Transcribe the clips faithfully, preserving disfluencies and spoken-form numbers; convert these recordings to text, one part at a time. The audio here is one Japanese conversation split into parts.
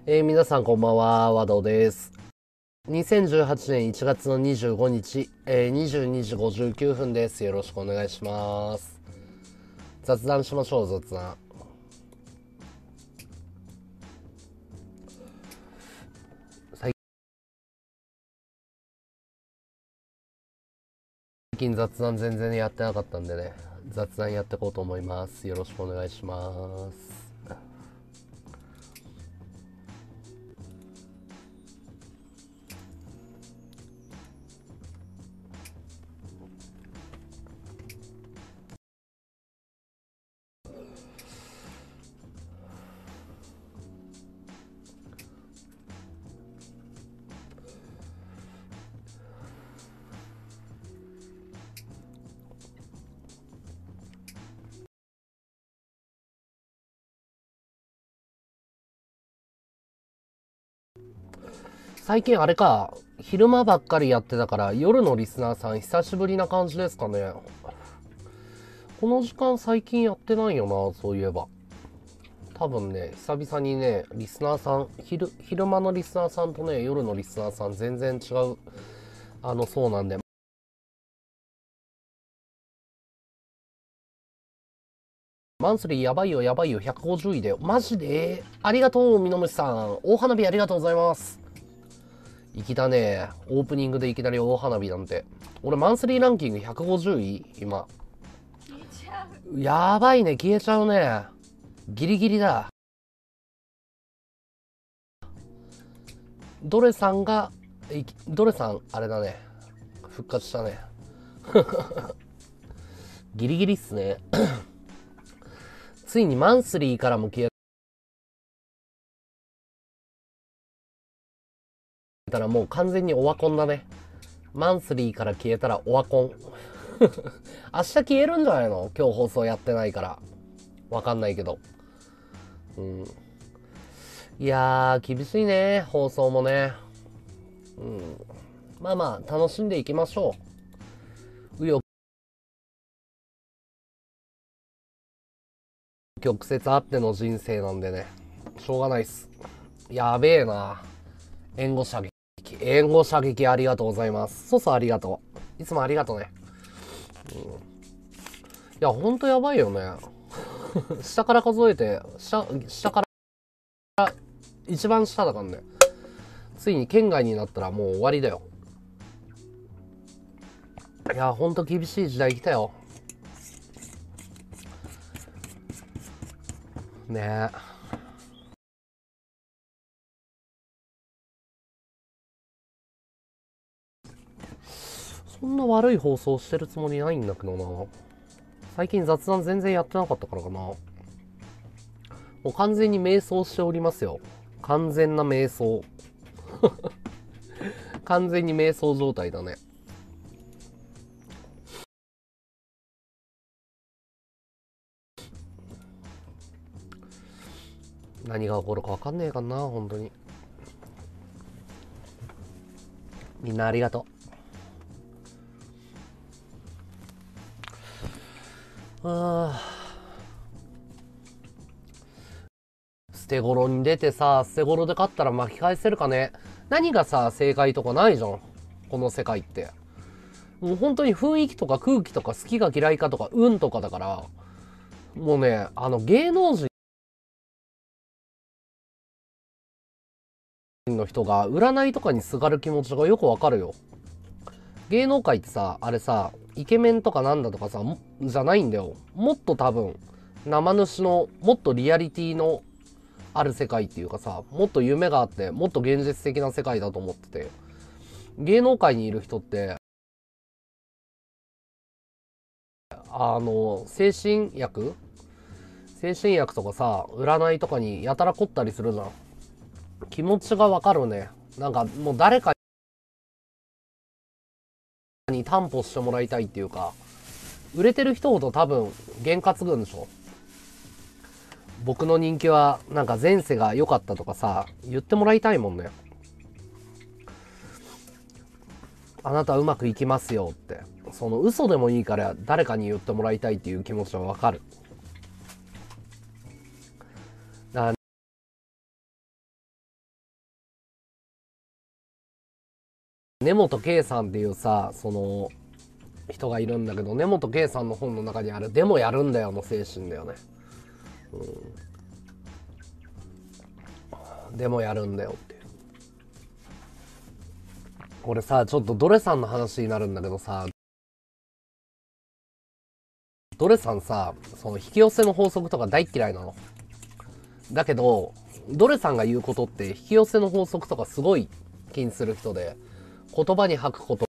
えー皆さんこんばんは、和道です。にせんじゅうはちねんいちがつのにじゅうごにち、えー、にじゅうにじごじゅうきゅうふんです。よろしくお願いします。雑談しましょう、雑談。最近雑談全然やってなかったんでね、雑談やっていこうと思います。よろしくお願いします。最近あれか、昼間ばっかりやってたから夜のリスナーさん久しぶりな感じですかね。この時間最近やってないよな、そういえば。多分ね、久々にね、リスナーさん、昼、昼間のリスナーさんとね、夜のリスナーさん全然違う、あの、そうなんで。マンスリーやばいよ、やばいよ、ひゃくごじゅういだよ。マジでありがとう、みのむしさん。大花火ありがとうございます。粋だね。オープニングでいきなり大花火なんて。俺、マンスリーランキングひゃくごじゅうい今。やばいね、消えちゃうね。ギリギリだ。ドレさんが、ドレさん、あれだね。復活したね。ギリギリっすね。ついにマンスリーからも消えたらもう完全にオワコンだね。マンスリーから消えたらオワコン。明日消えるんじゃないの？今日放送やってないから。わかんないけど。うん。いやー、厳しいね。放送もね。うん。まあまあ、楽しんでいきましょう。紆余曲折あっての人生なんでね。しょうがないっす。やべえな。援護射撃。援護射撃ありがとうございます。そうそうありがとう。いつもありがとうね。うん、いや、ほんとやばいよね。下から数えて、下、下から一番下だからね。ついに県外になったらもう終わりだよ。いや、ほんと厳しい時代来たよ。ねえ。そんな悪い放送してるつもりないんだけどな。最近雑談全然やってなかったからかな。もう完全に迷走しておりますよ。完全な迷走。完全に迷走状態だね。何が起こるか分かんねえかな、本当に。みんなありがとう。ああ。捨て頃に出てさ、捨て頃で勝ったら巻き返せるかね。何がさ、正解とかないじゃん。この世界って。もう本当に雰囲気とか空気とか好きが嫌いかとか運とかだから、もうね、あの芸能人の人が占いとかにすがる気持ちがよくわかるよ。芸能界ってさ、あれさ、イケメンとかなんだとかさ、じゃないんだよ。もっと多分、生主の、もっとリアリティのある世界っていうかさ、もっと夢があって、もっと現実的な世界だと思ってて、芸能界にいる人って、あの、精神薬精神薬とかさ、占いとかにやたら凝ったりするじゃん。気持ちがわかるね。なんかもう誰かに担保してもらいたいっていうか、売れてる人ほど多分、験担ぐんでしょ。僕の人気はなんか前世が良かったとかさ、言ってもらいたいもんね。あなたうまくいきますよって。その嘘でもいいから誰かに言ってもらいたいっていう気持ちはわかる。だから根本圭さんっていうさ、その人がいるんだけど、根本圭さんの本の中にあるでもやるんだよの精神だよね。うん、でもやるんだよっていう。これさ、ちょっとドレさんの話になるんだけどさ、ドレさんさ、その引き寄せの法則とか大嫌いなの。だけどドレさんが言うことって引き寄せの法則とかすごい気にする人で、言葉に吐くこと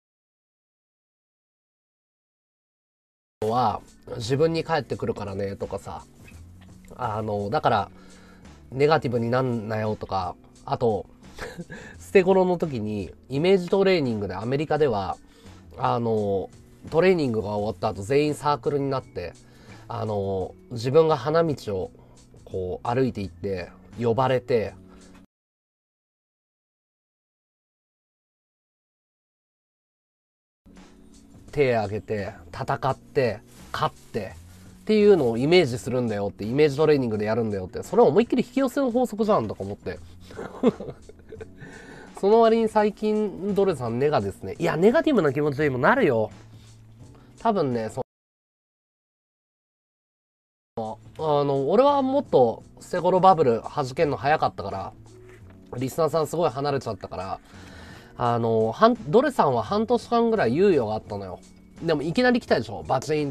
は自分に返ってくるからねとかさ、あのだからネガティブになんなよとか、あと捨て頃の時にイメージトレーニングでアメリカではあのトレーニングが終わった後全員サークルになって、あの自分が花道をこう歩いていって呼ばれて、手挙げて戦って勝ってっていうのをイメージするんだよって、イメージトレーニングでやるんだよって、それは思いっきり引き寄せの法則じゃんとか思ってその割に最近ドレさんネガですね。いやネガティブな気持ちにもなるよ多分ね。そのあの俺はもっと捨て頃バブル弾けんの早かったから、リスナーさんすごい離れちゃったから、あのドレさんは半年間ぐらい猶予があったのよ。でもいきなり来たでしょ、バチーンって。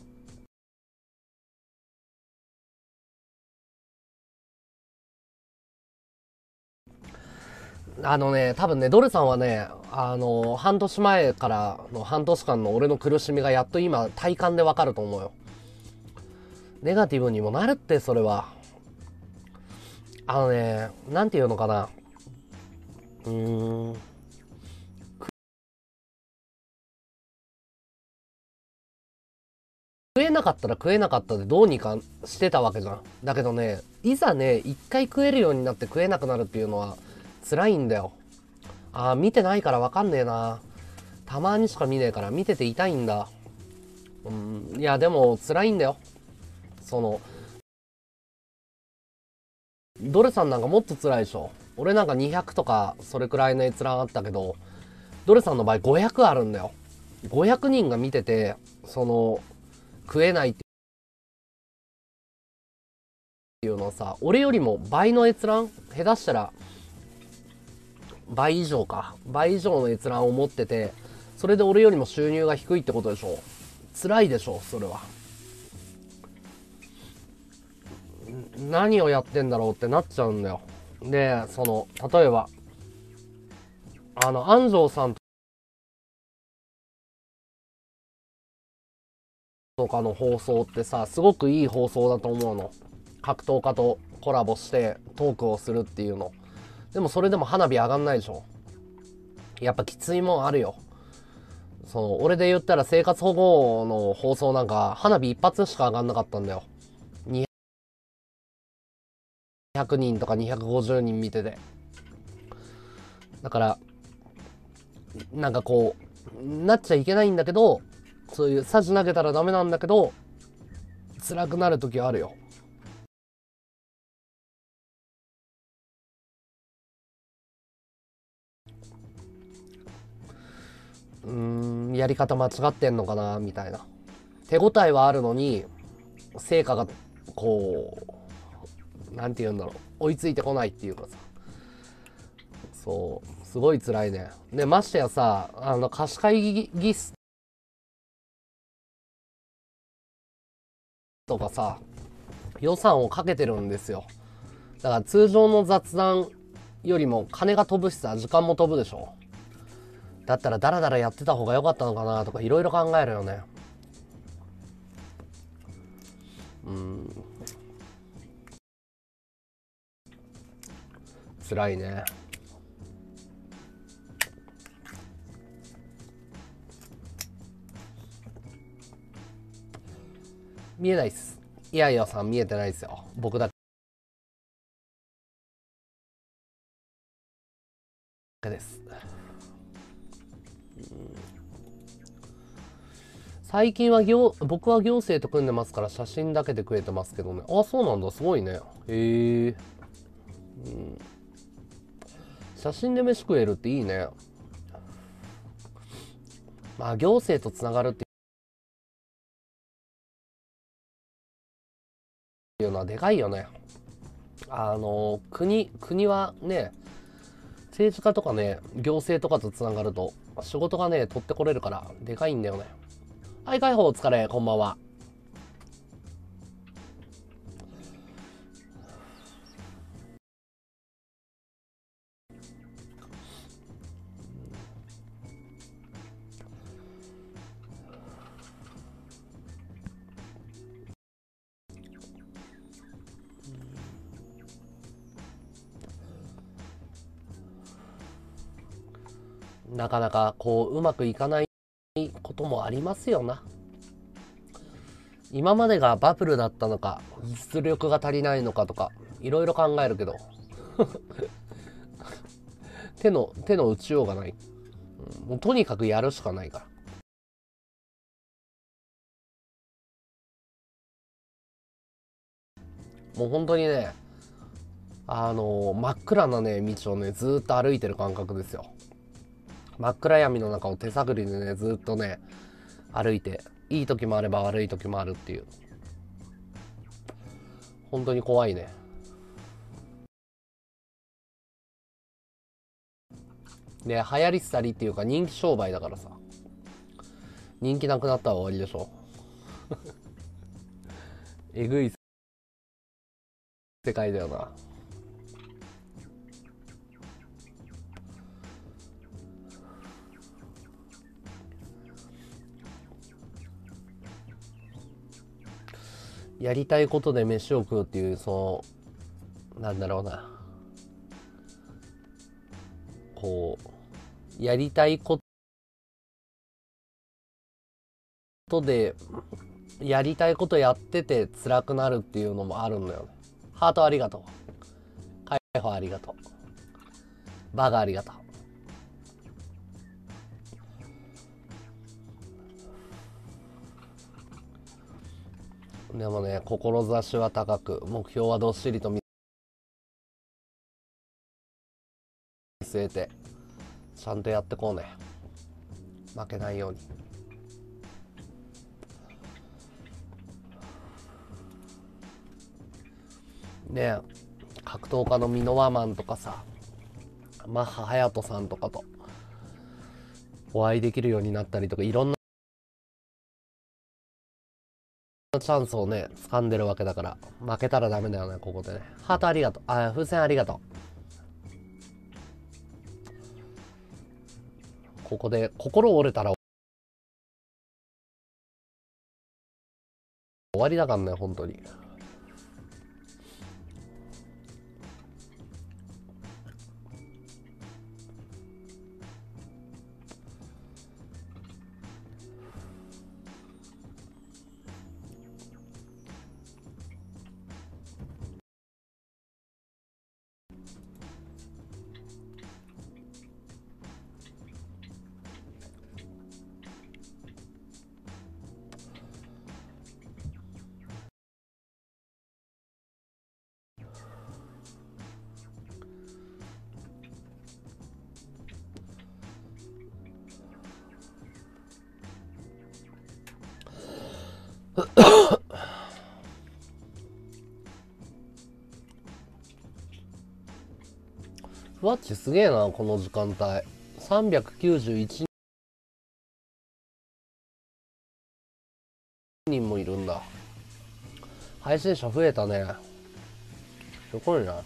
あのね、多分ね、ドルさんはね、あの、半年前からの半年間の俺の苦しみがやっと今体感でわかると思うよ。ネガティブにもなるって、それは。あのね、なんていうのかな。うーん。食えなかったら食えなかったでどうにかしてたわけじゃん。だけどね、いざね、一回食えるようになって食えなくなるっていうのは辛いんだよ。あー、見てないからわかんねえな。たまにしか見ねえから見てて痛いんだ。うん、いやでも辛いんだよ。そのドルさんなんかもっと辛いでしょ。俺なんかにひゃくとかそれくらいの閲覧あったけど、ドルさんの場合ごひゃくあるんだよ。ごひゃくにんが見てて、その食えないっていうのはさ、俺よりも倍の閲覧、下手したら倍以上か、倍以上の閲覧を持ってて、それで俺よりも収入が低いってことでしょ。辛いでしょそれは。何をやってんだろうってなっちゃうんだよ。で、その例えばあの安城さんとかの放送ってさ、すごくいい放送だと思うの。格闘家とコラボしてトークをするっていうの。でもそれでも花火上がんないでしょ。やっぱきついもんあるよ。その俺で言ったら生活保護の放送なんか花火一発しか上がんなかったんだよ。にひゃくにんとかにひゃくごじゅうにん見てて。だからなんかこうなっちゃいけないんだけど、そういうサジ投げたらダメなんだけど辛くなる時はあるよ。うーん、やり方間違ってんのかなみたいな。手応えはあるのに成果がこうなんて言うんだろう、追いついてこないっていうかさ、そうすごい辛いね。でましてやさ、あの貸し会議室とかさ予算をかけてるんですよ。だから通常の雑談よりも金が飛ぶしさ、時間も飛ぶでしょ。だったらダラダラやってた方が良かったのかなとかいろいろ考えるよね。うん、辛いね。見えないっす。いやいやさん見えてないっすよ。僕だけです。最近は行僕は行政と組んでますから写真だけで食えてますけどね。あ、そうなんだ、すごいね。へえ、うん、写真で飯食えるっていいね。 まあ行政とつながるっていうのはでかいよね。あの国国はね、政治家とかね、行政とかとつながると仕事がね取ってこれるからでかいんだよね。はい、解放お疲れ、こんばんは。なかなかこううまくいかないこともありますよな。今までがバブルだったのか、実力が足りないのかとかいろいろ考えるけど手の手の打ちようがない。もうとにかくやるしかないから。もう本当にね、あの真っ暗なね道をねずーっと歩いてる感覚ですよ。真っ暗闇の中を手探りでねずーっとね歩いて、いい時もあれば悪い時もあるっていう、本当に怖いね。で流行り廃りっていうか人気商売だからさ、人気なくなったら終わりでしょえぐい世界だよな。やりたいことで飯を食うっていう、そのなんだろうな、こうやりたいことでやりたいことやってて辛くなるっていうのもあるんだよね。ハートありがとう、解放ありがとう、バガありがとう。でもね、志は高く、目標はどっしりと見据えてちゃんとやってこうね。負けないように。ねえ、格闘家のミノワマンとかさ、マッハ隼人さんとかとお会いできるようになったりとか、いろんなチャンスをね掴んでるわけだから、負けたらダメだよね、ここでね。ハートありがとう。あ、風船ありがとう。ここで心折れたら終わりだからね、本当に。ふわっちすげえな、この時間帯。さんびゃくきゅうじゅういちにんもいるんだ。配信者増えたね。すごいな。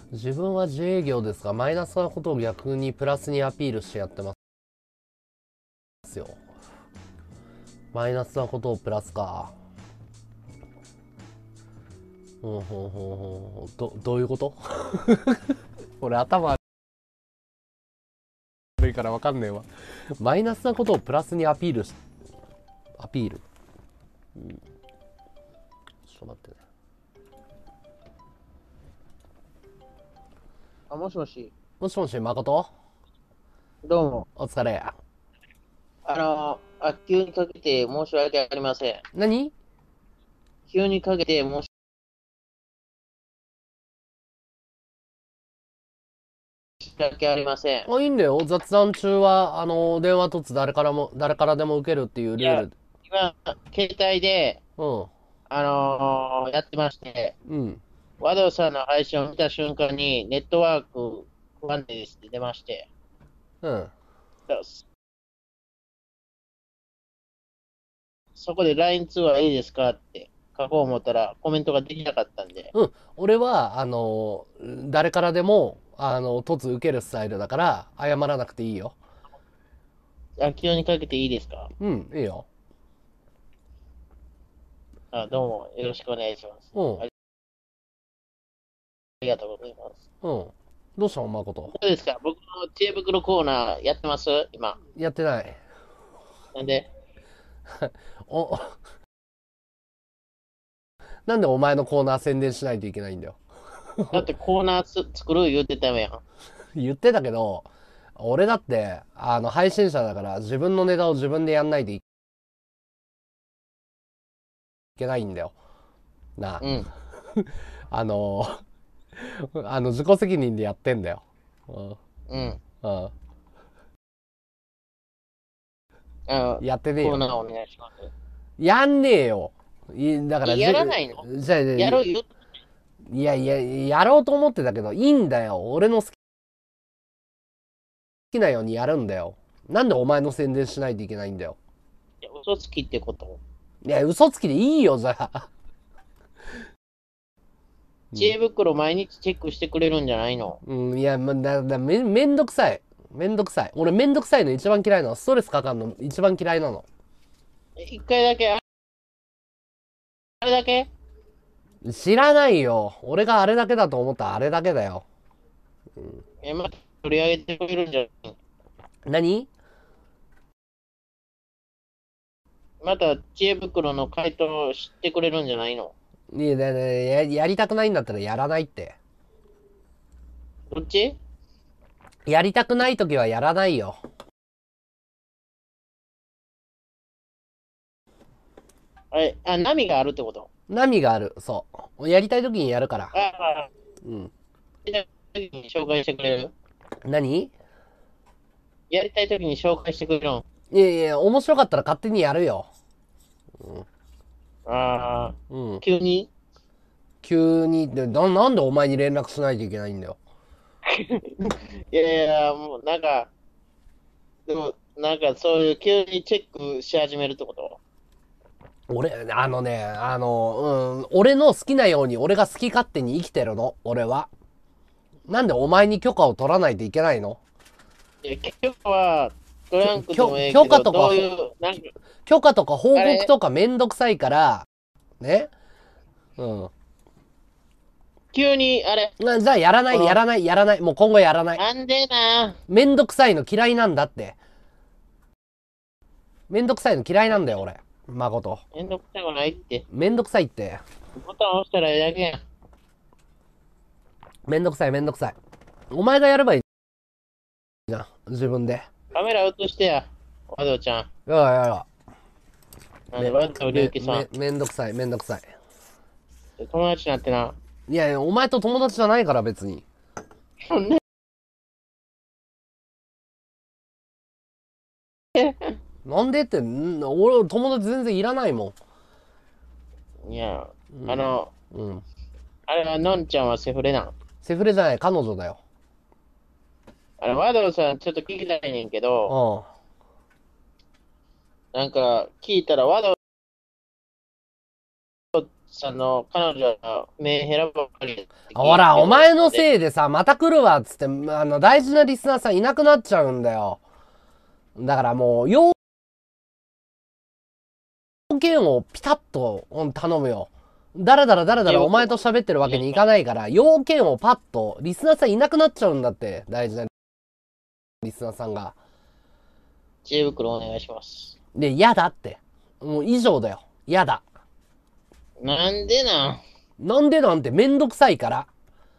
自分は自営業ですが、マイナスなことを逆にプラスにアピールしてやってますよ。マイナスなことをプラスか。うん、ほんほんほん。ど、どういうこと俺頭悪いからわかんねえわ。マイナスなことをプラスにアピールし、アピール。うん、ちょっと待ってね。 あ、もしもし。 もしもし、誠？ どうも。 お疲れ。 あの、あ、急にかけて申し訳ありません。 何？ 急にかけて申し訳ありません。 あ、いいんだよ。雑談中は、あの、電話突誰からも、誰からでも受けるっていういや、 ルール。 今、携帯で、 うあのーやってまして、 ん。うん。 和道さんの配信を見た瞬間に、ネットワーク不安定ですって出まして、 うん。 そそこで ライン 通話いいですかって書こう思ったら、コメントができなかったんで、 うん。俺は、あの、誰からでも、あの、突受けるスタイルだから、謝らなくていいよ。 あ、急にかけていいですか？ うん、いいよ。 あ、どうも、よろしくお願いします。 うん。 ありがとうございます。 うん。どうしたの、誠？ どうですか？僕の知恵袋コーナーやってます今。 やってない。 なんで、 お、なんでお前のコーナー宣伝しないといけないんだよ。 だってコーナーつ作る言うてたやん。 言ってたけど、俺だって、あの、配信者だから自分のネタを自分でやんないといけないんだよ。なあ。 うん。 あの、あの、自己責任でやってんだよ。うん。 うん。 うん。 あの、 やってねえよ。 コーナーお願いします。 やんねえよ。いだからじ、 やらないの？ じゃあ、 やろう言う。 いやいや、やろうと思ってたけど、いいんだよ。俺の好きなようにやるんだよ。なんでお前の宣伝しないといけないんだよ。 いや嘘つきってこと？ いや、嘘つきでいいよ、じゃあ。 知恵袋毎日チェックしてくれるんじゃないの？ うん、いや、ま、だ、だ、め、めんどくさい。めんどくさい。俺めんどくさいの一番嫌いなの。ストレスかかんの一番嫌いなの。 え一回だけ、ああれだけ？ 知らないよ。俺があれだけだと思ったらあれだけだよ。 え、また取り上げてくれるんじゃない？ 何？ また知恵袋の回答を知ってくれるんじゃないの？ いや、だだや、やりたくないんだったらやらないって。 どっち？ やりたくないときはやらないよ。 あれ、あ、波があるってこと？ 波がある。そう。やりたいときにやるから。 ああ、 うん。 やりたい時に紹介してくれる？ 何？ やりたい時に紹介してくれるん？ いやいや、面白かったら勝手にやるよ。 ああ、 うん。 急に？ 急に、で、な、なんでお前に連絡しないといけないんだよ。 いやいや、もうなんか、でも、なんかそういう急にチェックし始めるってこと？ 俺、あのね、あの、うん、俺の好きなように俺が好き勝手に生きてるの、俺は。なんでお前に許可を取らないといけないの？ いや、今日はトランクでもええけど、 許可とか、 どういう、なんか、 許可とか報あれ、 告とかめんどくさいから、ね。うん。 急に、あれ、 なじゃあやらない、やこの、 らない、やらない。もう今後やらない。 なんでな、 めんどくさいの嫌いなんだって。めんどくさいの嫌いなんだよ、俺。誠。 めんどくさくないって。 めんどくさいって。 ボタン押したらええだけやん。 めんどくさい、めんどくさい。お前がやればいいじゃん。自分で。 カメラ映してや、和道ちゃん。 いやいやいや。め、 なんで、和道め、 隆起さめ、めんどくさい、めんどくさい。 ん。友達になってな。 いやいや、お前と友達じゃないから別に。 ね。 なんでって、ん俺友達全然いらないもいや、 ん。 あの、 うん。うん。 あれは、のんちゃんはセフレなん？ セフレじゃない、彼女だよ。 あの、和道さん、ちょっと聞きたいねんけうど、 ん。 なんか、聞いたら和道さんの彼女はメンヘラばっかり。 ほら、お前のい。 せいでさ、また来るわっつって、あの、大事なリスナーさんいなくなっちゃうんだよ。だからもう、要件をピタッと頼むよ。だらだらだらだらお前と喋ってるわけにいかないから、要件をパッと、リスナーさんいなくなっちゃうんだって、大事なリスナーさんが。 知恵袋お願いします。 で、嫌だって。もう以上だよ。嫌だ。 なんでなんなんでなんてめんどくさいから。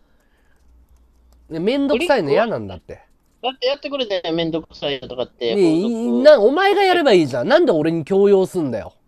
めんどくさいの嫌なんだって。 だってやってくれてめんどくさいとかって。 ねな、お前がやればいいじゃん。なんで俺に強要すんだよ。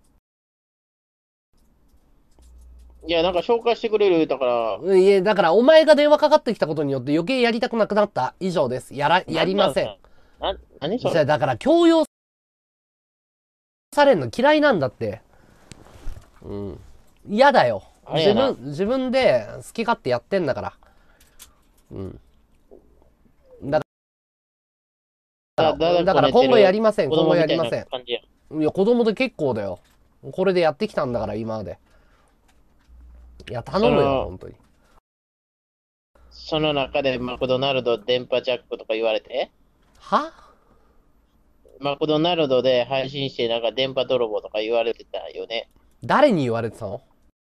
いや、なんか紹介してくれるだから。 いや、だからお前が電話かかってきたことによって余計やりたくなくなった。以上です。やら、やりません。 な、何それ。 じゃあだから強要されんの嫌いなんだって。うん。嫌だよ。自分、自分で好き勝手やってんだから。うん。だから、だから今後やりません。今後やりません。いや、子供で結構だよ。これでやってきたんだから、今まで。いや、頼むよ、本当に。 その中でマクドナルド電波ジャックとか言われてはマクドナルドで配信してなんか電波泥棒とか言われてたよね。 誰に言われてたの？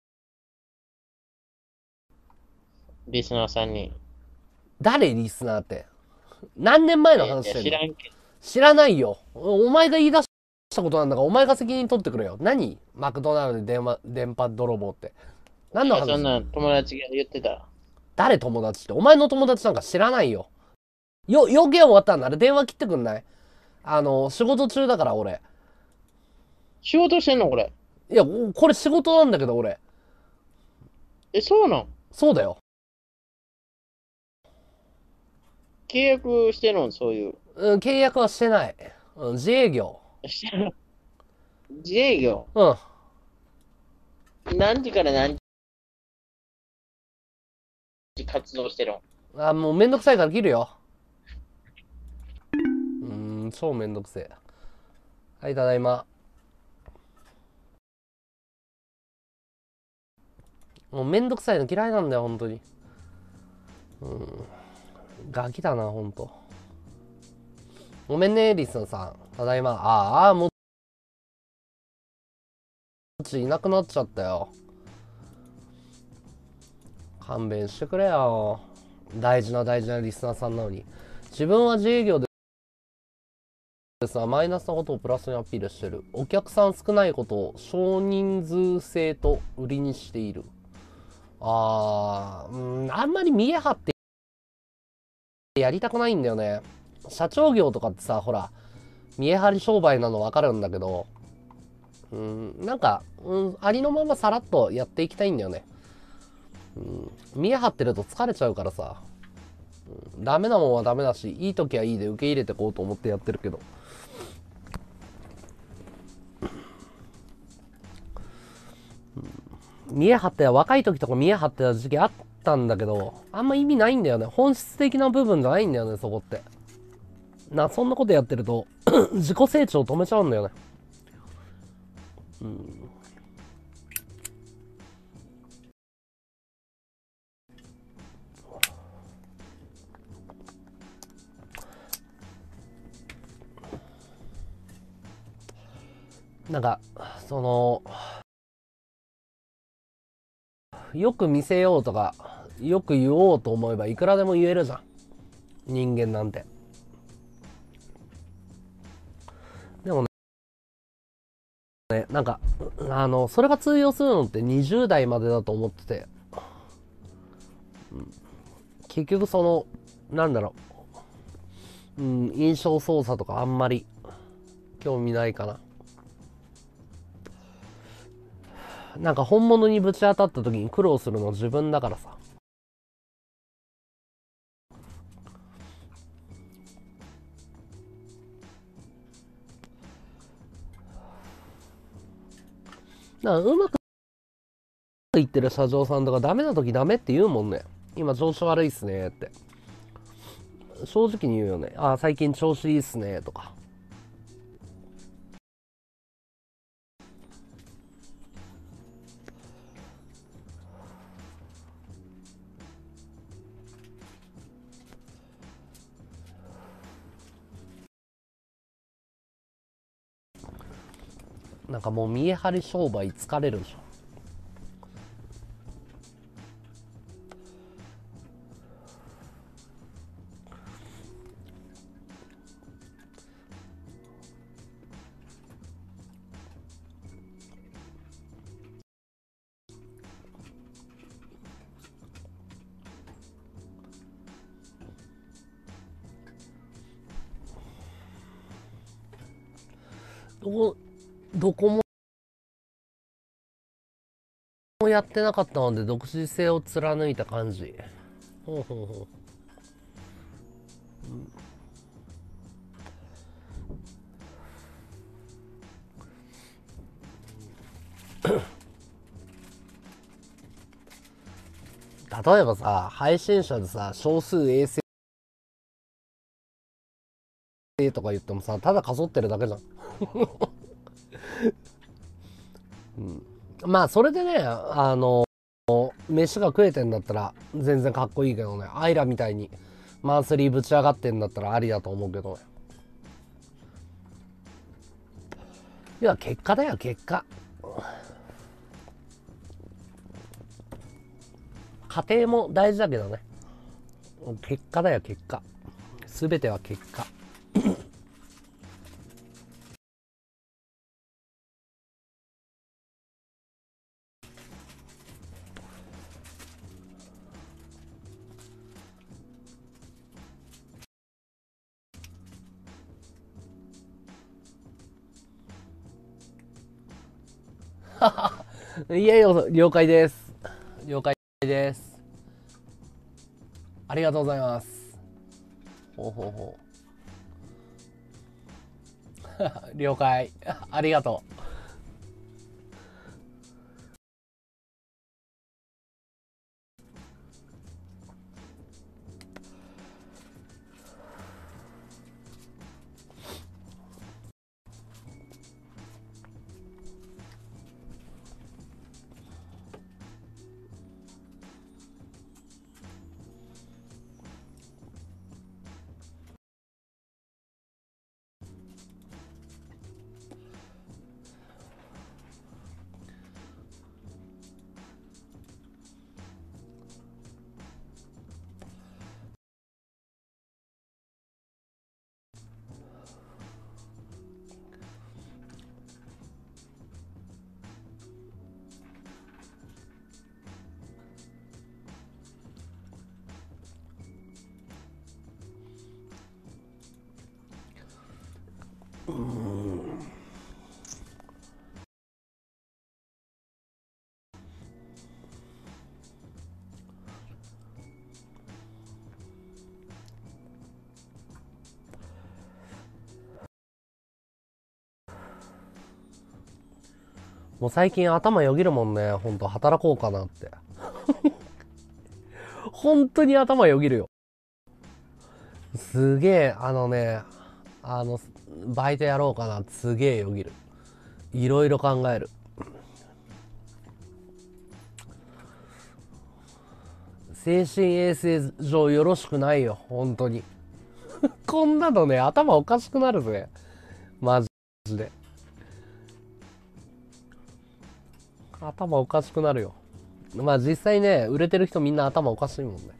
リスナーさんに。 誰リスナーって。何年前の話してんの？ 知らんけど。 知らないよ。お前が言い出したことなんだから、お前が責任取ってくれよ。何マクドナルドで電話、電波泥棒って。何の話？ そんな友達が言ってた。 誰友達って。お前の友達なんか知らないよ。よ、要件終わったんなら電話切ってくんない？あの、仕事中だから俺。 仕事してんのこれ。 いや、これ仕事なんだけど俺。 え、そうなん？ そうだよ。 契約してるのそういう。 うん、契約はしてない。うん、自営業。 してる。自営業。 うん。 何時から何時活動してるの？ あ、もうめんどくさいから切るよ。うーん、超めんどくせえ。はい、ただいま。もうめんどくさいの嫌いなんだよ、本当に。うん。ガキだな、ほんと。ごめんね、リスナーさん。ただいま。ああ、もちいなくなっちゃったよ。勘弁してくれよ。大事な大事なリスナーさんなのに。自分は自営業ですが、マイナスなことをプラスにアピールしてる。お客さん少ないことを少人数制と売りにしている。あー、うん、あんまり見え張ってやりたくないんだよね。社長業とかってさ、ほら、見え張り商売なの分かるんだけど、うん、なんか、うん、ありのままさらっとやっていきたいんだよね。うん、見え張ってると疲れちゃうからさ、うん、ダメなもんはダメだし、いい時はいいで受け入れてこうと思ってやってるけど。見え張ってた、若い時とか見え張ってた時期あったんだけど、あんま意味ないんだよね。本質的な部分じゃないんだよね、そこって。な、そんなことやってると、自己成長止めちゃうんだよね。うん。なんか、その、よく見せようとか、よく言おうと思えばいくらでも言えるじゃん。人間なんて。でもね、なんか、あの、それが通用するのってにじゅう代までだと思ってて、うん、結局その、なんだろう、うん、印象操作とかあんまり興味ないかな。なんか本物にぶち当たった時に苦労するの自分だからさ。だからうまくいってる社長さんとかダメな時ダメって言うもんね。今調子悪いっすねって。正直に言うよね。あ、最近調子いいっすねとか。 なんかもう見え張り商売疲れるでしょ。どこどこもやってなかったので独自性を貫いた感じ。ほうほうほう。例えばさ、配信者でさ、少数衛星とか言ってもさ、ただかそってるだけじゃん。まあそれでね、あの飯が食えてんだったら全然かっこいいけどね、アイラみたいにマンスリーぶち上がってんだったらありだと思うけどね。いや、結果だよ、結果。家庭も大事だけどね、結果だよ、結果。全ては結果。いやいや、了解です。了解です。ありがとうございます。ほうほうほう。了解。ありがとう。もう最近頭よぎるもんね。ほんと働こうかなって。本当に頭よぎるよ。すげえ、あのね、あの、バイトやろうかなってすげえよぎる。いろいろ考える。精神衛生上よろしくないよ。本当に。こんなのね、頭おかしくなるぜ。マジで。頭おかしくなるよ。まあ実際ね、売れてる人みんな頭おかしいもんね。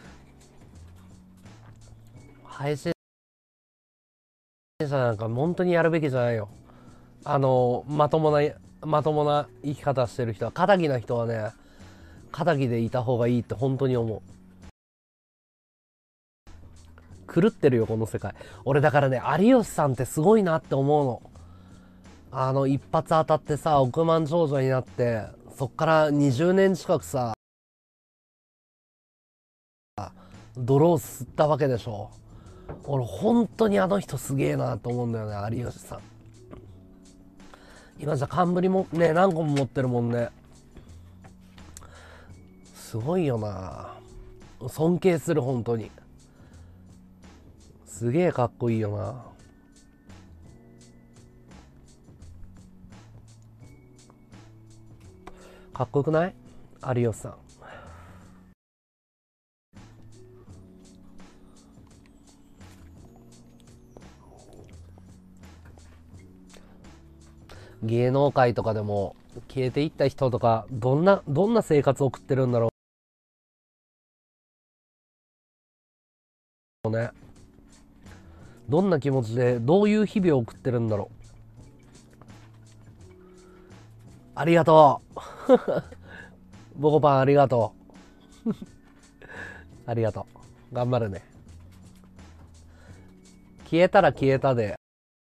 配信者なんか本当にやるべきじゃないよ。あの、まともな、まともな生き方してる人は、肩着な人はね、肩着でいた方がいいって本当に思う。狂ってるよ、この世界。俺だからね、有吉さんってすごいなって思うの。あの、一発当たってさ、億万長者になって、そっからにじゅうねん近くさ、泥を吸ったわけでしょ。俺、本当にあの人すげえなと思うんだよね、有吉さん。今じゃ冠もね、何個も持ってるもんね。すごいよな。尊敬する、本当に。すげえかっこいいよな。かっこよくない？有吉さん。 芸能界とかでも消えていった人とか、どんな、どんな生活を送ってるんだろうね。どんな気持ちで、どういう日々を送ってるんだろう。ありがとう。ボコパンありがとう。ありがとう。頑張るね。消えたら消えたで、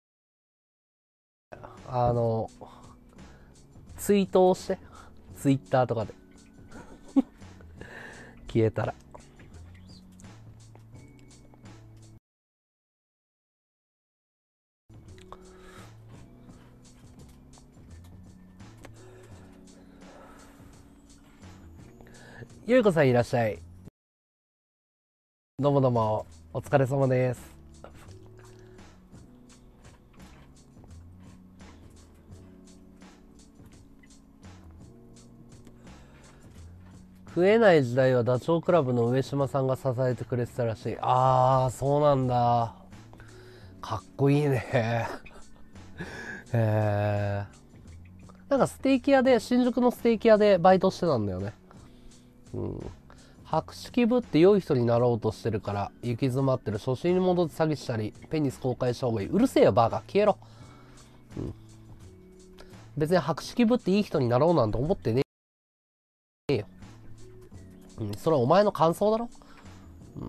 あの、ツイートをして。ツイッターとかで。消えたら。ゆうこさんいらっしゃい。どうもどうも。お疲れ様です。食えない時代はダチョウ倶楽部の上島さんが支えてくれてたらしい。あー、そうなんだ。かっこいいね。へー。なんかステーキ屋で、新宿のステーキ屋でバイトしてたんだよね。うん。博識ぶって良い人になろうとしてるから行き詰まってる。初心に戻って詐欺したりペニス公開した方がいい。うるせえよバカ、消えろ。うん、別に博識ぶっていい人になろうなんて思ってねえよ。うん、それはお前の感想だろ。うん、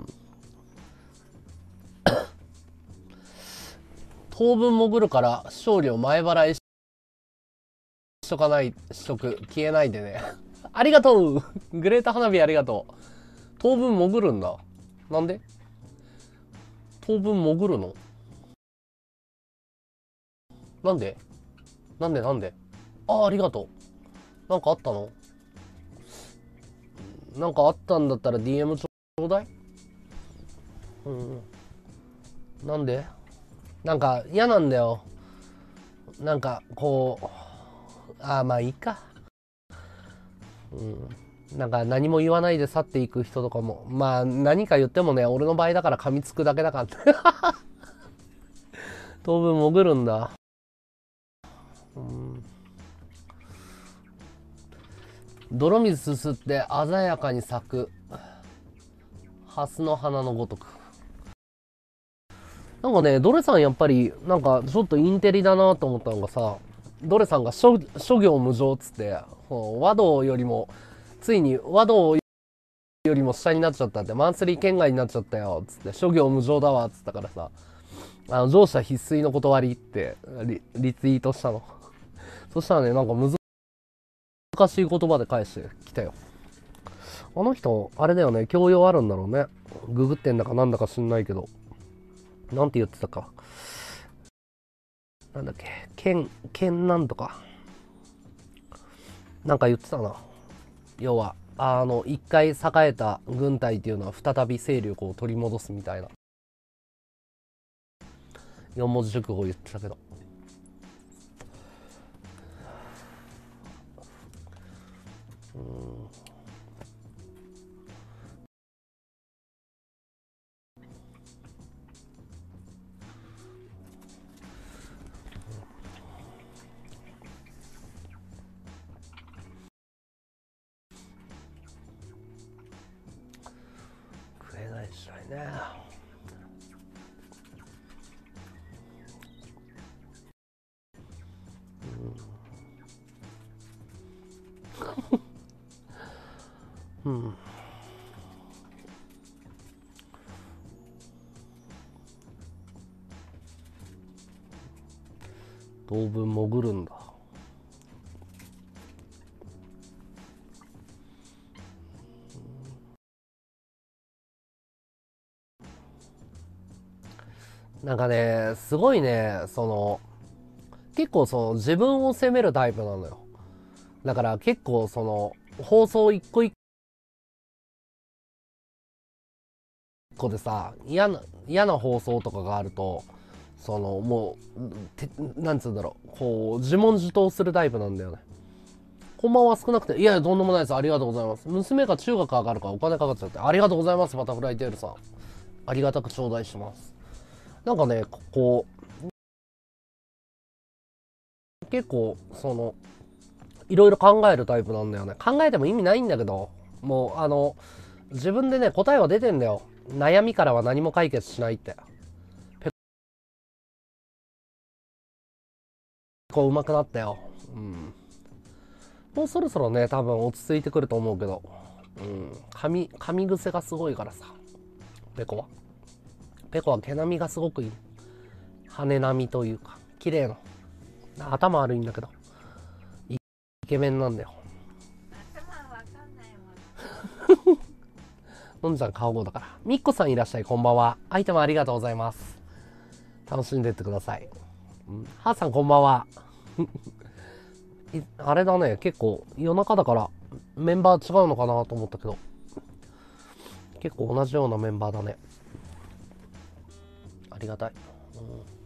当分潜るから勝利を前払いしとかないしとく。消えないでね。ありがとう。グレート花火ありがとう。当分潜るんだ。なんで当分潜るの？なんでなんでなんであ、ありがとう。なんかあったの？なんかあったんだったら ディーエム ちょうだい。うん。なんでなんか嫌なんだよ。なんかこう、ああまあいいか。うん。なんか何も言わないで去っていく人とかも、まあ何か言ってもね、俺の場合だから噛みつくだけだから。当分潜るんだ。うん。泥水すすって鮮やかに咲く蓮の花のごとく。なんかね、ドレさんやっぱり、なんかちょっとインテリだなと思ったのがさ、ドレさんが諸諸行無常っつって、和道よりも、ついに和道よりも下になっちゃったって、マンスリー圏外になっちゃったよっつって、諸行無常だわっつったからさ、あの、乗車必須の断りってリ、リツイートしたの。そしたらね、なんか難しい言葉で返してきたよ。あの人、あれだよね、教養あるんだろうね。ググってんだかなんだか知んないけど。なんて言ってたか。なんだっけ、剣、剣なんとか。なんか言ってたな。要は、あの、一回栄えた軍隊っていうのは再び勢力を取り戻すみたいな。四文字熟語言ってたけど。うん。食えない時代ね。うん。うん。当分潜るんだ。なんかね、すごいね、その、結構その自分を責めるタイプなのよ。だから結構その、放送一個一個でさ、嫌な、嫌な放送とかがあると、その、もう、てなんつうんだろう、こう、自問自答するタイプなんだよね。こんばんは少なくて、いやいや、とんでもないです。ありがとうございます。娘が中学上がるからお金かかっちゃって、ありがとうございます、バタフライテールさん。ありがたく頂戴します。なんかね、こう、 結構そのいろいろ考えるタイプなんだよね。考えても意味ないんだけど、もうあの自分でね答えは出てんだよ。悩みからは何も解決しないって。結構上手くなったよ。うん。もうそろそろね多分落ち着いてくると思うけど、うん。噛み噛み癖がすごいからさ。ペコはペコは毛並みがすごくいい。羽並みというか綺麗な。頭悪いんだけどイケメンなんだよ。 頭わかんないもん。 のんちゃん顔号だから。みっこさんいらっしゃい、こんばんは。アイテムありがとうございます。楽しんでってください。うん、はーさんこんばんは。あれだね、結構夜中だからメンバー違うのかなと思ったけど、結構同じようなメンバーだね。ありがたい。うん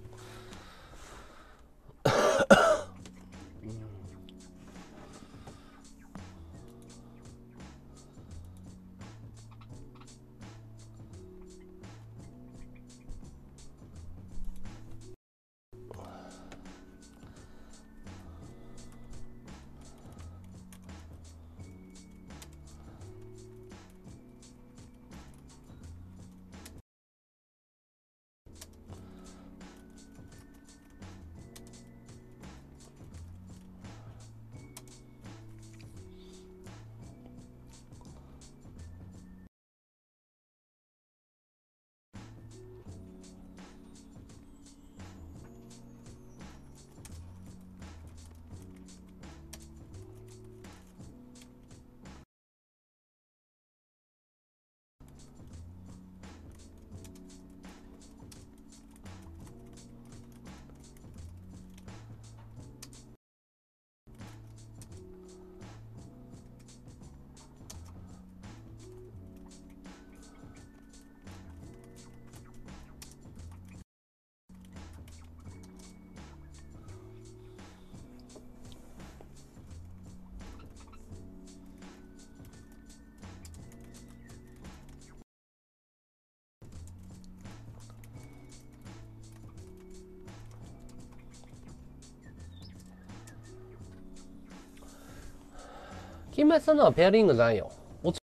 金梅さんのはペアリングじゃないよ。おち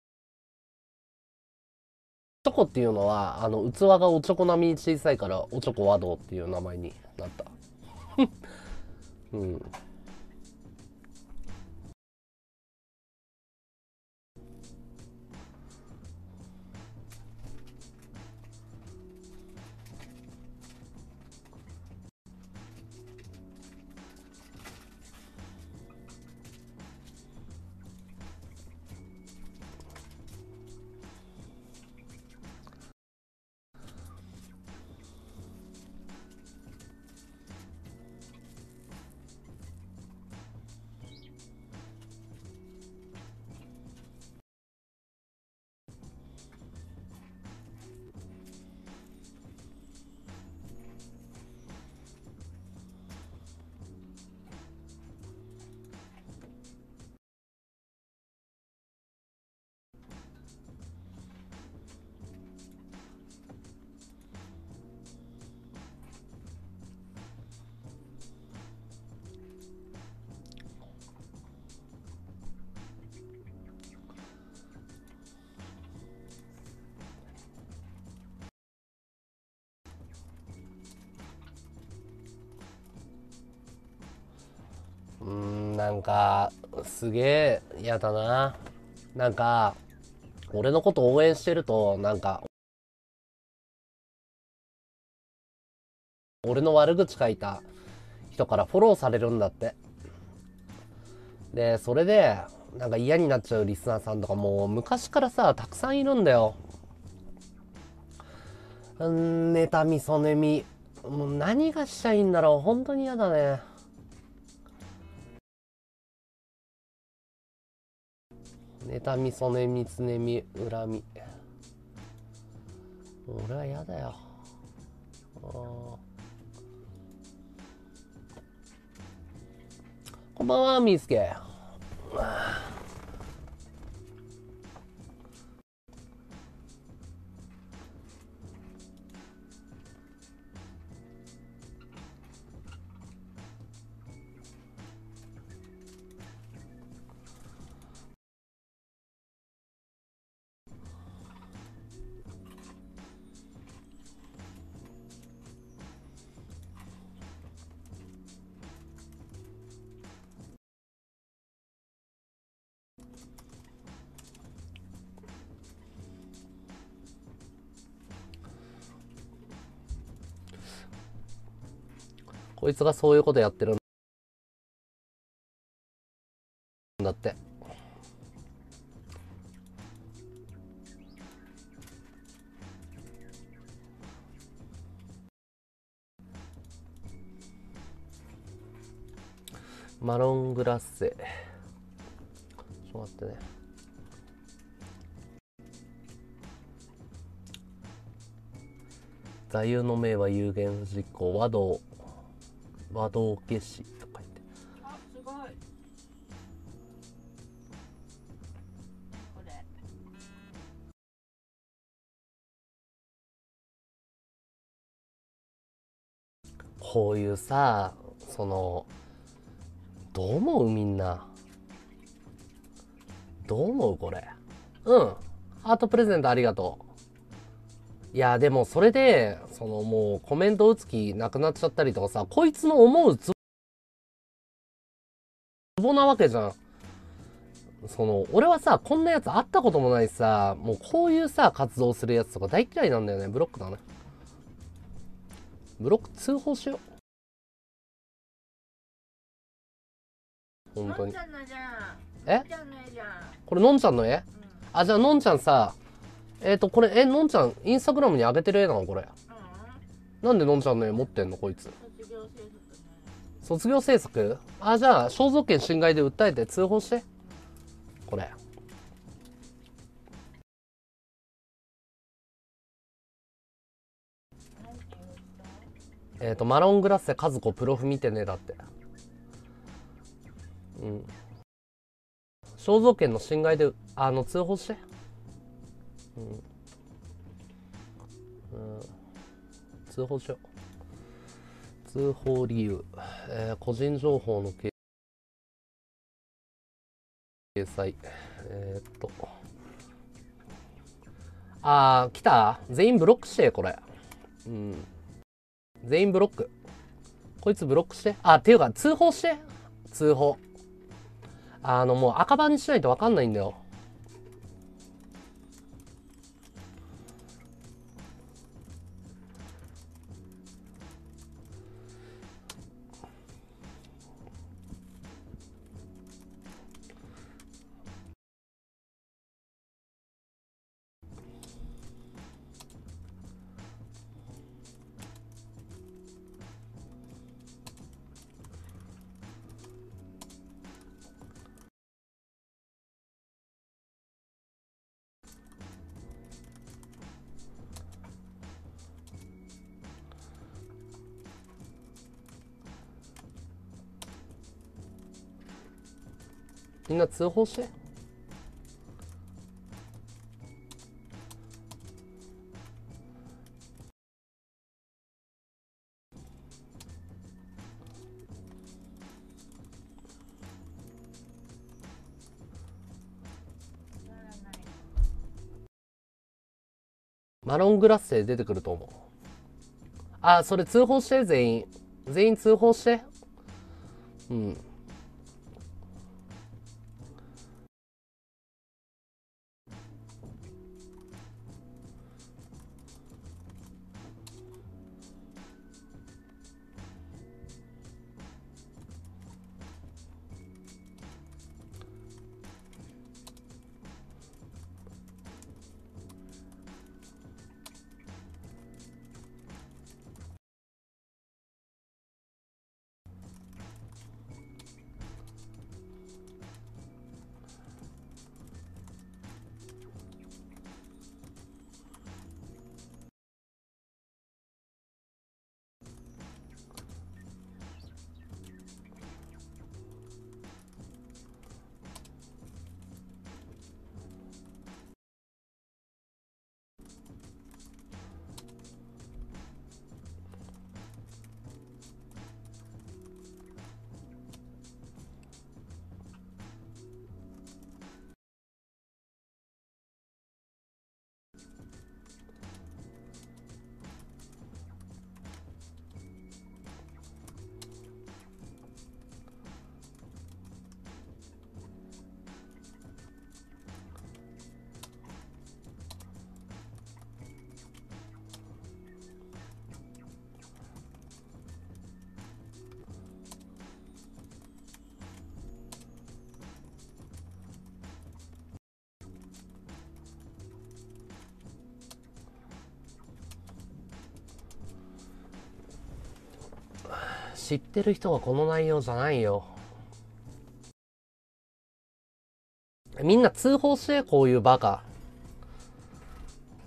ょこっていうのはあの器がおちょこ並みに小さいからおちょこ和道っていう名前になった。うん。うーん、なんかすげえ嫌だな。なんか俺のこと応援してるとなんか俺の悪口書いた人からフォローされるんだって。でそれでなんか嫌になっちゃうリスナーさんとかもう昔からさたくさんいるんだよ。うん、妬みそねみ、もう何がしたいんだろう。本当に嫌だね。妬みそねみつねみ恨み、俺は嫌だよ。こんばんはみーすけ。 こいつがそういうことやってるんだって。マロングラッセ。ちょっと待ってね。座右の銘は有言実行、和道、和道化師とか言って。 あ、すごい。これ。 こういうさ、その、どう思うみんな。どう思うこれ。うん。ハートプレゼントありがとう。いや、でもそれで、そのもうコメント打つ気なくなっちゃったりとかさ、こいつの思うツボなわけじゃん。その、俺はさ、こんなやつ会ったこともないしさ、もうこういうさ、活動するやつとか大嫌いなんだよね。ブロックだね。ブロック通報しよう。本当に。 のんちゃんのじゃん。 えのんちゃんの絵じゃん。 これのんちゃんの絵？ うん。 あ、じゃあのんちゃんさ、えっと、これ、え、のんちゃん、インスタグラムに上げてる絵なのこれ。 うん。 なんでのんちゃんの絵持ってんのこいつ。 卒業制作ね。 卒業制作？あ、じゃあ、肖像権侵害で訴えて通報して。これ。 なんて言う人？ えっと、マロングラッセ和子プロフ見てねだって。うん。肖像権の侵害で、あの、通報して。うん。うん、通報しよう。通報理由。えー、個人情報の掲載。えー、っと。あー、来た？全員ブロックして、これ。うん。全員ブロック。こいつブロックして。あ、っていうか、通報して。通報。あの、もう赤番にしないとわかんないんだよ。みんな通報して。マロングラッセで出てくると思う。あ、それ通報して、全員。全員通報して。うん。 知ってる人がこの内容じゃないよ。みんな通報して、こういうバカ。うん。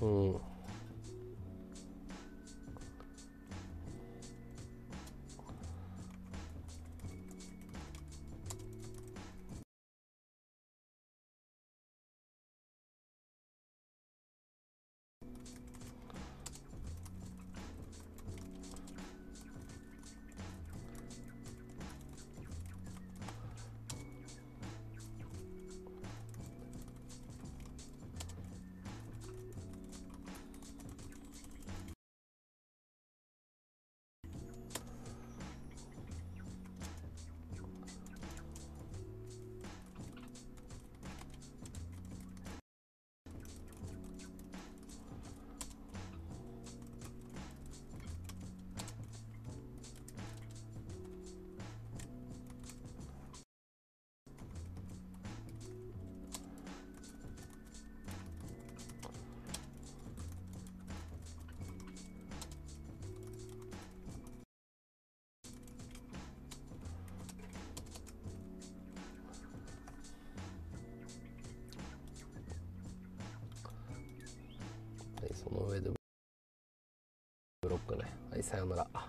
はい、その上でブロックね。はい、さよなら。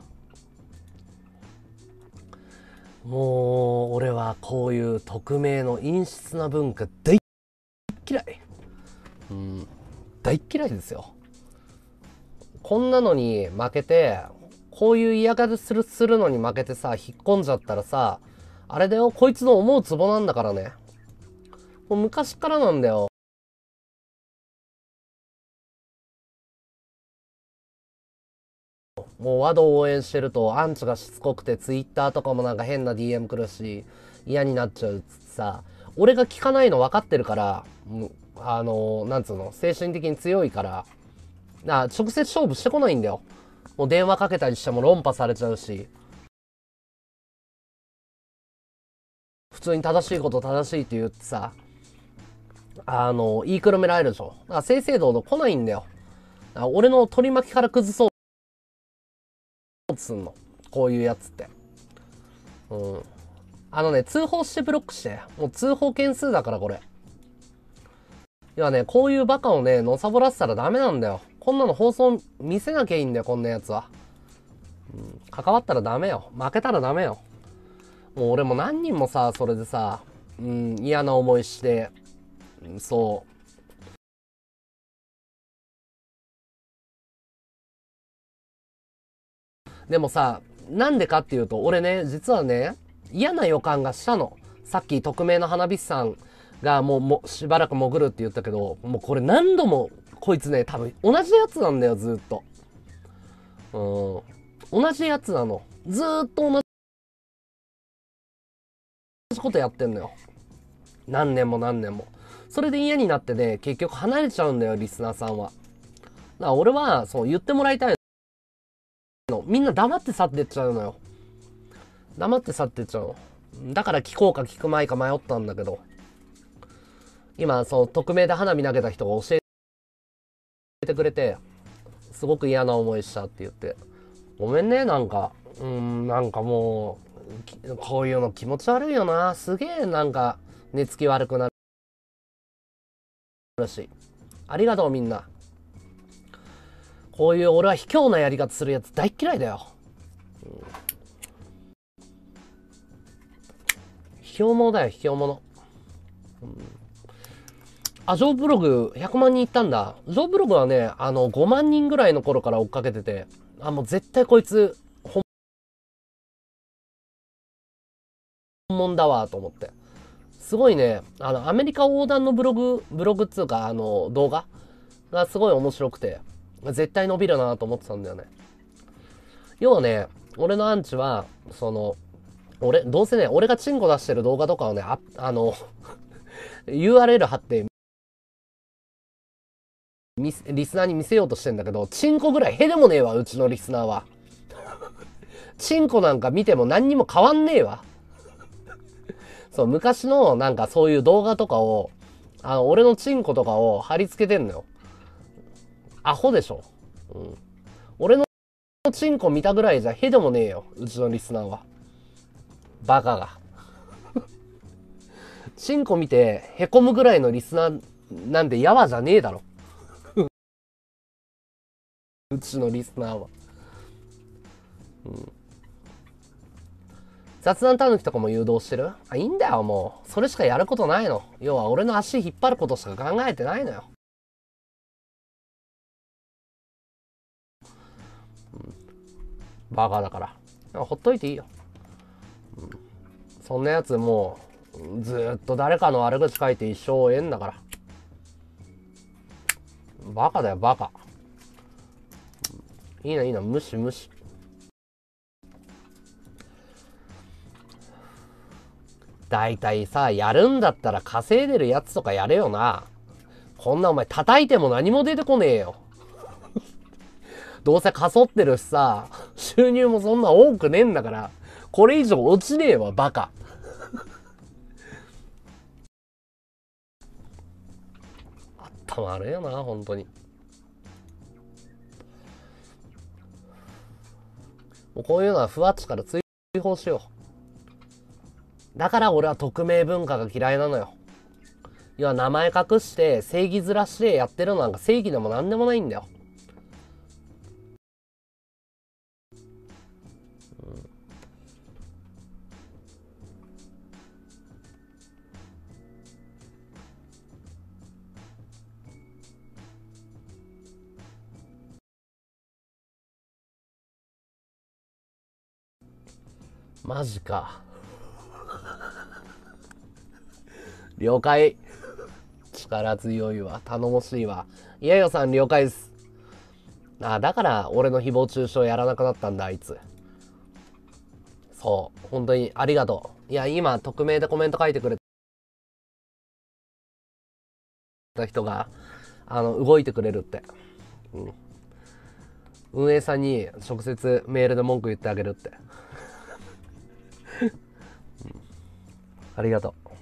もう俺はこういう匿名の陰湿な文化大嫌い。うん、大嫌いですよ。こんなのに負けて、こういう嫌がりするするのに負けてさ、引っ込んじゃったらさ、あれだよ、こいつの思うツボなんだからね。もう昔からなんだよ。もうワドを応援してるとアンチがしつこくて、ツイッターとかもなんか変な ディーエム 来るし、嫌になっちゃうっつってさ、俺が聞かないの分かってるから、あのー、なんつうの、精神的に強いから、な直接勝負してこないんだよ。もう電話かけたりしても論破されちゃうし、普通に正しいこと正しいって言ってさ、あのー、言いくるめられるでしょ。だから正々堂々来ないんだよ。だから俺の取り巻きから崩そうすんの。こういうやつって。うん。あのね、通報してブロックして。もう通報件数だからこれ。いやね、こういうバカをね、のさぼらせたらダメなんだよ。こんなの放送見せなきゃいいんだよ、こんなやつは。うん、関わったらダメよ。負けたらダメよ。もう俺も何人もさ、それでさ、うん、嫌な思いして、そう。でもさ、なんでかっていうと、俺ね、実はね、嫌な予感がしたの。さっき匿名の花火師さんがもうもしばらく潜るって言ったけど、もうこれ何度も、こいつね、多分同じやつなんだよ、ずっと。うん。同じやつなの。ずーっと同じことやってんのよ。何年も何年も。それで嫌になってね、結局離れちゃうんだよ、リスナーさんは。だから俺は、そう言ってもらいたいの。みんな黙って去ってっちゃうのよ。黙って去ってっちゃうの。だから聞こうか聞くまいか迷ったんだけど。今、その匿名で花火投げた人が教えてくれて、すごく嫌な思いしたって言って。ごめんね、なんか。うーん、なんかもう、こういうの気持ち悪いよな。すげえなんか、寝つき悪くなるし。ありがとうみんな。こういう俺は卑怯なやり方するやつ大っ嫌いだよ。うん、卑怯者だよ、卑怯者。うん、あ、ジョーブログひゃくまん人いったんだ。ジョーブログはね、あの、ごまん人ぐらいの頃から追っかけてて、あ、もう絶対こいつ、本物だわ、と思って。すごいね、あの、アメリカ横断のブログ、ブログっつうか、あの、動画がすごい面白くて、絶対伸びるなと思ってたんだよね。要はね、俺のアンチは、その、俺、どうせね、俺がチンコ出してる動画とかをね、あ、あの、ユーアールエル 貼って、リスナーに見せようとしてんだけど、チンコぐらいへでもねえわ、うちのリスナーは。チンコなんか見ても何にも変わんねえわ。そう、昔のなんかそういう動画とかを、あの、俺のチンコとかを貼り付けてんのよ。アホでしょ。うん。俺のチンコ見たぐらいじゃへでもねえよ、うちのリスナーは。バカが。チンコ見てへこむぐらいのリスナーなんでやわじゃねえだろ。うちのリスナーは。うん、雑談タヌキとかも誘導してる？あ、いいんだよ、もう。それしかやることないの。要は俺の足引っ張ることしか考えてないのよ。うん、バカだから。ほっといていいよ。うん、そんなやつもう、ずーっと誰かの悪口書いて一生を得んだから。バカだよ、バカ。いいな、いいな、無視無視。だいたいさ、やるんだったら稼いでるやつとかやれよな。こんなお前叩いても何も出てこねえよ。どうせかそってるしさ、収入もそんな多くねえんだから、これ以上落ちねえわ、バカ。頭悪いよな、本当に。もうこういうのはふわっちから追放しよう。だから俺は匿名文化が嫌いなのよ。要は名前隠して正義ずらしてやってるのなんか正義でもなんでもないんだよ。うん、マジか。了解。力強いわ。頼もしいわ。いやよさん了解です。あ、だから俺の誹謗中傷やらなくなったんだ、あいつ。そう。本当にありがとう。いや、今、匿名でコメント書いてくれた人が、あの、動いてくれるって。うん。運営さんに直接メールで文句言ってあげるって。うん、ありがとう。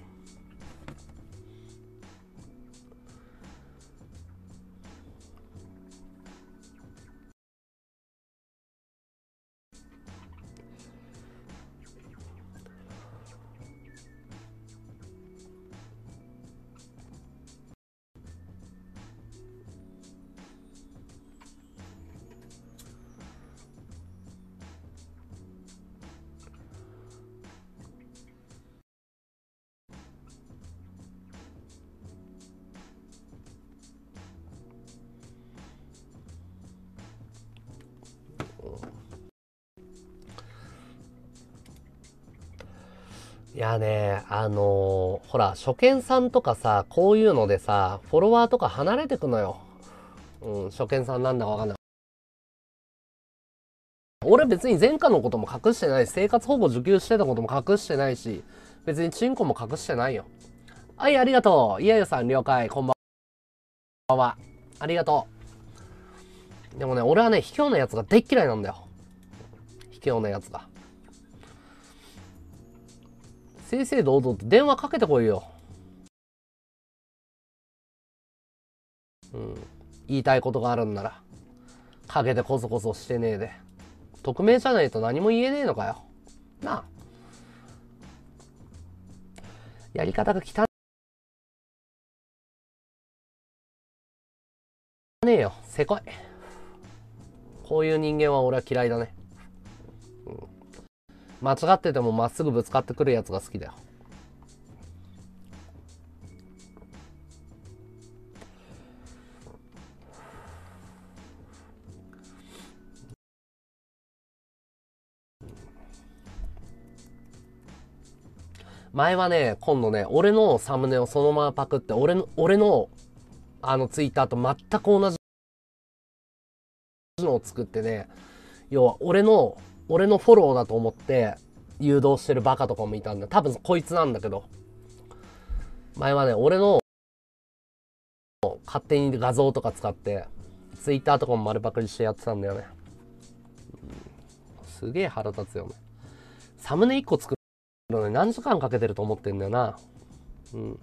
いやね、あのー、ほら、初見さんとかさ、こういうのでさ、フォロワーとか離れてくのよ。うん、初見さんなんだかわかんない。俺別に前科のことも隠してないし、生活保護受給してたことも隠してないし、別にチンコも隠してないよ。はい、ありがとう。いやよさん了解。こんばんは。ありがとう。でもね、俺はね、卑怯なやつが大っ嫌いなんだよ。卑怯なやつが。正々堂々と電話かけてこいよ。うん。言いたいことがあるんなら。かけてこそこそしてねえで。匿名じゃないと何も言えねえのかよ。なあ。やり方が汚ねえよ。せこい。こういう人間は俺は嫌いだね。うん、間違っててもまっすぐぶつかってくるやつが好きだよ。前はね、今度ね、俺のサムネをそのままパクって、俺の、俺の、あのツイッターと全く同じのを作ってね、要は俺の、俺のフォローだと思って誘導してるバカとかもいたんだ。多分こいつなんだけど。前はね、俺の勝手に画像とか使って、ツイッターとかも丸パクリしてやってたんだよね。うん、すげえ腹立つよね。サムネいっこ作るのに何時間かけてると思ってんだよな。うん。うん、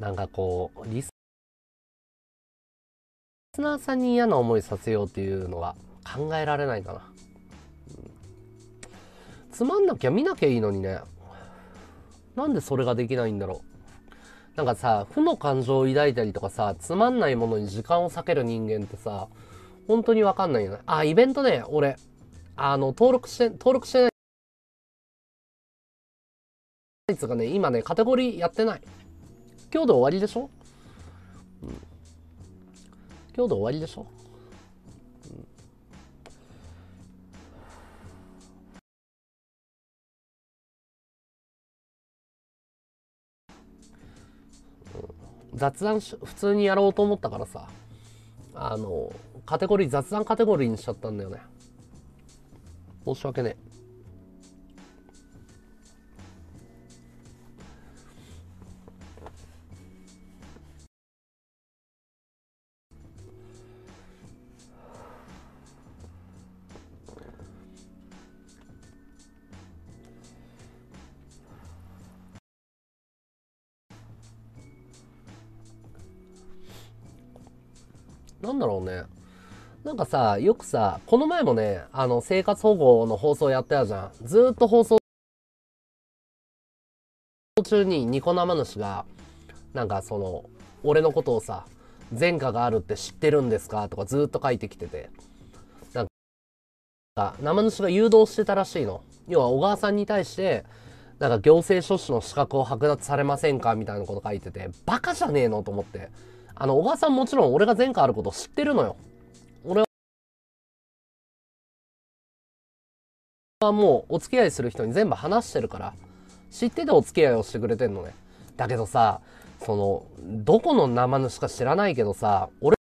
なんかこうリスナーさんに嫌な思いさせようっていうのが考えられないかな、うん、つまんなきゃ見なきゃいいのにね。なんでそれができないんだろう。なんかさ、負の感情を抱いたりとかさ、つまんないものに時間を割ける人間ってさ、本当にわかんないよね。あ、イベントね、俺、あの、登録して、登録してないやつがね、今ね、カテゴリーやってない。今日で終わりでしょ、うん、今日で終わりでしょ、うん、雑談し普通にやろうと思ったからさ、あの、カテゴリー、雑談カテゴリーにしちゃったんだよね。申し訳ねえ。なんだろうね。なんかさ、よくさ、この前もね、あの、生活保護の放送やったやじゃん。ずーっと放送中にニコ生主が、なんかその、俺のことをさ、前科があるって知ってるんですかとかずーっと書いてきてて。なんか、生主が誘導してたらしいの。要は小川さんに対して、なんか行政書士の資格を剥奪されませんかみたいなこと書いてて、バカじゃねえのと思って。あの、小川さんもちろん俺が前科あること知ってるのよ。俺はもうお付き合いする人に全部話してるから、知っててお付き合いをしてくれてんのね。だけどさ、その、どこの生主か知らないけどさ、俺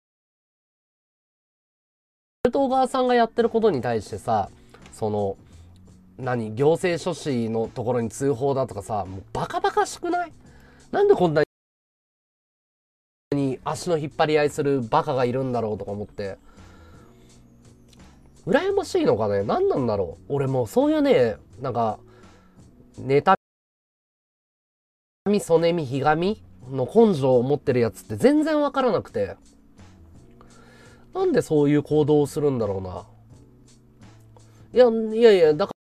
と小川さんがやってることに対してさ、その、何、行政書士のところに通報だとかさ、もうバカバカしくない？なんでこんなに足の引っ張り合いするバカがいるんだろうとか思って。羨ましいのかね？何なんだろう？俺もうそういうね、なんか、妬み、そねみ、ひがみの根性を持ってるやつって全然わからなくて。なんでそういう行動をするんだろうな。いや、いやいや、だ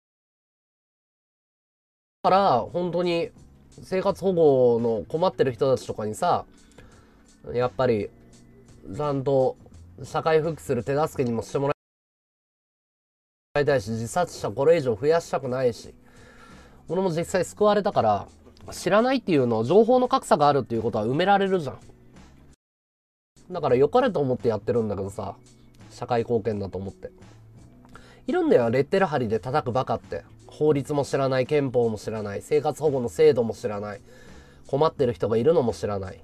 から、本当に、生活保護の困ってる人たちとかにさ、やっぱり、ちゃんと、社会復帰する手助けにもしてもらいたいし、自殺者これ以上増やしたくないし、俺も実際救われたから、知らないっていうの、情報の格差があるっていうことは埋められるじゃん。だから良かれと思ってやってるんだけどさ、社会貢献だと思って。いるんだよ、レッテル貼りで叩くバカって。法律も知らない、憲法も知らない、生活保護の制度も知らない、困ってる人がいるのも知らない。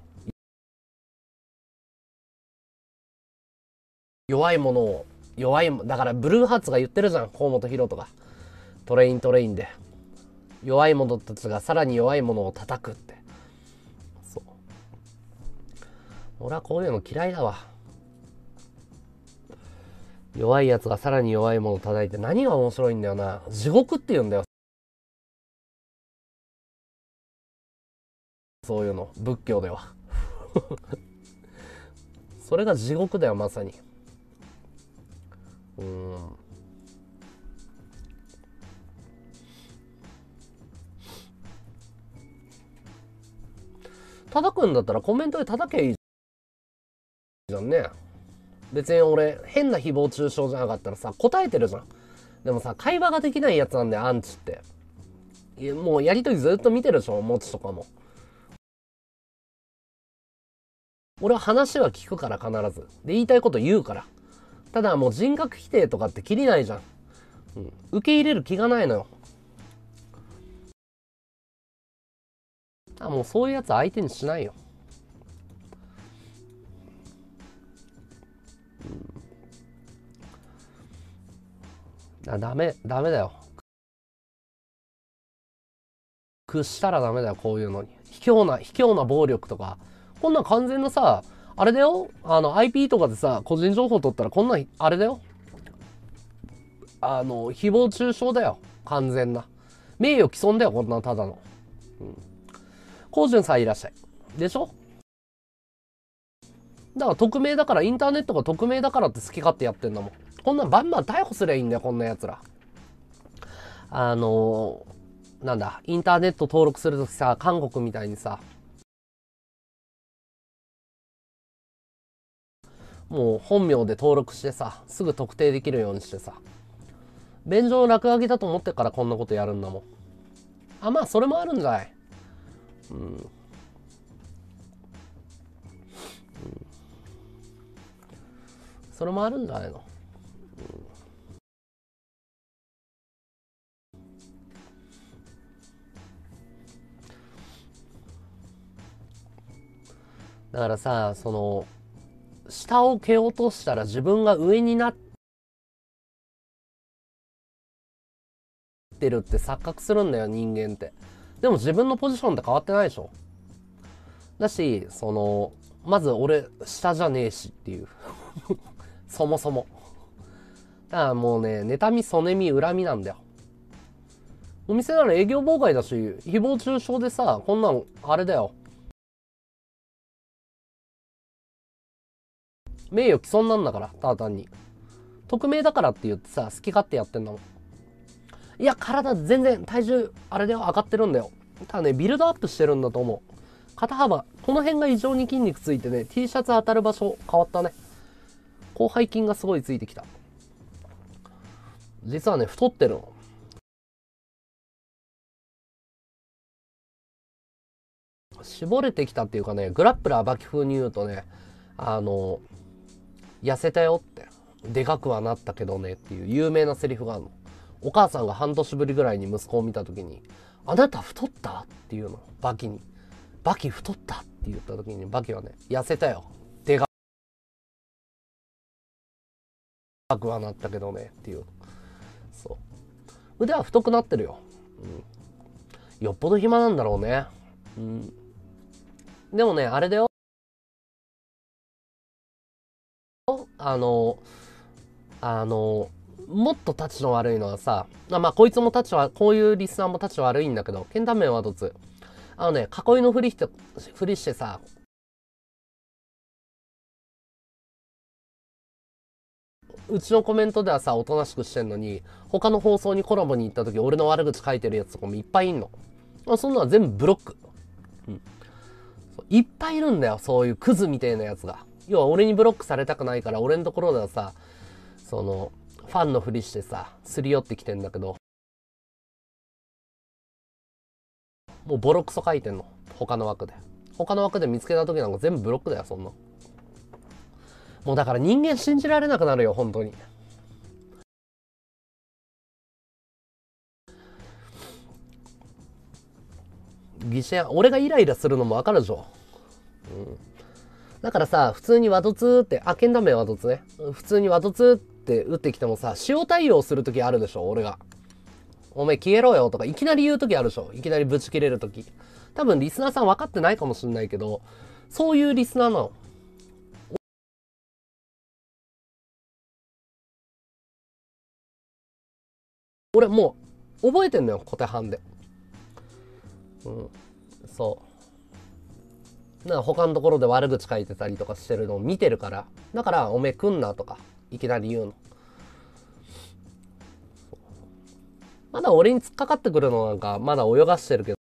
弱いものを、弱いも、だからブルーハーツが言ってるじゃん、河本ロとか。トレイントレインで。弱い者たちがさらに弱いものを叩くって。そう。俺はこういうの嫌いだわ。弱いやつがさらに弱いものを叩いて何が面白いんだよな。地獄って言うんだよ。そういうの。仏教では。それが地獄だよ、まさに。うーん。叩くんだったらコメントで叩けばいいじゃんね。別に俺、変な誹謗中傷じゃなかったらさ、答えてるじゃん。でもさ、会話ができないやつなんだよ、アンチって。いやもうやりとりずっと見てるでしょ、もちとかも。俺は話は聞くから必ず。で、言いたいこと言うから。ただもう人格否定とかってきりないじゃん。うん。受け入れる気がないのよ。あ、もうそういうやつ相手にしないよ。うん、あ、ダメ、ダメだよ。屈したらダメだよ、こういうのに。卑怯な、卑怯な暴力とか。こんなん完全なさ、あれだよ。あの、アイピー とかでさ、個人情報取ったらこんなん、あれだよ。あの、誹謗中傷だよ。完全な。名誉毀損だよ、こんなただの。うん。コウジュンさんいらっしゃい。 でしょ？だから匿名だから、インターネットが匿名だからって好き勝手やってんだもん。こんなんバンバン逮捕すりゃいいんだよ、こんな奴ら。あのー、なんだ、インターネット登録するときさ、韓国みたいにさ、もう本名で登録してさ、すぐ特定できるようにしてさ、便乗落書きだと思ってからこんなことやるんだもん。あ、まあ、それもあるんじゃない？うん。うん、それもあるんじゃないの？だからさ、その、下を蹴落としたら自分が上になってるって錯覚するんだよ、人間って。でも自分のポジションって変わってないでしょ。だし、その、まず俺、下じゃねえしっていう。そもそも。だからもうね、妬み、そねみ、恨みなんだよ。お店なら営業妨害だし、誹謗中傷でさ、こんなん、あれだよ。名誉毀損なんだから、ただ単に。匿名だからって言ってさ、好き勝手やってんだもん。いや、体全然、体重、あれだよ、上がってるんだよ。ただね、ビルドアップしてるんだと思う。肩幅、この辺が異常に筋肉ついてね、T シャツ当たる場所変わったね。広背筋がすごいついてきた。実はね、太ってるの。絞れてきたっていうかね、グラップラーバキ風に言うとね、あの、痩せたよって、でかくはなったけどねっていう有名なセリフがあるの。お母さんが半年ぶりぐらいに息子を見た時に、あなた太ったっていうの、バキに。バキ太ったって言った時に、バキはね、痩せたよ。でかくはなったけどねっていう。そう。腕は太くなってるよ。うん。よっぽど暇なんだろうね。うん。でもね、あれだよ。あの、あの、もっとタチの悪いのはさ、あまあ、こいつもタチは、こういうリスナーもタチ悪いんだけど、ケンタンメンはどつ。あのね、囲いのふりして、ふりしてさ、うちのコメントではさ、おとなしくしてんのに、他の放送にコラボに行った時、俺の悪口書いてるやつとかもいっぱいいんの。そんなの全部ブロック。うん。いっぱいいるんだよ、そういうクズみたいなやつが。要は俺にブロックされたくないから、俺のところではさ、その、ファンのふりしてさ、すり寄ってきてんだけど、もうボロクソ書いてんの。他の枠で。他の枠で見つけた時なんか全部ブロックだよ、そんな。もうだから人間信じられなくなるよ、本当に。疑心、俺がイライラするのもわかるでしょ。うん。だからさ、普通にワドツーって、あ、けん玉ワドツね。普通にワドツーって打ってきてもさ、塩対応するときあるでしょ、俺が。お前消えろよとか、いきなり言うときあるでしょ。いきなりブチ切れるとき。多分リスナーさん分かってないかもしんないけど、そういうリスナーなの。俺もう、覚えてんのよ、小手半で。うん。そう。なんか他のところで悪口書いてたりとかしてるのを見てるから。だから、おめえ来んなとか、いきなり言うの。まだ俺に突っかかってくるのなんか、まだ泳がしてるけ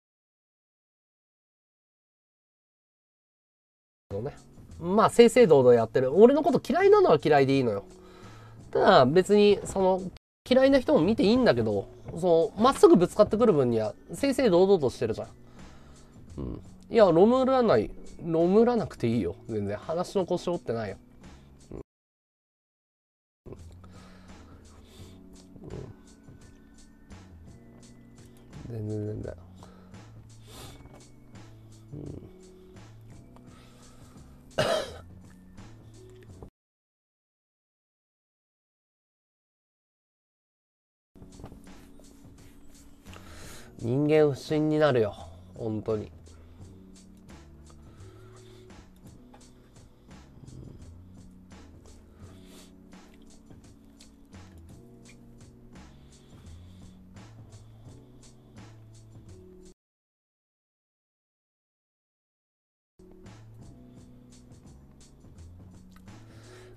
どね。まあ、正々堂々やってる。俺のこと嫌いなのは嫌いでいいのよ。ただ、別に、その、嫌いな人も見ていいんだけど、その、まっすぐぶつかってくる分には、正々堂々としてるじゃん。うん。いや、ロムらない、ロムらなくていいよ。全然。話の腰折ってないよ。うん。全然全然。うん。人間不信になるよ。本当に。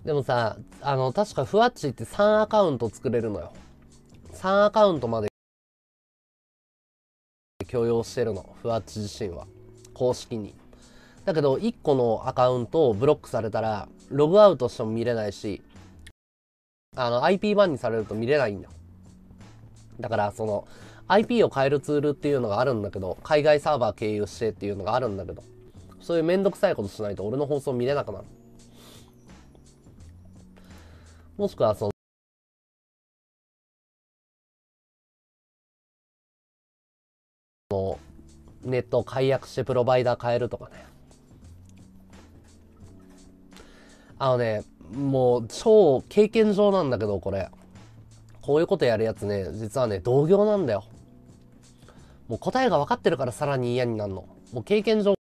でもさ、あの、確かふわっちってさんアカウント作れるのよ。さんアカウントまで許容してるの。ふわっち自身は。公式に。だけど、いっこのアカウントをブロックされたら、ログアウトしても見れないし、あの、アイピー バンにされると見れないんだよ。だから、その、アイピー を変えるツールっていうのがあるんだけど、海外サーバー経由してっていうのがあるんだけど、そういうめんどくさいことしないと俺の放送見れなくなる。もしくは、その、ネットを解約してプロバイダー変えるとかね。あのね、もう超経験上なんだけど、これ。こういうことやるやつね、実はね、同業なんだよ。もう答えが分かってるからさらに嫌になるの。もう経験上、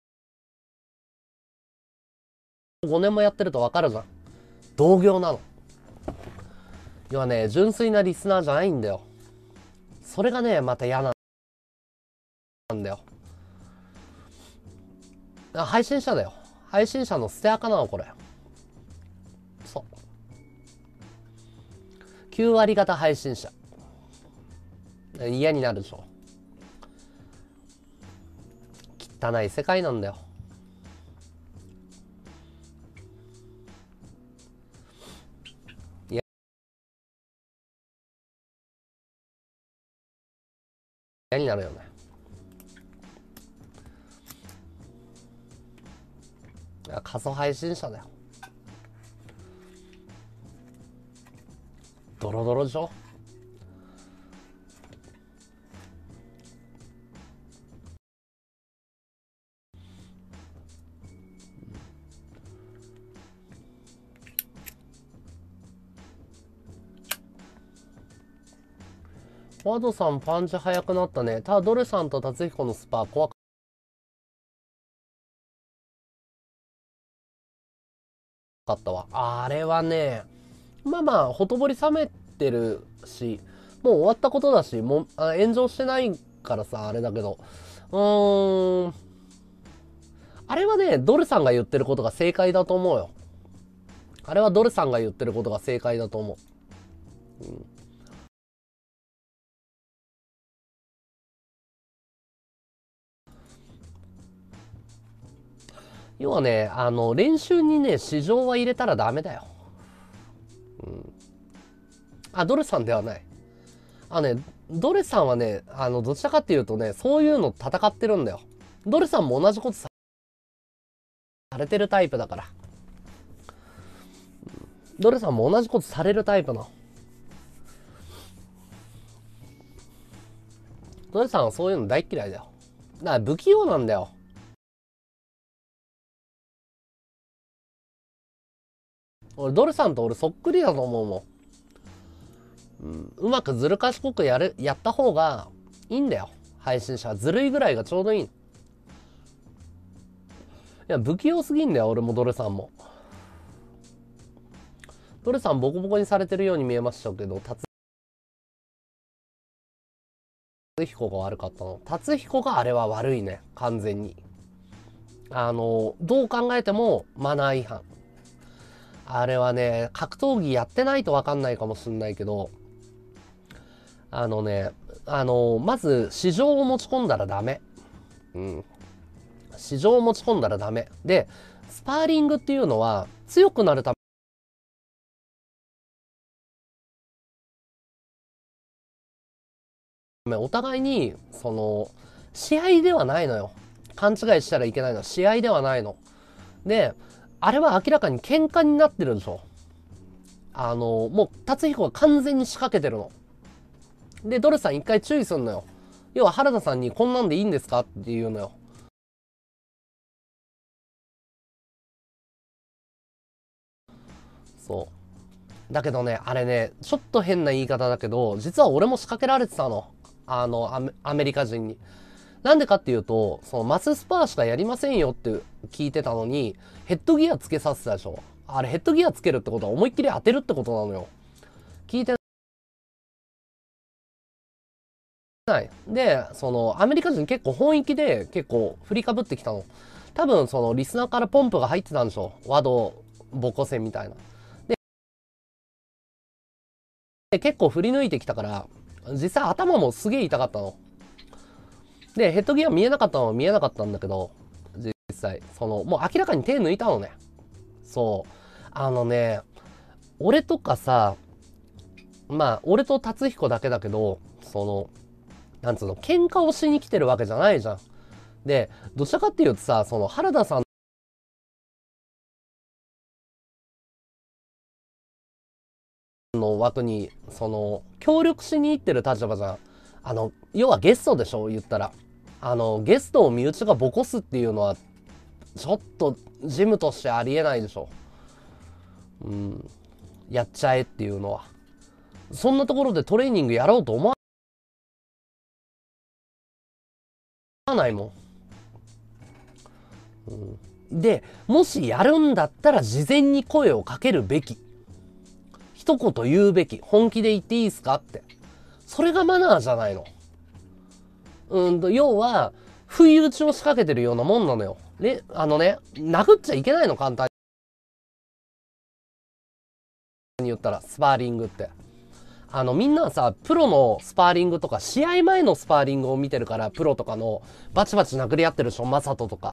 ごねんもやってると分かるじゃん。同業なの。要はね、純粋なリスナーじゃないんだよ。それがね、また嫌なんだよ。あ、配信者だよ。配信者の捨てアカなの、これ。そう。きゅう割型配信者。嫌になるでしょ。汚い世界なんだよ。嫌になるよね。仮想配信者だよ。ドロドロでしょ。ワドさんパンチ速くなったね。ただドルさんと達彦のスパ怖かったわ。あれはね、まあまあほとぼり冷めてるし、もう終わったことだし、もうあ炎上してないからさ、あれだけど、うーん、あれはね、ドルさんが言ってることが正解だと思うよ。あれはドルさんが言ってることが正解だと思う。うん、要はね、あの、練習にね、市場は入れたらダメだよ。うん。あ、ドルさんではない。あのね、ドルさんはね、あの、どちらかっていうとね、そういうの戦ってるんだよ。ドルさんも同じことされてるタイプだから。ドルさんも同じことされるタイプなの。ドルさんはそういうの大嫌いだよ。だから不器用なんだよ。俺、ドルさんと俺そっくりだと思うもん。うん、うまくずる賢くやる、やった方がいいんだよ。配信者はずるいぐらいがちょうどいい。いや、不器用すぎんだよ、俺もドルさんも。ドルさんボコボコにされてるように見えましたけど、達彦が悪かったの。達彦があれは悪いね、完全に。あの、どう考えてもマナー違反。あれはね、格闘技やってないと分かんないかもしんないけど、あのね、あの、まず、市場を持ち込んだらダメ。うん。市場を持ち込んだらダメ。で、スパーリングっていうのは、強くなるため、お互いに、その、試合ではないのよ。勘違いしたらいけないのは試合ではないの。で、あれは明らかに喧嘩になってるでしょ。あの、もう、達彦が完全に仕掛けてるの。で、ドルさん一回注意すんのよ。要は原田さんにこんなんでいいんですかっていうのよ。そう。だけどね、あれね、ちょっと変な言い方だけど、実は俺も仕掛けられてたの。あの、アメアメリカ人に。なんでかっていうと、そのマススパーしかやりませんよって聞いてたのに、ヘッドギアつけさせたでしょ。あれヘッドギアつけるってことは思いっきり当てるってことなのよ。聞いてない。で、そのアメリカ人結構本域で結構振りかぶってきたの。多分そのリスナーからポンプが入ってたんでしょ。ワドボコ戦みたいな。 結構振り抜いてきたから、実際頭もすげえ痛かったの。で、ヘッドギア見えなかったのは見えなかったんだけど、実際、その、もう明らかに手抜いたのね。そう。あのね、俺とかさ、まあ、俺と達彦だけだけど、その、なんつうの、喧嘩をしに来てるわけじゃないじゃん。で、どちらかっていうとさ、その原田さんの枠に、その、協力しに行ってる立場じゃん。あの、要はゲストでしょ、言ったら。あの、ゲストを身内がボコすっていうのは、ちょっと、ジムとしてありえないでしょ。うん。やっちゃえっていうのは。そんなところでトレーニングやろうと思わないもん。うん、で、もしやるんだったら事前に声をかけるべき。一言言うべき。本気で言っていいですかって。それがマナーじゃないの。うんと、要は、不意打ちを仕掛けてるようなもんなのよ。ね、あのね、殴っちゃいけないの、簡単に言ったら、スパーリングって。あの、みんなはさ、プロのスパーリングとか、試合前のスパーリングを見てるから、プロとかのバチバチ殴り合ってるでしょ、マサトとか。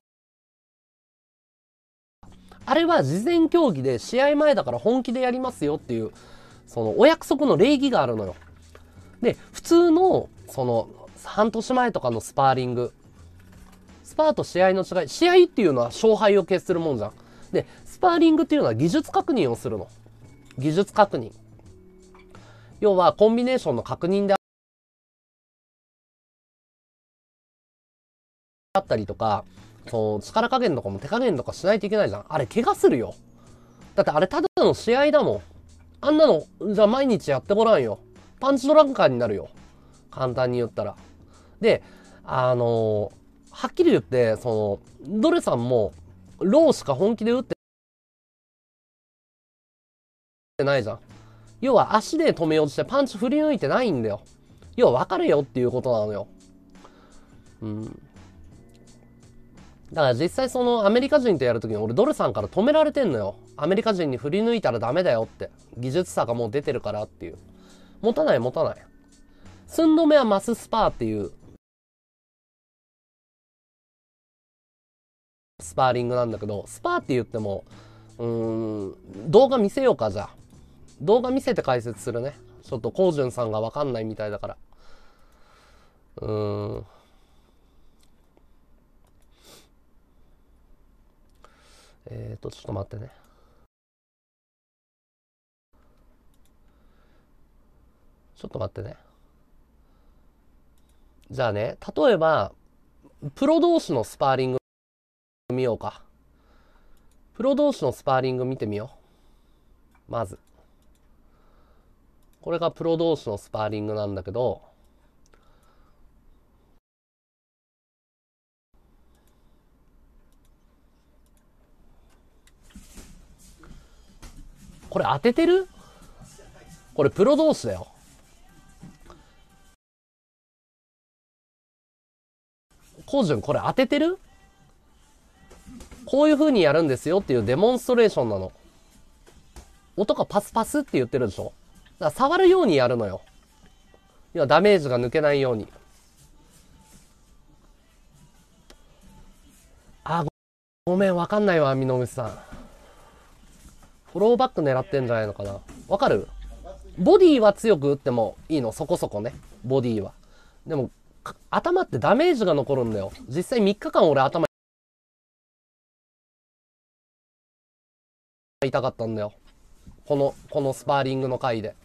あれは事前競技で試合前だから本気でやりますよっていう、そのお約束の礼儀があるのよ。で、普通の、その、半年前とかのスパーリング。スパーと試合の違い。試合っていうのは勝敗を決するもんじゃん。で、スパーリングっていうのは技術確認をするの。技術確認。要はコンビネーションの確認であったりとか、その力加減とかも手加減とかしないといけないじゃん。あれ怪我するよ。だってあれただの試合だもん。あんなの、じゃあ毎日やってごらんよ。パンチドランカーになるよ。簡単に言ったら。で、あのー、はっきり言って、その、ドレさんも、ローしか本気で打ってないじゃん。要は足で止めようとしてパンチ振り抜いてないんだよ。要は分かれよっていうことなのよ。うん。だから実際そのアメリカ人とやるときに俺ドルさんから止められてんのよ。アメリカ人に振り抜いたらダメだよって。技術差がもう出てるからっていう。持たない持たない。寸止めはマススパーっていうスパーリングなんだけど、スパーって言っても、うーん、動画見せようかじゃあ。動画見せて解説するね。ちょっとコウジュンさんがわかんないみたいだから。うーん。えーと、ちょっと待ってね。ちょっと待ってね。じゃあね、例えば、プロ同士のスパーリング見ようか。プロ同士のスパーリング見てみよう。まず。これがプロ同士のスパーリングなんだけど、これ当ててる？これプロ同士だよ。コウジュンこれ当ててる？こういう風にやるんですよっていうデモンストレーションなの。音がパスパスって言ってるでしょ。だから触るようにやるのよ。要はダメージが抜けないように。あ、ごめん、わかんないわ、みのむさん。フォローバック狙ってんじゃないのかな。わかる？ボディは強く打ってもいいの、そこそこね。ボディは。でも、頭ってダメージが残るんだよ。実際みっかかん俺頭痛かったんだよ。この、このスパーリングの回で。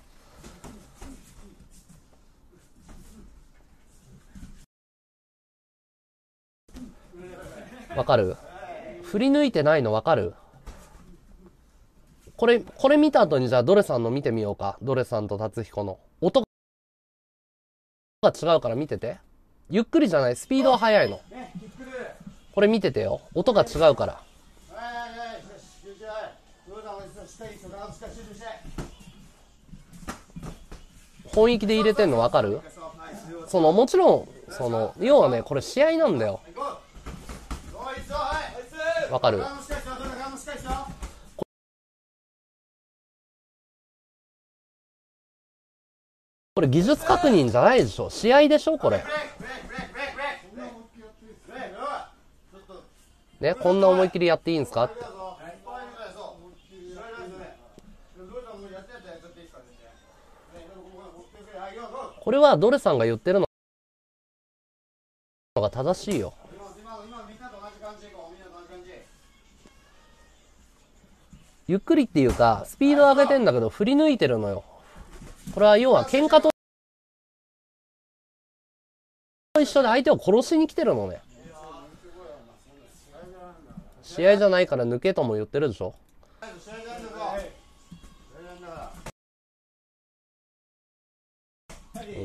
わかる？振り抜いてないのわかる？これ、これ見た後にじゃあドレさんの見てみようか。ドレさんと達彦の。音が違うから見てて。ゆっくりじゃない、スピードは速いの。これ見ててよ。音が違うから。本域で入れてんの分かる？そのもちろんその要はねこれ試合なんだよ。分かる？ これ技術確認じゃないでしょ。試合でしょこれ。ね、こんな思いっきりやっていいんですかって。これはドレさんが言ってるのが正しいよ。ゆっくりっていうかスピード上げてんだけど振り抜いてるのよ。これは要は喧嘩と一緒で相手を殺しに来てるのね。試合じゃないから抜けとも言ってるでしょ。うん、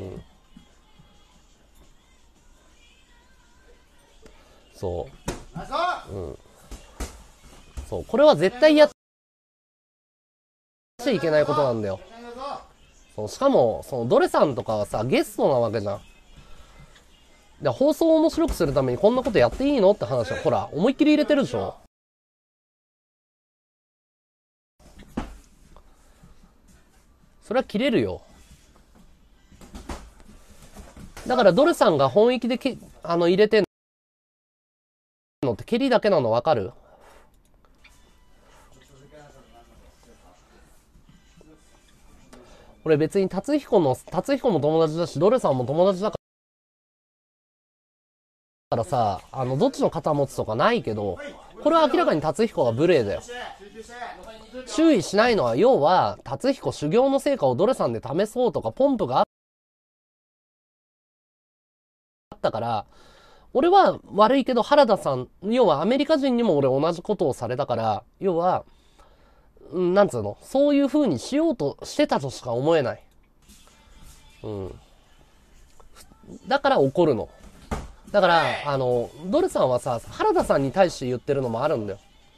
そう、うん、そうこれは絶対やっちゃいけないことなんだよ。そうしかもそのドレさんとかはさゲストなわけじゃん。で放送を面白くするためにこんなことやっていいのって話はほら思いっきり入れてるでしょ。それは切れるよ。だからドレさんが本域でけあの入れてんのって蹴りだけなの分かる？これ別に達彦の達彦も友達だしドレさんも友達だからさ、あのどっちの肩持つとかないけど、これは明らかに達彦が無礼だよ。注意しないのは要は達彦修行の成果をドレさんで試そうとかポンプがあったから、俺は悪いけど原田さん、要はアメリカ人にも俺同じことをされたから、要はなんつうの、そういう風にしようとしてたとしか思えない。うん。だから怒るの。だから、あの、ドルさんはさ、原田さんに対して言ってるのもあるんだよ。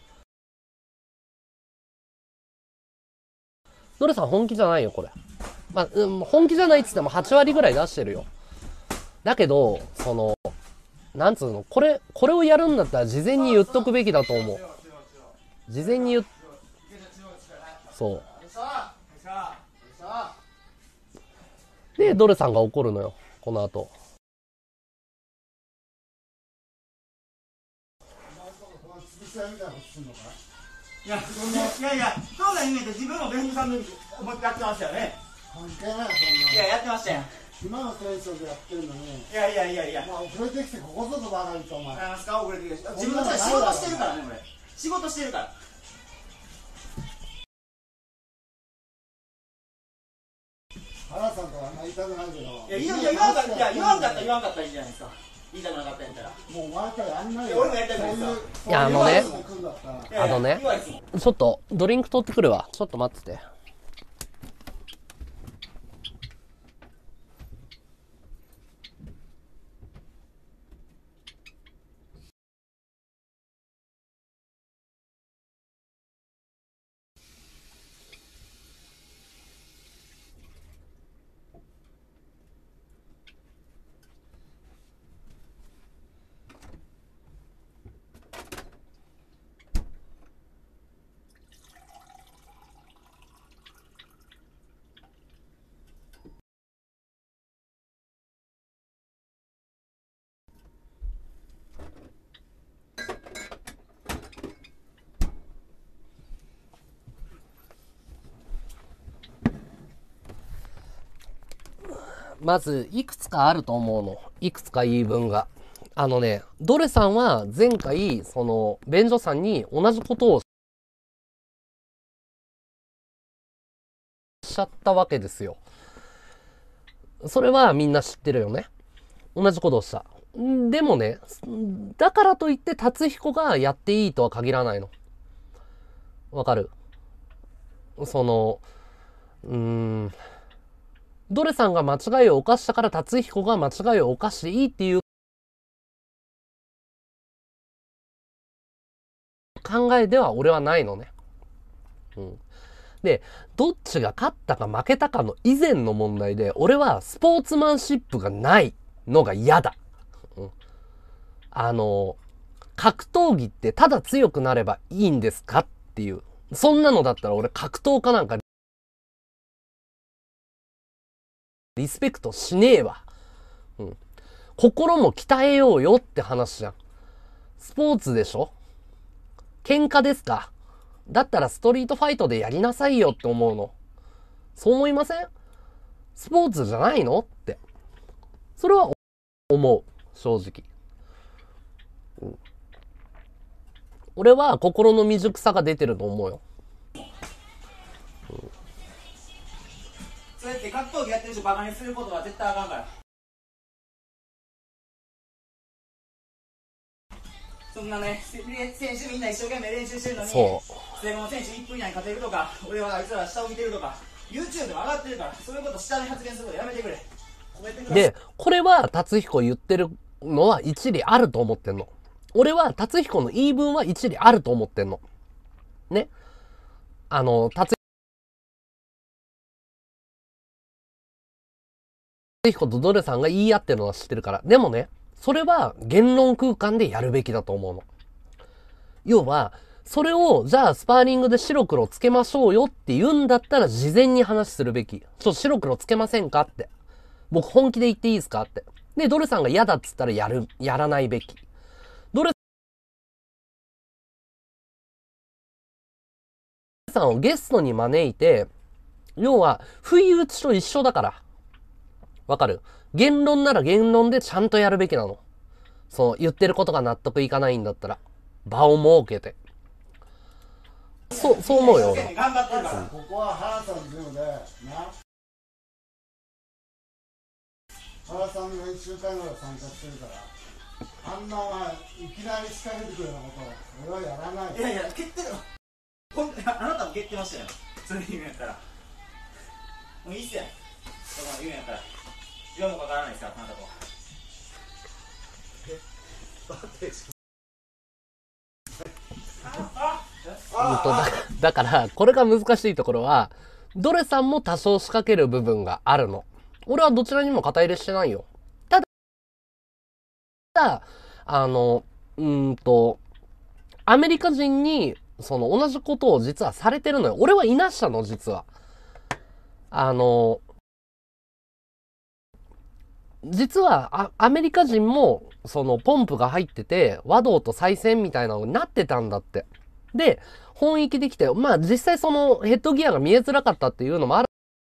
ドルさん本気じゃないよ、これ。まあ、うん、本気じゃないっつってもはち割ぐらい出してるよ。だけど、その、なんつうの、これ、これをやるんだったら事前に言っとくべきだと思う。事前に言っ、そう。で、ドルさんが怒るのよ、この後。 いや、いやいや、そうだよねって自分も弁護士さんの思ってやってましたよね。 関係ないそんな。 いや、やってましたよ。 今のテンションでやってるのに。 いやいやいやいや。 まあ遅れてきてここぞとばかりとお前。 なんすか遅れてきて。自分の仕事してるからね、俺。仕事してるから。 原さんとはあんま言いたくないけど。 いや、言わんかった、いや、言わんかった、言わんかったらいいじゃないですか。言いたくなかったんやったら。 もうお前とやんないよ。 俺もやりたくないですよ。 いや、あのね、あのね、 ね、 ちょっとドリンク取ってくるわ。ちょっと待ってて。まず、いくつかあると思うの。いくつか言い分が。あのね、ドレさんは前回、その、便所さんに同じことをおっしゃったわけですよ。それはみんな知ってるよね。同じことをした。でもね、だからといって達彦がやっていいとは限らないの。わかる？その、うーん、ドレさんが間違いを犯したから達彦が間違いを犯していいっていう考えでは俺はないのね。うん。で、どっちが勝ったか負けたかの以前の問題で、俺はスポーツマンシップがないのが嫌だ。うん。あの、格闘技ってただ強くなればいいんですかっていう。そんなのだったら俺格闘家なんかリスペクトしねえわ。うん。心も鍛えようよって話じゃん。スポーツでしょ？喧嘩ですか？だったらストリートファイトでやりなさいよって思うの。そう思いません？スポーツじゃないのって。それは思う。正直。うん、俺は心の未熟さが出てると思うよ。うん、 そうやって格闘技やってる人バカにすることは絶対あかんから。そんなね、選手みんな一生懸命練習してるのに、それも選手いっぷん以内に勝てるとか、俺はあいつら下を見てるとか、YouTube でも上がってるから、そういうこと下に発言することやめてくれ。 で、これは達彦言ってるのは一理あると思ってんの。俺は達彦の言い分は一理あると思ってんの。ね。あの、達彦とドレさんが言い合ってるのは知ってるから。でもね、それは言論空間でやるべきだと思うの。要は、それを、じゃあスパーリングで白黒つけましょうよって言うんだったら事前に話するべき。ちょっと白黒つけませんかって。僕本気で言っていいですかって。で、ドレさんが嫌だっつったらやる、やらないべき。ドレさんをゲストに招いて、要は、不意打ちと一緒だから。わかる？言論なら言論でちゃんとやるべきなの。そう、言ってることが納得いかないんだったら。場を設けて。そう、そう思うよ、俺。 頑張ってるから。 ここは原さんのジムで、な。原さんの練習会など参加してるから、あんなはいきなり仕掛けてくるようなことを俺はやらない。 いやいや、蹴ってる。ほんあなたも蹴ってましたよ。そういう意味やったら。もういいっすよ。そこの言うんやったら。言わもかからないですから、あなたと。 だ, だからこれが難しいところはドレさんも多少仕掛ける部分があるの。俺はどちらにも肩入れしてないよ。ただただあのうーんとアメリカ人にその同じことを実はされてるのよ。俺はいなしたの実は。あの実は ア, アメリカ人もそのポンプが入ってて和道と再戦みたいなのになってたんだって。で本域できて、まあ実際そのヘッドギアが見えづらかったっていうのもあ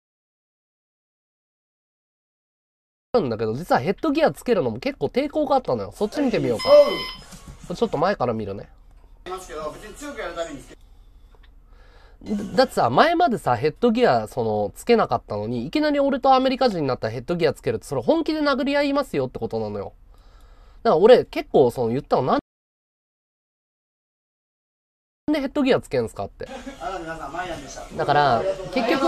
るんだけど、実はヘッドギアつけるのも結構抵抗があったのよ。そっち見てみようか。ちょっと前から見るね。だってさ、前までさ、ヘッドギアそのつけなかったのに、いきなり俺とアメリカ人になったらヘッドギアつけるって、それ本気で殴り合いますよってことなのよ。だから俺結構その言ったの、なんでヘッドギアつけんすかって。だから結局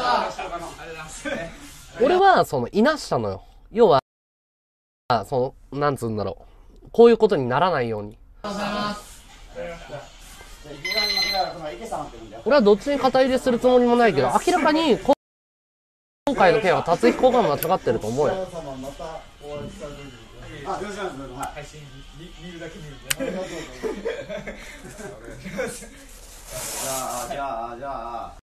俺はそのいなしたのよ。要はそのなんつうんだろう、こういうことにならないように。俺はどっちに肩入れするつもりもないけど、明らかに今回の件は達彦が間違ってると思うよ。 あ、よろしくお願いします。配信見るだけ見るね。ありがとうございます。じゃあじゃあじゃあ。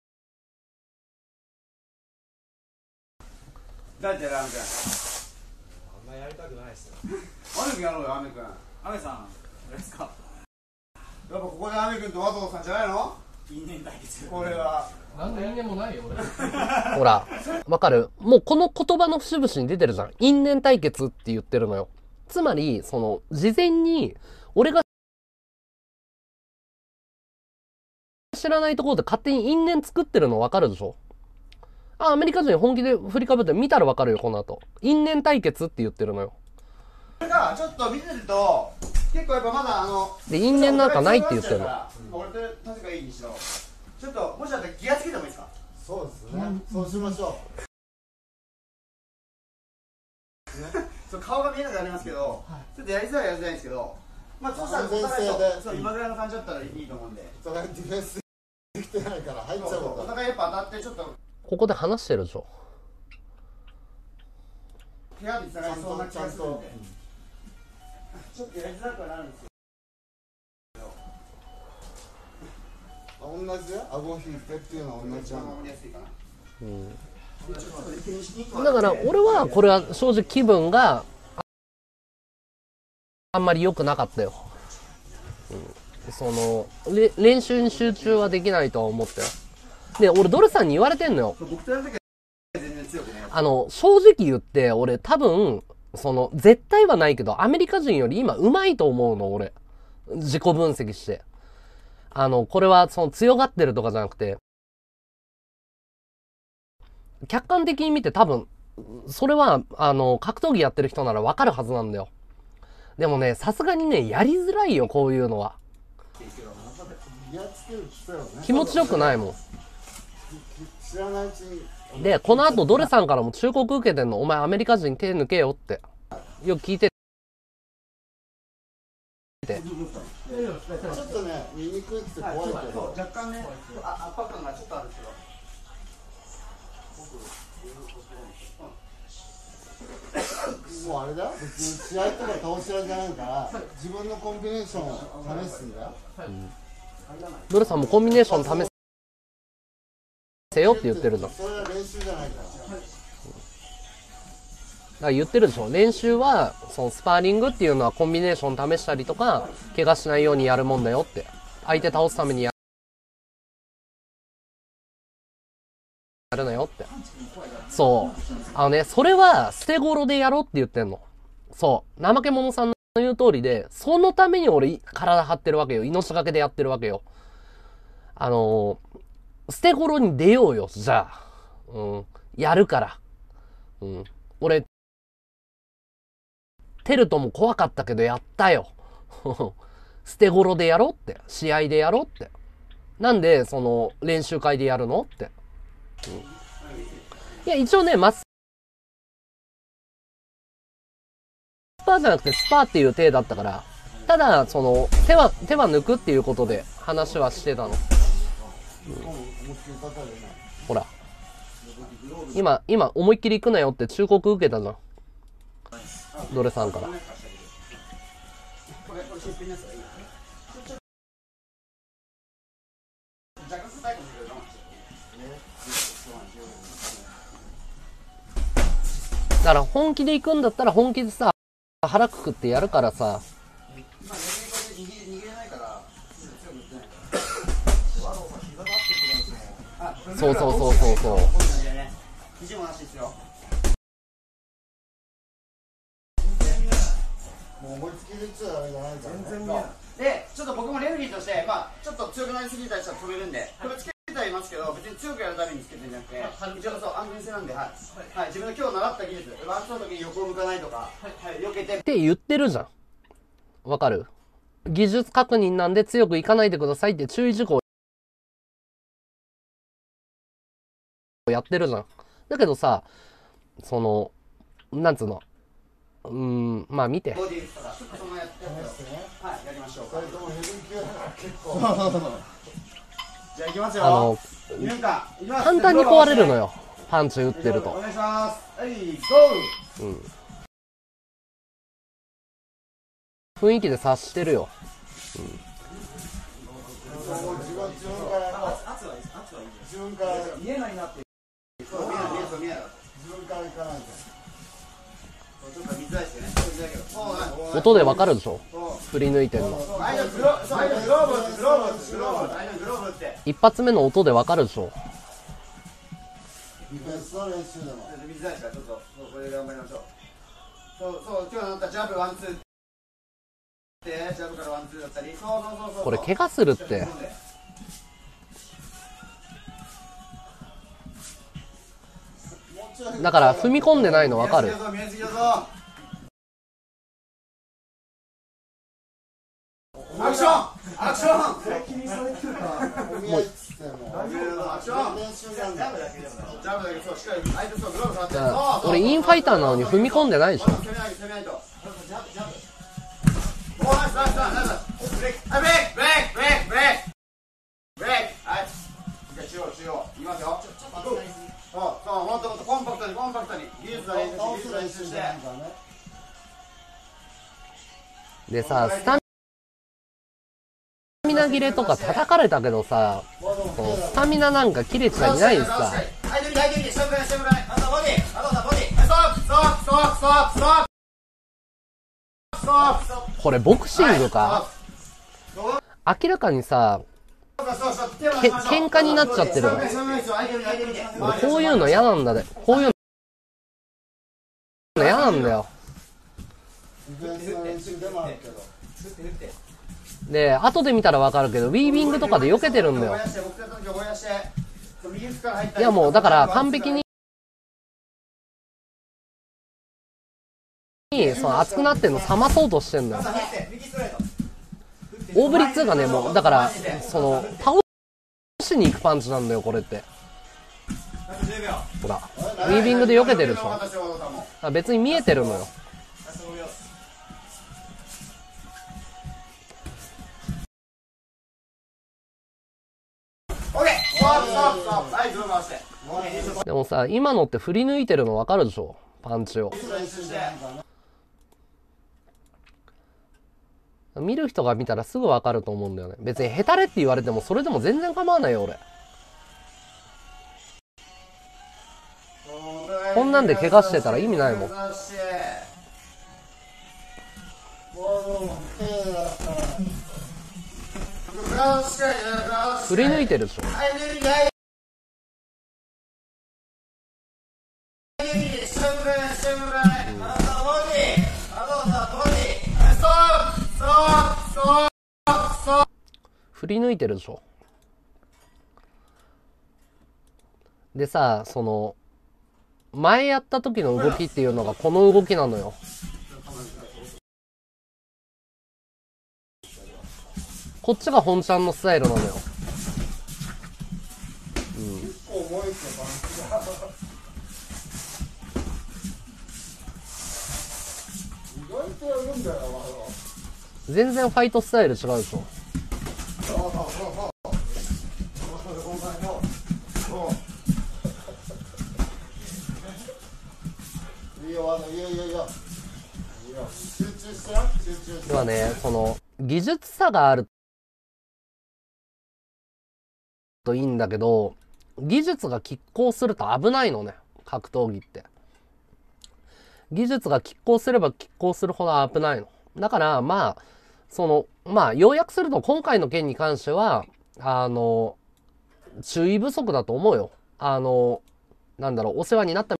誰とやるアメ君。あんまやりたくないですよ。アメ君やろうよアメ君。アメさん、どうですか。やっぱここでアメ君と和藤さんじゃないの？因縁対決。これは。 なんで因縁もないよ俺。ほら、わかる？もうこの言葉の節々に出てるじゃん。因縁対決って言ってるのよ。つまり、その、事前に、俺が知らないところで勝手に因縁作ってるの分かるでしょ？あ、アメリカ人本気で振りかぶって見たら分かるよ、この後。因縁対決って言ってるのよ。 これが、ちょっと見てると、結構やっぱまだあの、 で、因縁なんかないって言ってるの。 俺と確かいいにしろ。ちょっと、もしあったらギアつけてもいいですか？ そうですね、そうしましょう。 そう顔が見えなくなりますけど、はい、ちょっとやりづらいやりづらいんですけど、まあそうしたらお互いとそう今ぐらいの感じだったらいいと思うんで、 お互いディフェンスできてないから入っちゃうから、 お互いやっぱ当たってちょっとここで話してるでしょ。 怪我につながりそうな気がするんで、ちょっとやりづらくはなるんですよ。 同じだよ、顎引いてっていうのは同じなの。 やすいかな。 うん。 だから俺はこれは正直気分があんまり良くなかったよ、うん、そのれ練習に集中はできないとは思ったよ。で俺ドルさんに言われてんのよ。あの正直言って俺多分その絶対はないけどアメリカ人より今上手いと思うの俺。自己分析してあのこれはその強がってるとかじゃなくて客観的に見て多分それはあの格闘技やってる人なら分かるはずなんだよ。でもねさすがにねやりづらいよこういうのは。気持ちよくないもん。 知らないうちに。 でこの後ドレさんからも忠告受けてんの。お前アメリカ人手抜けよってよく聞いてて。 ちょっとね見にくいって怖いけど若干ねあ圧迫感がちょっとあるんですけどもうあれだ別に試合とか倒し合いじゃないから自分のコンビネーションを試すんだよ、うん、 ドレさんもコンビネーション試せよって言ってるんだ。 それは練習じゃないから、 だから言ってるでしょ。練習はそのスパーリングっていうのはコンビネーション試したりとか怪我しないようにやるもんだよって。相手倒すためにやるなよって。そうあのねそれは捨て頃でやろうって言ってんの。そう怠け者さんの言う通りでそのために俺体張ってるわけよ。命がけでやってるわけよ。あのー、捨て頃に出ようよじゃあ、うん、やるから、うん、俺テルトも怖かったけどやったよ捨て頃でやろうって試合でやろうってなんでその練習会でやるのって、うん、いや一応ねマスパーじゃなくてスパーっていう体だったからただその手は手は抜くっていうことで話はしてたの、うん、ほら今今思いっきり行くなよって忠告受けたじゃんドレさんから。だから本気で行くんだったら本気でさ腹くくってやるからさ。そうそうそうそうそう。 もう思いつきで言っちゃダメじゃないから、ね、 全然見えない。で、ちょっと僕もレフェリーとして、まあ、ちょっと強くなりすぎたりしたら飛べるんで、これつけてはいますけど、別に強くやるためにつけてるんじゃなくて、一応そう安全性なんで、はい、はい、自分の今日習った技術、ワンツーの時に横を向かないとか、はい、避けてって言ってるじゃん。わかる？技術確認なんで強くいかないでくださいって注意事項やってるじゃん。だけどさ、そのなんつうの。うーん、まあ見て。 ボディとか、ちょっとそのやってやつね。はい、やりましょう。 それともヘビー級だから結構。 じゃあ行きますよ。 あのにふんかん。 簡単に壊れるのよ。パンチ打ってると。 お願いします。はい、ゴー。 うん。雰囲気で察してるよ。うん。 自分自分から圧はいいです。圧はいいです。 自分から見えないなって。そう見えない見えない。 自分から行かないと。 ちょっと見づらいですよね。見づらいけど。 音でわかるでしょ。振り抜いてんの。 あいのグローブ、あいのグローブ、グローブ、グローブ、あいのグローブって。 一発目の音でわかるでしょ。 ディフェンスの練習でも。 見づらいですから、ちょっとこれで頑張りましょう。そうそう今日習ったジャブワンツーってジャブからワンツーだったり、そうそうそうそう。 これ怪我するって。だから踏み込んでないの分かる。 アクションアクション俺インファイターなのに踏み込んでないでしょ。 そうそう、もっともっとコンパクトにコンパクトに技術の練習して技術の練習してでさ、スタミナ切れとか叩かれたけどさ、スタミナなんか切れちゃいないしさ。 相手に相手に下ぐらい、下ぐらい。あとボディ。あとだ、ボディ。ストップ、ストップ、ストップ、ストップ、ストップ。ストップ、ストップ。 これボクシングか、明らかにさ、け喧嘩になっちゃってる。俺こういうの嫌なんだで。こういうの嫌なんだよ。で、後で見たらわかるけど、ウィービングとかで避けてるんだよ。いやもう、だから完璧に、その熱くなってんの冷まそうとしてんだよ。大振りっつうかね、もう、だから、その、倒しに行くパンチなんだよ、これって。ほら、ウィービングで避けてるでしょ。別に見えてるのよ。でもさ、今のって振り抜いてるの分かるでしょ、パンチを。見る人が見たらすぐ分かると思うんだよね。別にヘタレって言われてもそれでも全然構わないよ俺。こんなんで怪我してたら意味ないもん。振り抜いてるでしょ。振り抜いてるでしょ。でさ、その前やった時の動きっていうのがこの動きなのよ。こっちが本ちゃんのスタイルなのよ。うん。全然ファイトスタイル違うでしょ。ではね、その技術差があるといいんだけど、技術が拮抗すると危ないのね、格闘技って。技術が拮抗すれば拮抗するほど危ないの。だからまあそのまあ要約すると今回の件に関してはあの注意不足だと思うよ。あのなんだろう、お世話になった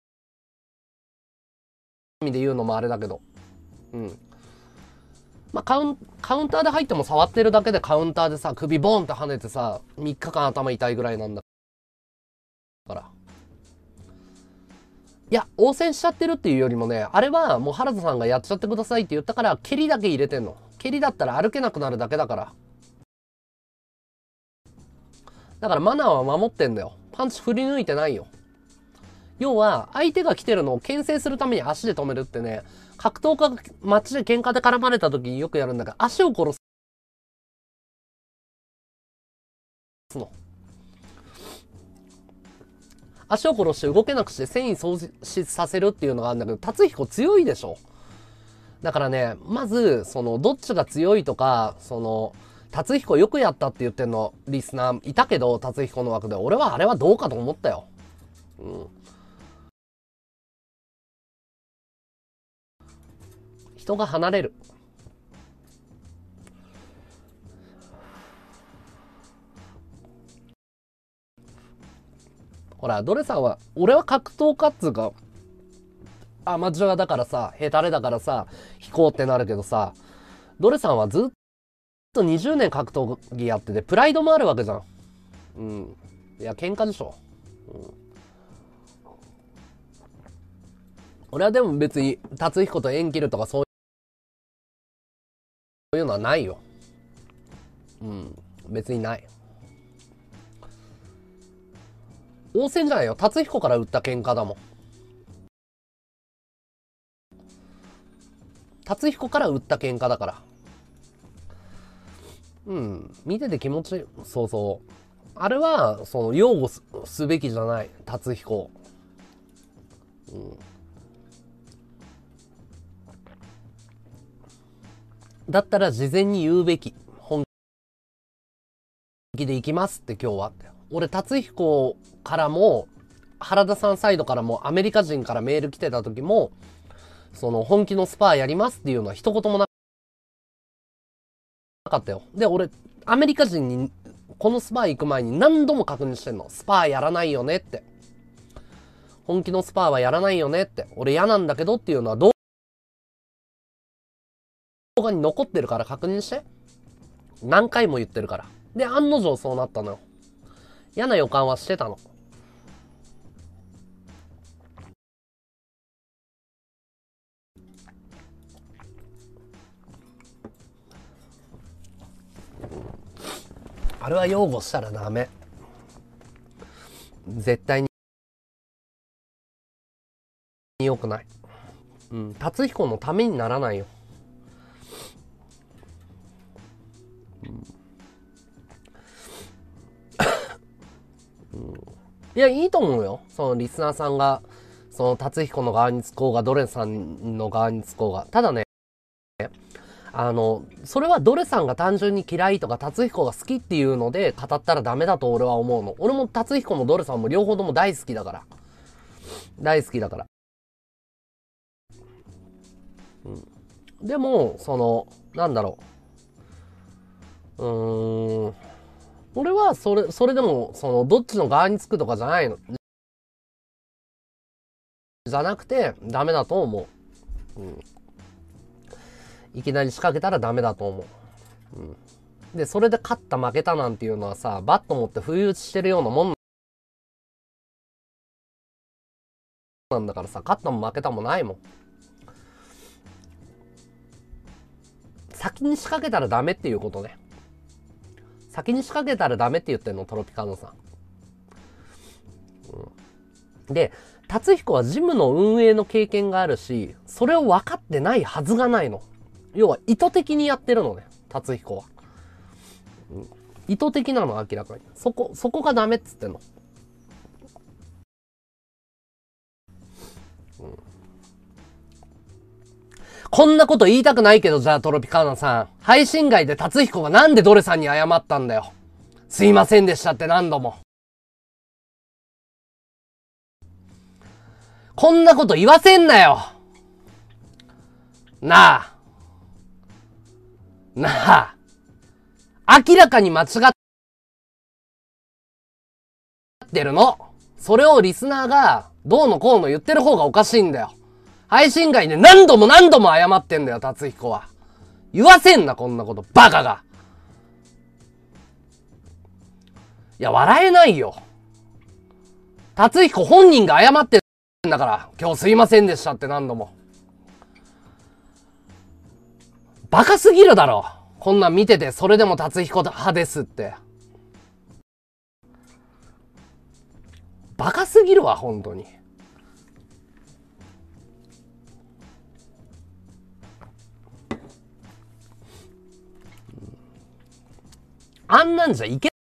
意味で言うのもあれだけど、うん。まあカウン、カウンターで入っても触ってるだけでカウンターでさ首ボンって跳ねてさみっかかん頭痛いぐらいなんだから。いや、応戦しちゃってるっていうよりもね、あれはもう原田さんがやっちゃってくださいって言ったから、蹴りだけ入れてんの。蹴りだったら歩けなくなるだけだから。だからマナーは守ってんだよ。パンチ振り抜いてないよ。要は、相手が来てるのを牽制するために足で止めるってね、格闘家が街で喧嘩で絡まれた時によくやるんだから、足を殺すの。足を殺して動けなくして繊維喪失させるっていうのがあるんだけど、達彦強いでしょ。だからね、まず、その、どっちが強いとか、その、達彦よくやったって言ってんの、リスナーいたけど、達彦の枠で。俺はあれはどうかと思ったよ。うん。人が離れる。ほら、ドレさんは、俺は格闘家っつうか、アマチュアだからさ、ヘタレだからさ、引こうってなるけどさ、ドレさんはずっとにじゅうねん格闘技やってて、プライドもあるわけじゃん。うん。いや、喧嘩でしょ。うん。俺はでも別に、達彦と縁切るとかそういうのはないよ。うん。別にない。応戦じゃないよ。達彦から売った喧嘩だもん。達彦から売った喧嘩だから。うん。見てて気持ちいい。そうそう。あれは、その、擁護 す, すべきじゃない。達彦。うん。だったら事前に言うべき。本気で行きますって今日はって。俺、達彦からも、 原田さんサイドからもアメリカ人からメール来てた時も、その本気のスパーやりますっていうのは一言もなかったよ。で、俺、アメリカ人にこのスパー行く前に何度も確認してんの。スパーやらないよねって。本気のスパーはやらないよねって。俺嫌なんだけどっていうのは動画に残ってるから確認して。何回も言ってるから。で、案の定そうなったのよ。嫌な予感はしてたの。あれは擁護したらダメ。絶対に良くない。うん、達彦のためにならないよ。うん、いや、いいと思うよ。そのリスナーさんが、その達彦の側につこうが、ドレさんの側につこうが。ただね、あの、それはドレさんが単純に嫌いとか達彦が好きっていうので語ったらダメだと俺は思うの。俺も達彦もドレさんも両方とも大好きだから。大好きだから。うん、でも、その、なんだろう。うーん。俺はそれ、それでも、その、どっちの側につくとかじゃないの。じゃなくて、ダメだと思う。うん。いきなり仕掛けたらダメだと思う。うん。で、それで勝った負けたなんていうのはさ、バット持って不意打ちしてるようなもんなんだからさ、勝ったも負けたもないもん。先に仕掛けたらダメっていうことね。先に仕掛けたらダメって言ってんの、トロピカーノさん。うん、で、達彦はジムの運営の経験があるし、それを分かってないはずがないの。要は意図的にやってるのね、達彦は。うん、意図的なの、明らかに。そこ、そこがダメっつってんの。うん、こんなこと言いたくないけど、じゃあトロピカーナさん。配信外で達彦がなんでドレさんに謝ったんだよ。すいませんでしたって何度も。こんなこと言わせんなよ。なあ。なあ。明らかに間違ってるの。それをリスナーがどうのこうの言ってる方がおかしいんだよ。配信外で何度も何度も謝ってんだよ、達彦は。言わせんな、こんなこと。バカが。いや、笑えないよ。達彦本人が謝ってんだから、今日すいませんでしたって何度も。バカすぎるだろ。こんなん見てて、それでも達彦派ですって。バカすぎるわ、本当に。あんなんじゃいけ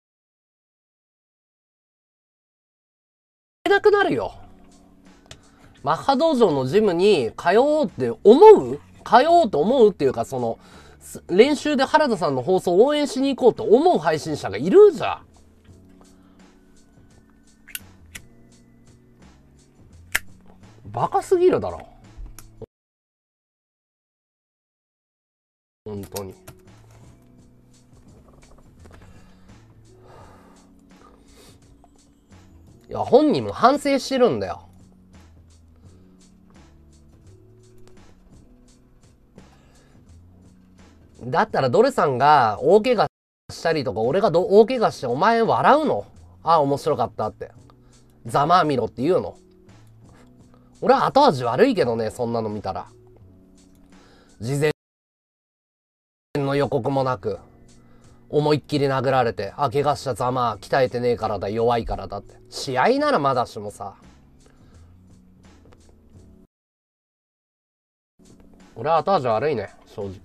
なくなるよ。マッハ道場のジムに通おうって思う？通おうと思うっていうか、その、練習で原田さんの放送を応援しに行こうと思う配信者がいるじゃん。バカすぎるだろ。本当に。いや、本人も反省してるんだよ。だったらドレさんが大怪我したりとか、俺がど大怪我してお前笑うの？ああ、面白かったって。ざまあみろって言うの？俺は後味悪いけどね、そんなの見たら。事前の予告もなく、思いっきり殴られて、あ、怪我したざまあ、鍛えてねえからだ、弱いからだって。試合ならまだしもさ。俺は後味悪いね、正直。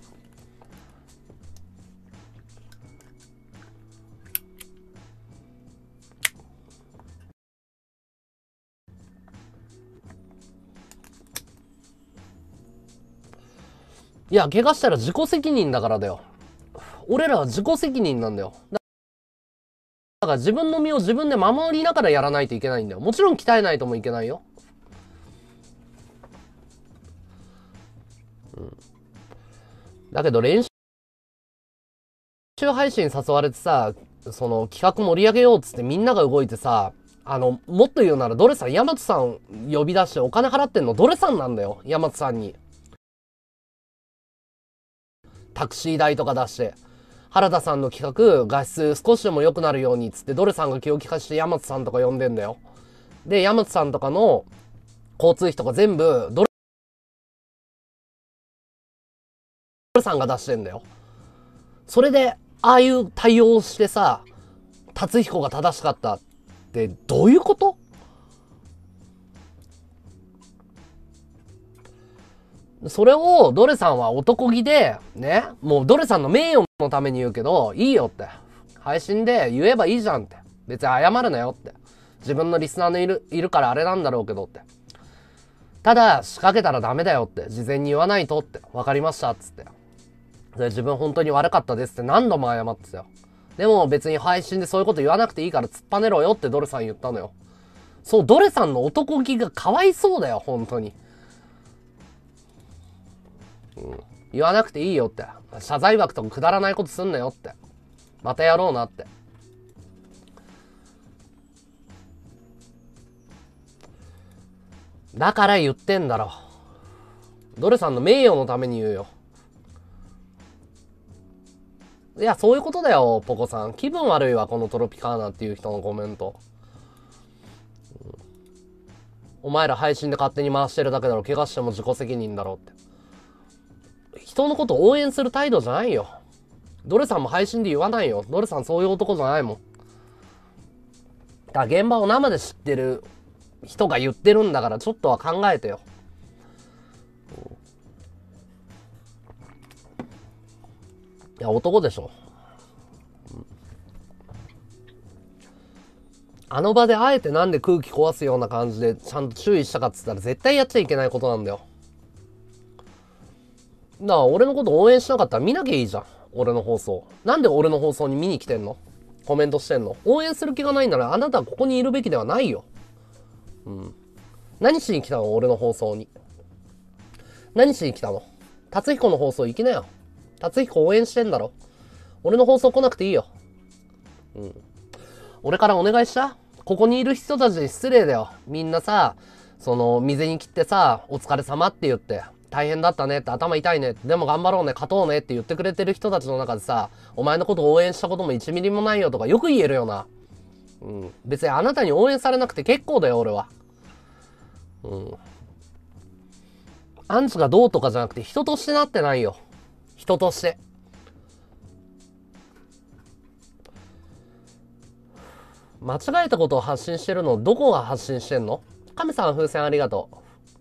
いや、怪我したら自己責任だからだよ。俺らは自己責任なんだよ。 だから自分の身を自分で守りながらやらないといけないんだよ。もちろん鍛えないともいけないよ。うん。だけど練習配信誘われてさ、その企画盛り上げようっつってみんなが動いてさ、あの、もっと言うならドレさん、ヤマトさん呼び出してお金払ってんのドレさんなんだよ。ヤマトさんに。タクシー代とか出して。原田さんの企画、画質少しでも良くなるようにっつって、ドレさんが気を利かしてヤマトさんとか呼んでんだよ。で、ヤマトさんとかの交通費とか全部、ドレさんが出してんだよ。それで、ああいう対応をしてさ、達彦が正しかったってどういうこと？それをドレさんは男気で、ね、もうドレさんの名誉のために言うけど、いいよって。配信で言えばいいじゃんって。別に謝るなよって。自分のリスナーのいる、いるからあれなんだろうけどって。ただ、仕掛けたらダメだよって。事前に言わないとって。わかりましたっつって。で、自分本当に悪かったですって何度も謝ってたよ。でも別に配信でそういうこと言わなくていいから突っぱねろよってドレさん言ったのよ。そう、ドレさんの男気がかわいそうだよ、本当に。うん、言わなくていいよって。謝罪枠とかくだらないことすんなよって。またやろうなって。だから言ってんだろ。ドレさんの名誉のために言うよ。いや、そういうことだよ、ポコさん。気分悪いわ、このトロピカーナっていう人のコメント。うん、お前ら配信で勝手に回してるだけだろ。怪我しても自己責任だろって。人のこと応援する態度じゃないよ。ドレさんも配信で言わないよ。ドレさんそういう男じゃないもん。だから現場を生で知ってる人が言ってるんだからちょっとは考えてよ。いや、男でしょ。あの場であえてなんで空気壊すような感じでちゃんと注意したかっつったら絶対やっちゃいけないことなんだよ。だから俺のこと応援しなかったら見なきゃいいじゃん。俺の放送。なんで俺の放送に見に来てんの？コメントしてんの？応援する気がないならあなたはここにいるべきではないよ。うん。何しに来たの？俺の放送に。何しに来たの？達彦の放送行きなよ。達彦応援してんだろ。俺の放送来なくていいよ。うん。俺からお願いした？ここにいる人たちに失礼だよ。みんなさ、その、水に切ってさ、お疲れ様って言って、大変だったねって、頭痛いねって、でも頑張ろうね、勝とうねって言ってくれてる人たちの中でさ、お前のことを応援したこともいちミリもないよとかよく言えるよな。うん。別にあなたに応援されなくて結構だよ、俺は。うん。アンチがどうとかじゃなくて、人としてなってないよ。人として。間違えたことを発信してるのどこが発信してんの？亀さん風船ありがと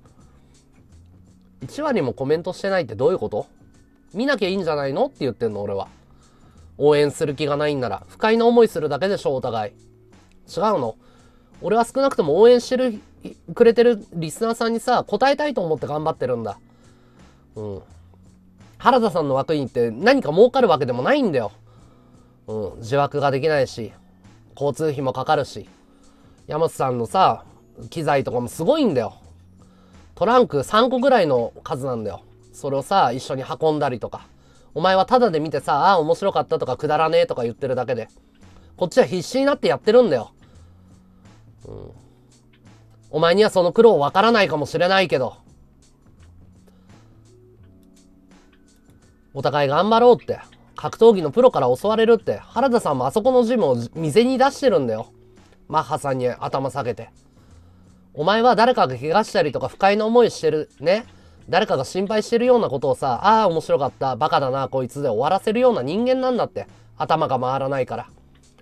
う。いち割もコメントしてないってどういうこと？見なきゃいいんじゃないのって言ってんの俺は。応援する気がないんなら不快な思いするだけでしょお互い。違うの？俺は少なくとも応援してるくれてるリスナーさんにさ答えたいと思って頑張ってるんだ。うん。原田さんの枠に行って何か儲かるわけでもないんだよ。うん。自枠ができないし交通費もかかるし、山本さんのさ、機材とかもすごいんだよ。トランクさんこぐらいの数なんだよ。それをさ、一緒に運んだりとか。お前はタダで見てさ、ああ、面白かったとかくだらねえとか言ってるだけで。こっちは必死になってやってるんだよ。うん。お前にはその苦労わからないかもしれないけど。お互い頑張ろうって。格闘技のプロから教われるって、原田さんもあそこのジムを店に出してるんだよ。マッハさんに頭下げて。お前は誰かが怪我したりとか不快な思いしてる、ね。誰かが心配してるようなことをさ、ああ、面白かった、バカだな、こいつで終わらせるような人間なんだって。頭が回らないから。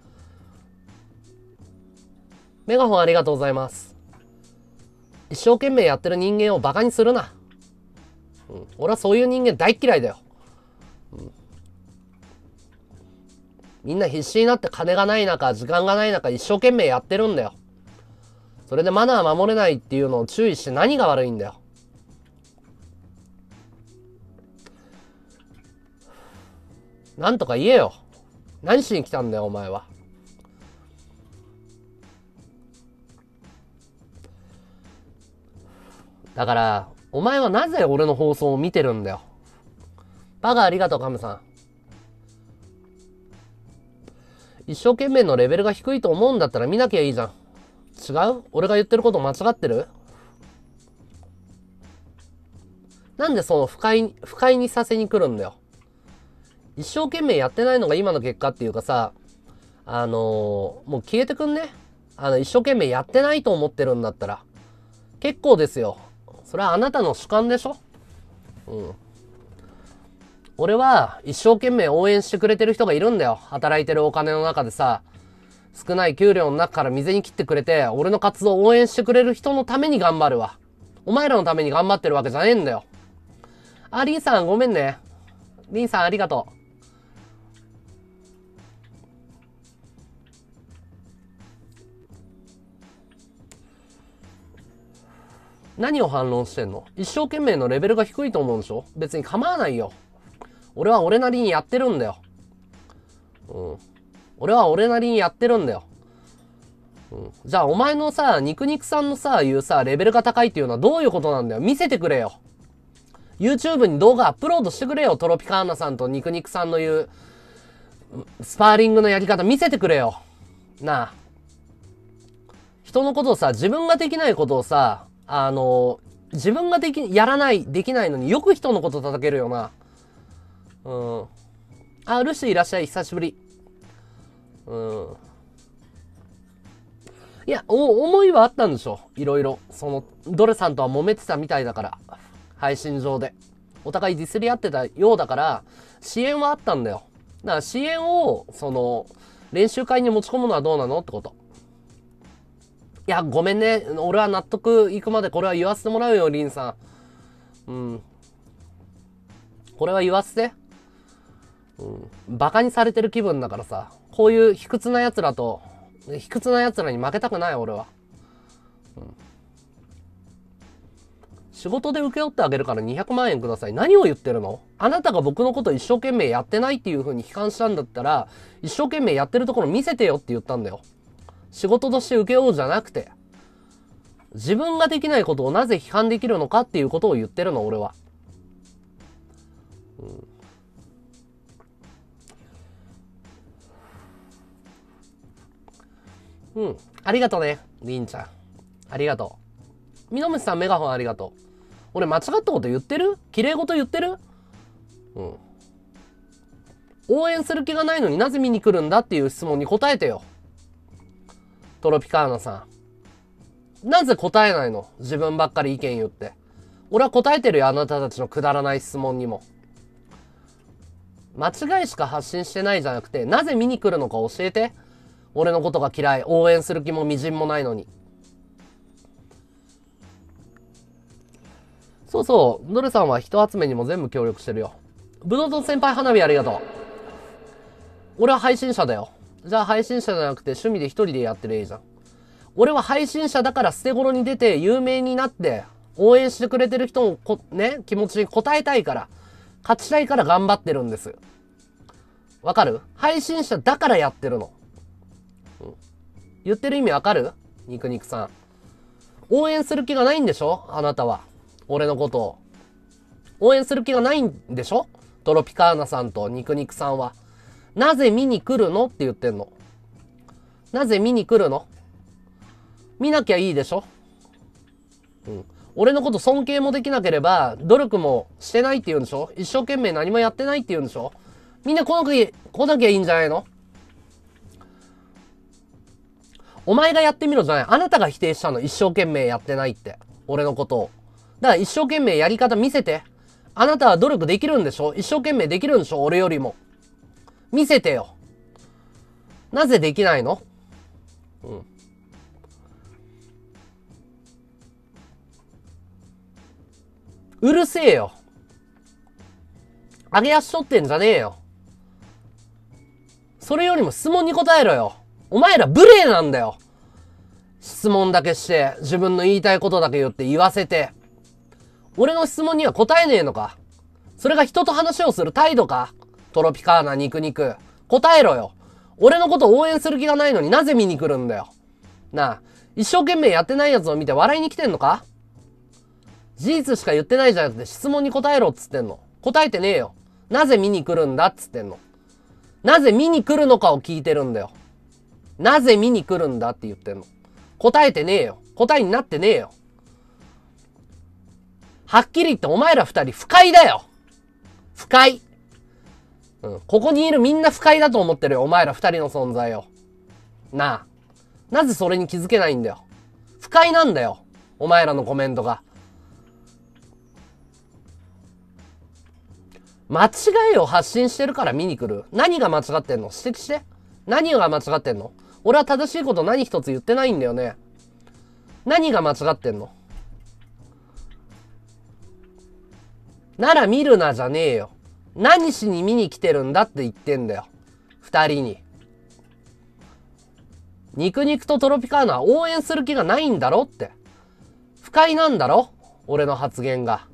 メガホンありがとうございます。一生懸命やってる人間をバカにするな。うん、俺はそういう人間大嫌いだよ。うん、みんな必死になって金がない中、時間がない中、一生懸命やってるんだよ。それでマナー守れないっていうのを注意して何が悪いんだよ。なんとか言えよ。何しに来たんだよ、お前は。 だから、お前はなぜ俺の放送を見てるんだよ。バカありがとう、カムさん。一生懸命のレベルが低いと思うんだったら見なきゃいいじゃん。違う？俺が言ってること間違ってる？なんでその不快に、不快にさせに来るんだよ。一生懸命やってないのが今の結果っていうかさ、あのー、もう消えてくんね。あの、一生懸命やってないと思ってるんだったら。結構ですよ。それはあなたの主観でしょ？うん。俺は一生懸命応援してくれてる人がいるんだよ。働いてるお金の中でさ、少ない給料の中から水に切ってくれて、俺の活動を応援してくれる人のために頑張るわ。お前らのために頑張ってるわけじゃねえんだよ。あ、リンさんごめんね。リンさんありがとう。何を反論してんの？一生懸命のレベルが低いと思うんでしょ？別に構わないよ。俺は俺なりにやってるんだよ。うん。俺は俺なりにやってるんだよ。うん。じゃあお前のさ、肉肉さんのさ、言うさ、レベルが高いっていうのはどういうことなんだよ。見せてくれよ。YouTube に動画アップロードしてくれよ。トロピカーナさんと肉肉さんの言う、スパーリングのやり方見せてくれよ。なあ。人のことをさ、自分ができないことをさ、あの、自分ができ、やらない、できないのによく人のこと叩けるよな。うん。あ、ルシーいらっしゃい、久しぶり。うん。いや、お、思いはあったんでしょ。いろいろ。その、ドレさんとは揉めてたみたいだから。配信上で。お互いディスり合ってたようだから、支援はあったんだよ。だから支援を、その、練習会に持ち込むのはどうなのってこと。いや、ごめんね。俺は納得いくまでこれは言わせてもらうよ、リンさん。うん。これは言わせて。うん。バカにされてる気分だからさ。こういう卑屈な奴らと、卑屈な奴らに負けたくない、俺は。うん。仕事で請け負ってあげるからにひゃくまんえんください。何を言ってるの？あなたが僕のこと一生懸命やってないっていう風に批判したんだったら、一生懸命やってるところ見せてよって言ったんだよ。仕事として請け負うじゃなくて、自分ができないことをなぜ批判できるのかっていうことを言ってるの、俺は。うん。うん。ありがとうね、りんちゃん。ありがとう。みのむしさんメガホンありがとう。俺間違ったこと言ってる？綺麗事言ってる？うん。応援する気がないのになぜ見に来るんだっていう質問に答えてよ。トロピカーナさん。なぜ答えないの？自分ばっかり意見言って。俺は答えてるよ、あなたたちのくだらない質問にも。間違いしか発信してないじゃなくて、なぜ見に来るのか教えて。俺のことが嫌い。応援する気もみじんもないのに。そうそう、ドルさんは人集めにも全部協力してるよ。ブドウと先輩花火ありがとう。俺は配信者だよ。じゃあ配信者じゃなくて趣味で一人でやってるいいじゃん。俺は配信者だから捨て頃に出て有名になって応援してくれてる人のこ、ね、気持ちに応えたいから、勝ちたいから頑張ってるんです。わかる？配信者だからやってるの。うん、言ってる意味わかる？肉肉さん。応援する気がないんでしょ？あなたは。俺のことを。応援する気がないんでしょ？トロピカーナさんと肉肉さんは。なぜ見に来るのって言ってんの。なぜ見に来るの？見なきゃいいでしょ？うん。俺のこと尊敬もできなければ、努力もしてないって言うんでしょ？一生懸命何もやってないって言うんでしょ？みんな来なきゃ、来なきゃいいんじゃないの？お前がやってみろじゃない。あなたが否定したの。一生懸命やってないって。俺のことを。だから一生懸命やり方見せて。あなたは努力できるんでしょ？一生懸命できるんでしょ？俺よりも。見せてよ。なぜできないの？うん。うるせえよ。上げ足取ってんじゃねえよ。それよりも質問に答えろよ。お前ら無礼なんだよ。質問だけして、自分の言いたいことだけ言って言わせて。俺の質問には答えねえのか？それが人と話をする態度か？トロピカーナ肉肉。答えろよ。俺のこと応援する気がないのになぜ見に来るんだよ。なあ、一生懸命やってないやつを見て笑いに来てんのか？ 事実しか言ってないじゃなくて質問に答えろっつってんの。答えてねえよ。なぜ見に来るんだっつってんの。なぜ見に来るのかを聞いてるんだよ。なぜ見に来るんだって言ってんの。答えてねえよ。答えになってねえよ。はっきり言ってお前ら二人不快だよ。不快。うん。ここにいるみんな不快だと思ってるよ。お前ら二人の存在を。なあ。なぜそれに気づけないんだよ。不快なんだよ。お前らのコメントが。間違いを発信してるから見に来る。何が間違ってんの？指摘して。何が間違ってんの？俺は正しいこと何一つ言ってないんだよね。何が間違ってんの？なら見るなじゃねえよ。何しに見に来てるんだって言ってんだよ。二人に。肉肉とトロピカーナは応援する気がないんだろって。不快なんだろ？俺の発言が。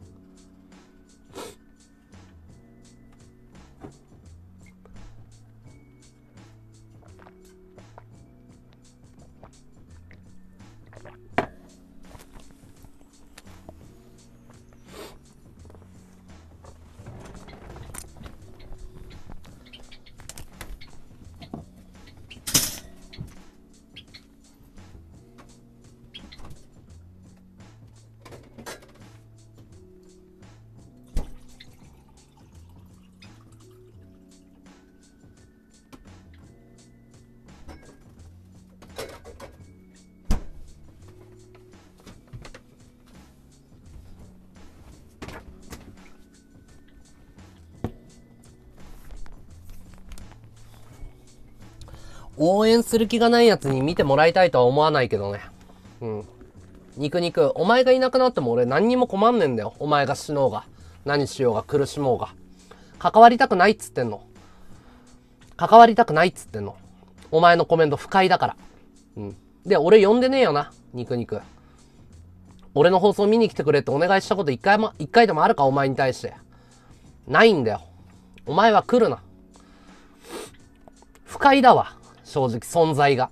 応援する気がないやつに見てもらいたいとは思わないけどね。うん。肉肉、お前がいなくなっても俺何にも困んねんだよ。お前が死のうが。何しようが苦しもうが。関わりたくないっつってんの。関わりたくないっつってんの。お前のコメント不快だから。うん。で、俺呼んでねえよな。肉肉。俺の放送見に来てくれってお願いしたこと一回も、一回でもあるかお前に対して。ないんだよ。お前は来るな。不快だわ。正直存在が。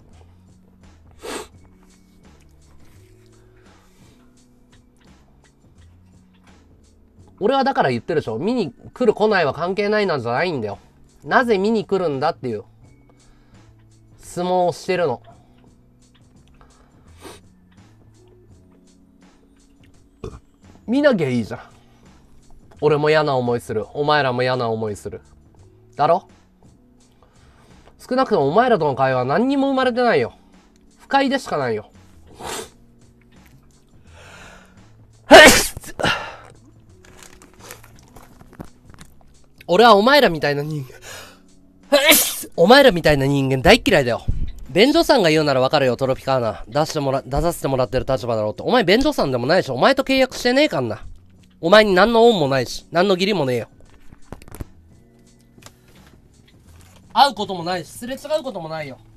俺はだから言ってるでしょ。見に来る来ないは関係ないなんじゃないんだよ。なぜ見に来るんだっていう質問をしてるの。見なきゃいいじゃん。俺も嫌な思いする。お前らも嫌な思いする。だろ？少なくともお前らとの会話は何にも生まれてないよ。不快でしかないよ。俺はお前らみたいな人間お前らみたいな人間大嫌いだよ。便所さんが言うならわかるよ、トロピカーナ。出してもら、出させてもらってる立場だろうって。お前便所さんでもないし、お前と契約してねえかんな。お前に何の恩もないし、何の義理もねえよ。会うこともないし、すれ違うこともないよ。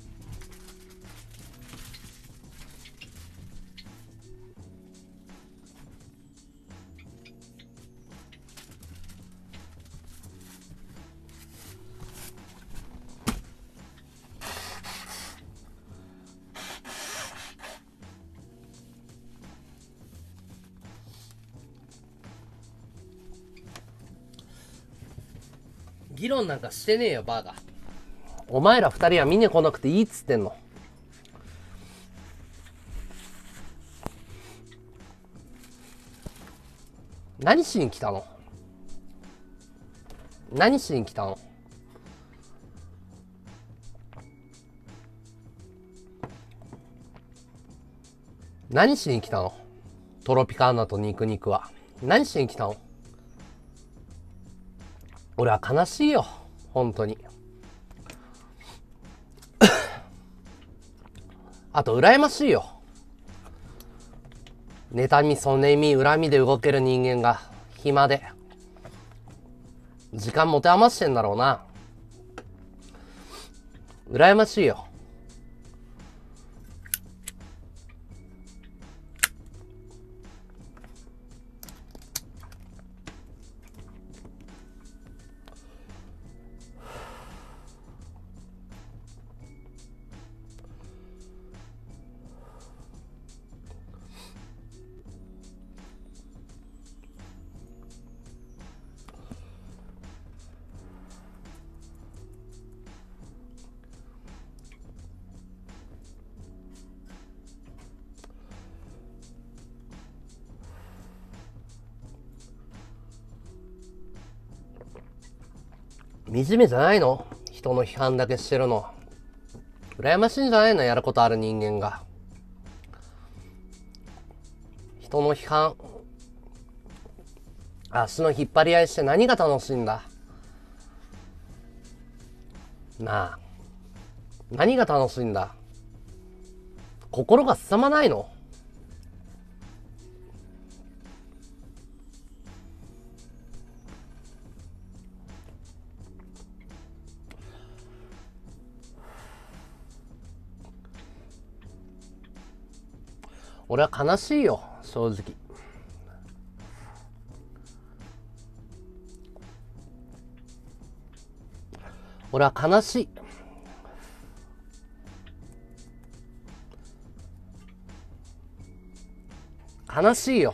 議論なんかしてねえよ、バーガー。お前ら二人は見に来なくていいっつってんの。何しに来たの？何しに来たの？何しに来たの？トロピカーナと肉肉は。何しに来たの？俺は悲しいよ。本当に。あと、羨ましいよ。妬み、そねみ、恨みで動ける人間が、暇で。時間持て余してんだろうな。羨ましいよ。 惨めじゃないの？人の批判だけしてるの。羨ましいんじゃないの？やることある人間が。人の批判、足の引っ張り合いして何が楽しいんだ？なあ。何が楽しいんだ？心がすさまないの？俺は悲しいよ、正直。俺は悲しい。悲しいよ。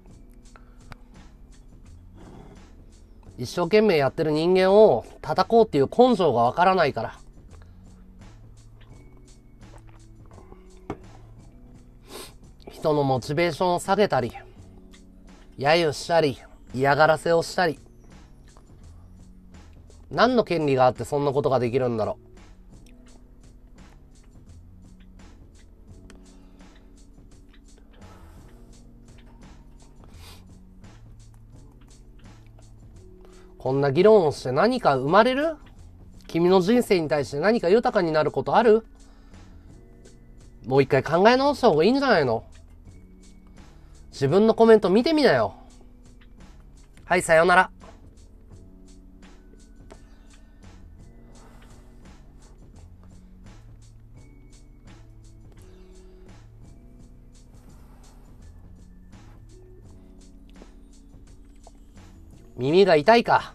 一生懸命やってる人間を叩こうっていう根性がわからないから。人のモチベーションを下げたり、揶揄したり、嫌がらせをしたり。何の権利があってそんなことができるんだろう。こんな議論をして何か生まれる？君の人生に対して何か豊かになることある？もう一回考え直した方がいいんじゃないの？自分のコメント見てみなよ。はい、さよなら。耳が痛いか。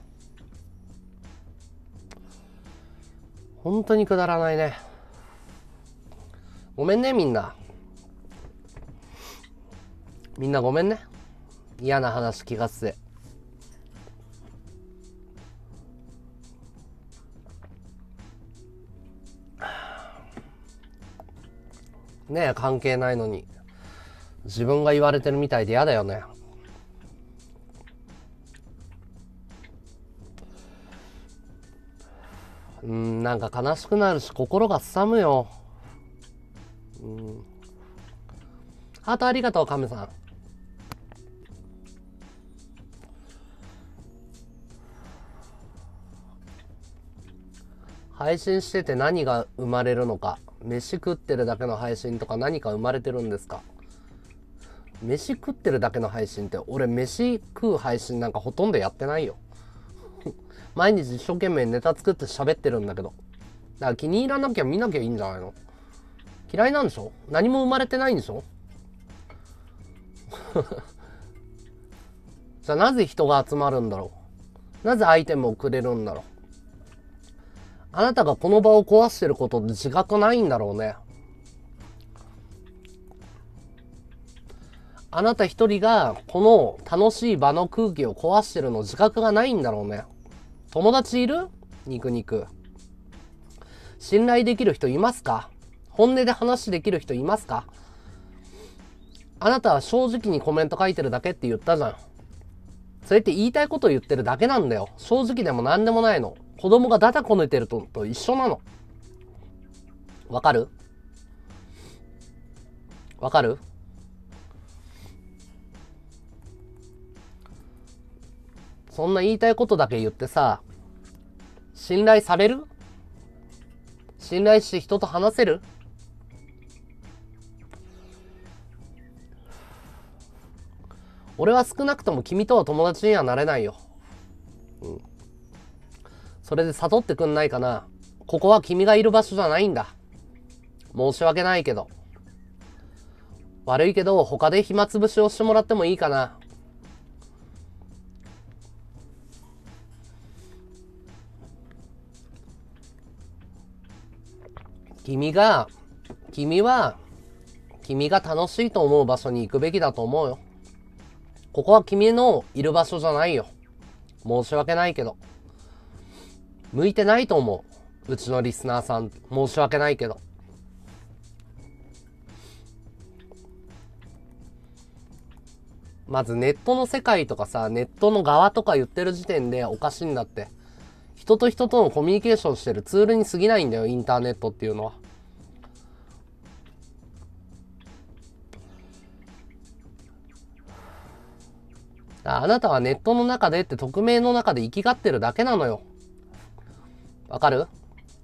本当にくだらないね。ごめんね、みんな。みんなごめんね。嫌な話聞かせて。ねえ、関係ないのに。自分が言われてるみたいで嫌だよね。うん、なんか悲しくなるし、心がすさむよ。うん。ハートありがとう、カメさん。配信してて何が生まれるのか。飯食ってるだけの配信とか何か生まれてるんですか？飯食ってるだけの配信って、俺飯食う配信なんかほとんどやってないよ。毎日一生懸命ネタ作って喋ってるんだけど。だから気に入らなきゃ見なきゃいいんじゃないの？嫌いなんでしょ？何も生まれてないんでしょ？じゃあなぜ人が集まるんだろう？なぜアイテムをくれるんだろう？あなたがこの場を壊してることで自覚ないんだろうね。あなた一人がこの楽しい場の空気を壊してるの自覚がないんだろうね。友達いる？肉肉。信頼できる人いますか？本音で話できる人いますか？あなたは正直にコメント書いてるだけって言ったじゃん。それって言いたいことを言ってるだけなんだよ。正直でも何でもないの。子供がダダこねてるとと一緒なの。わかる？わかる？そんな言いたいことだけ言ってさ、信頼される？信頼して人と話せる？俺は少なくとも君とは友達にはなれないよ。うん。それで悟ってくんないかな。ここは君がいる場所じゃないんだ。申し訳ないけど。悪いけど、他で暇つぶしをしてもらってもいいかな。君が、君は、君が楽しいと思う場所に行くべきだと思うよ。ここは君のいる場所じゃないよ。申し訳ないけど。向いてないと思う。うちのリスナーさん。申し訳ないけど。まずネットの世界とかさ、ネットの側とか言ってる時点でおかしいんだって。一人と人とのコミュニケーションしてるツールに過ぎないんだよ、インターネットっていうのは。あなたはネットの中でって匿名の中で生きがってるだけなのよ。わかる？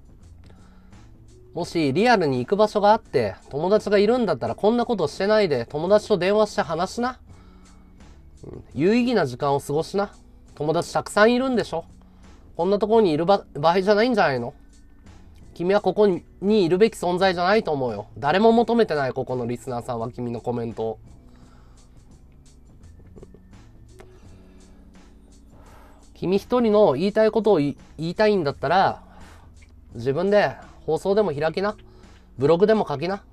もしリアルに行く場所があって友達がいるんだったらこんなことしてないで友達と電話して話しな。有意義な時間を過ごしな。友達たくさんいるんでしょ。こんなところにいる場合じゃないんじゃないの？君はここにいるべき存在じゃないと思うよ。誰も求めてない、ここのリスナーさんは君のコメントを。君一人の言いたいことを言いたいんだったら自分で放送でも開きな。ブログでも書きな。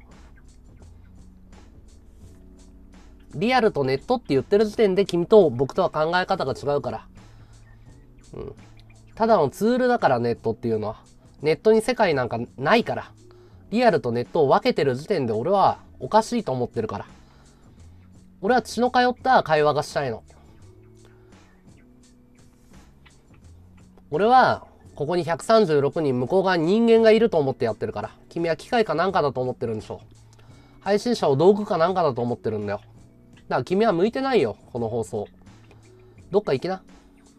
リアルとネットって言ってる時点で君と僕とは考え方が違うから。うん。ただのツールだからネットっていうのは。ネットに世界なんかないから。リアルとネットを分けてる時点で俺はおかしいと思ってるから。俺は血の通った会話がしたいの。俺はここにひゃくさんじゅうろくにん向こう側に人間がいると思ってやってるから。君は機械かなんかだと思ってるんでしょ。配信者を道具かなんかだと思ってるんだよ。だから君は向いてないよ、この放送。どっか行きな。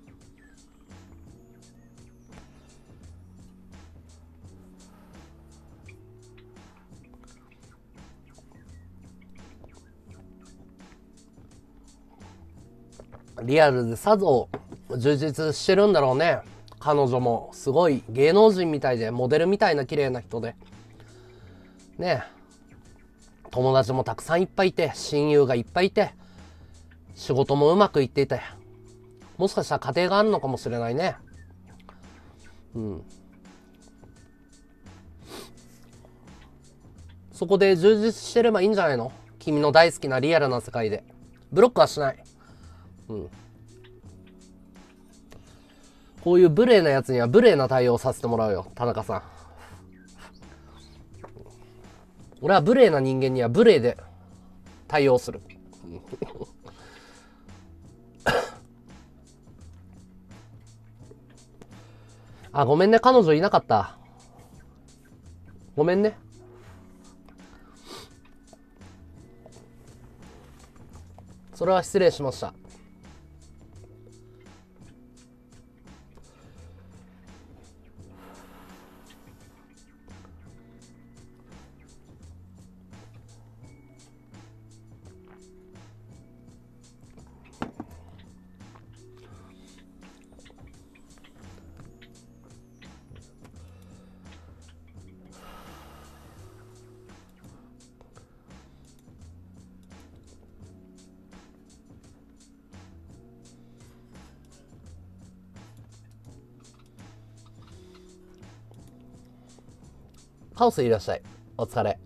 リアルでさぞ充実してるんだろうね。彼女もすごい芸能人みたいでモデルみたいな綺麗な人でねえ、友達もたくさんいっぱいいて親友がいっぱいいて仕事もうまくいっていて、もしかしたら家庭があるのかもしれないね。うん。そこで充実してればいいんじゃないの？君の大好きなリアルな世界で。ブロックはしない。うん。こういう無礼なやつには無礼な対応させてもらうよ、田中さん。俺は無礼な人間には無礼で対応する。あ、ごめんね、彼女いなかった。ごめんね。それは失礼しました。カオスいらっしゃい。お疲れ。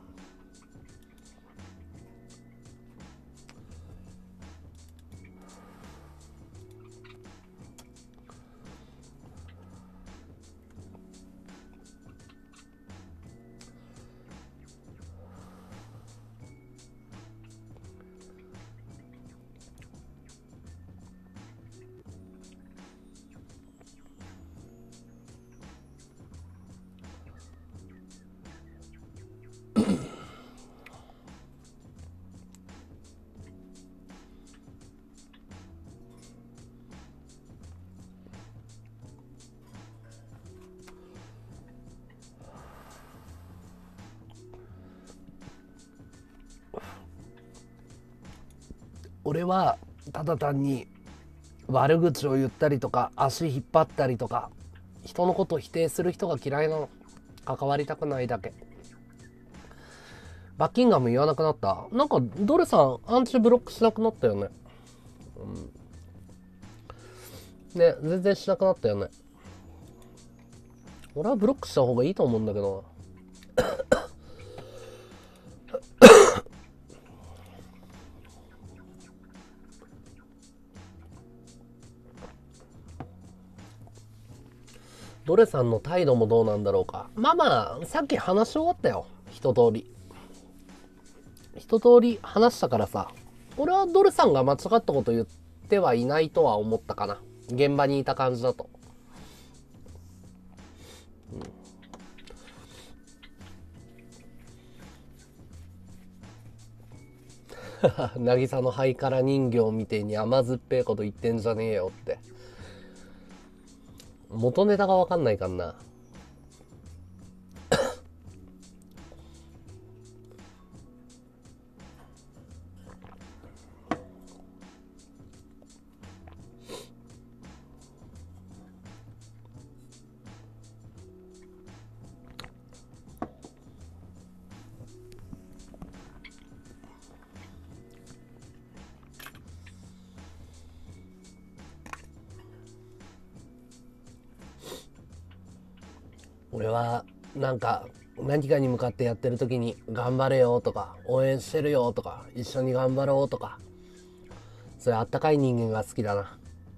俺はただ単に悪口を言ったりとか足引っ張ったりとか人のことを否定する人が嫌いなの。関わりたくないだけ。バッキンガム言わなくなった。なんかドルさんアンチブロックしなくなったよね。うん、ね、全然しなくなったよね。俺はブロックした方がいいと思うんだけどドレさんの態度もどうなんだろうか。まあまあさっき話し終わったよ。一通り一通り話したからさ、俺はドレさんが間違ったこと言ってはいないとは思ったかな。現場にいた感じだと。 渚のハイカラ人形みてえに甘酸っぱいこと言ってんじゃねえよって。元ネタが分かんないかんな。俺はなんか何かに向かってやってる時に頑張れよとか応援してるよとか一緒に頑張ろうとか、そういうあったかい人間が好きだな、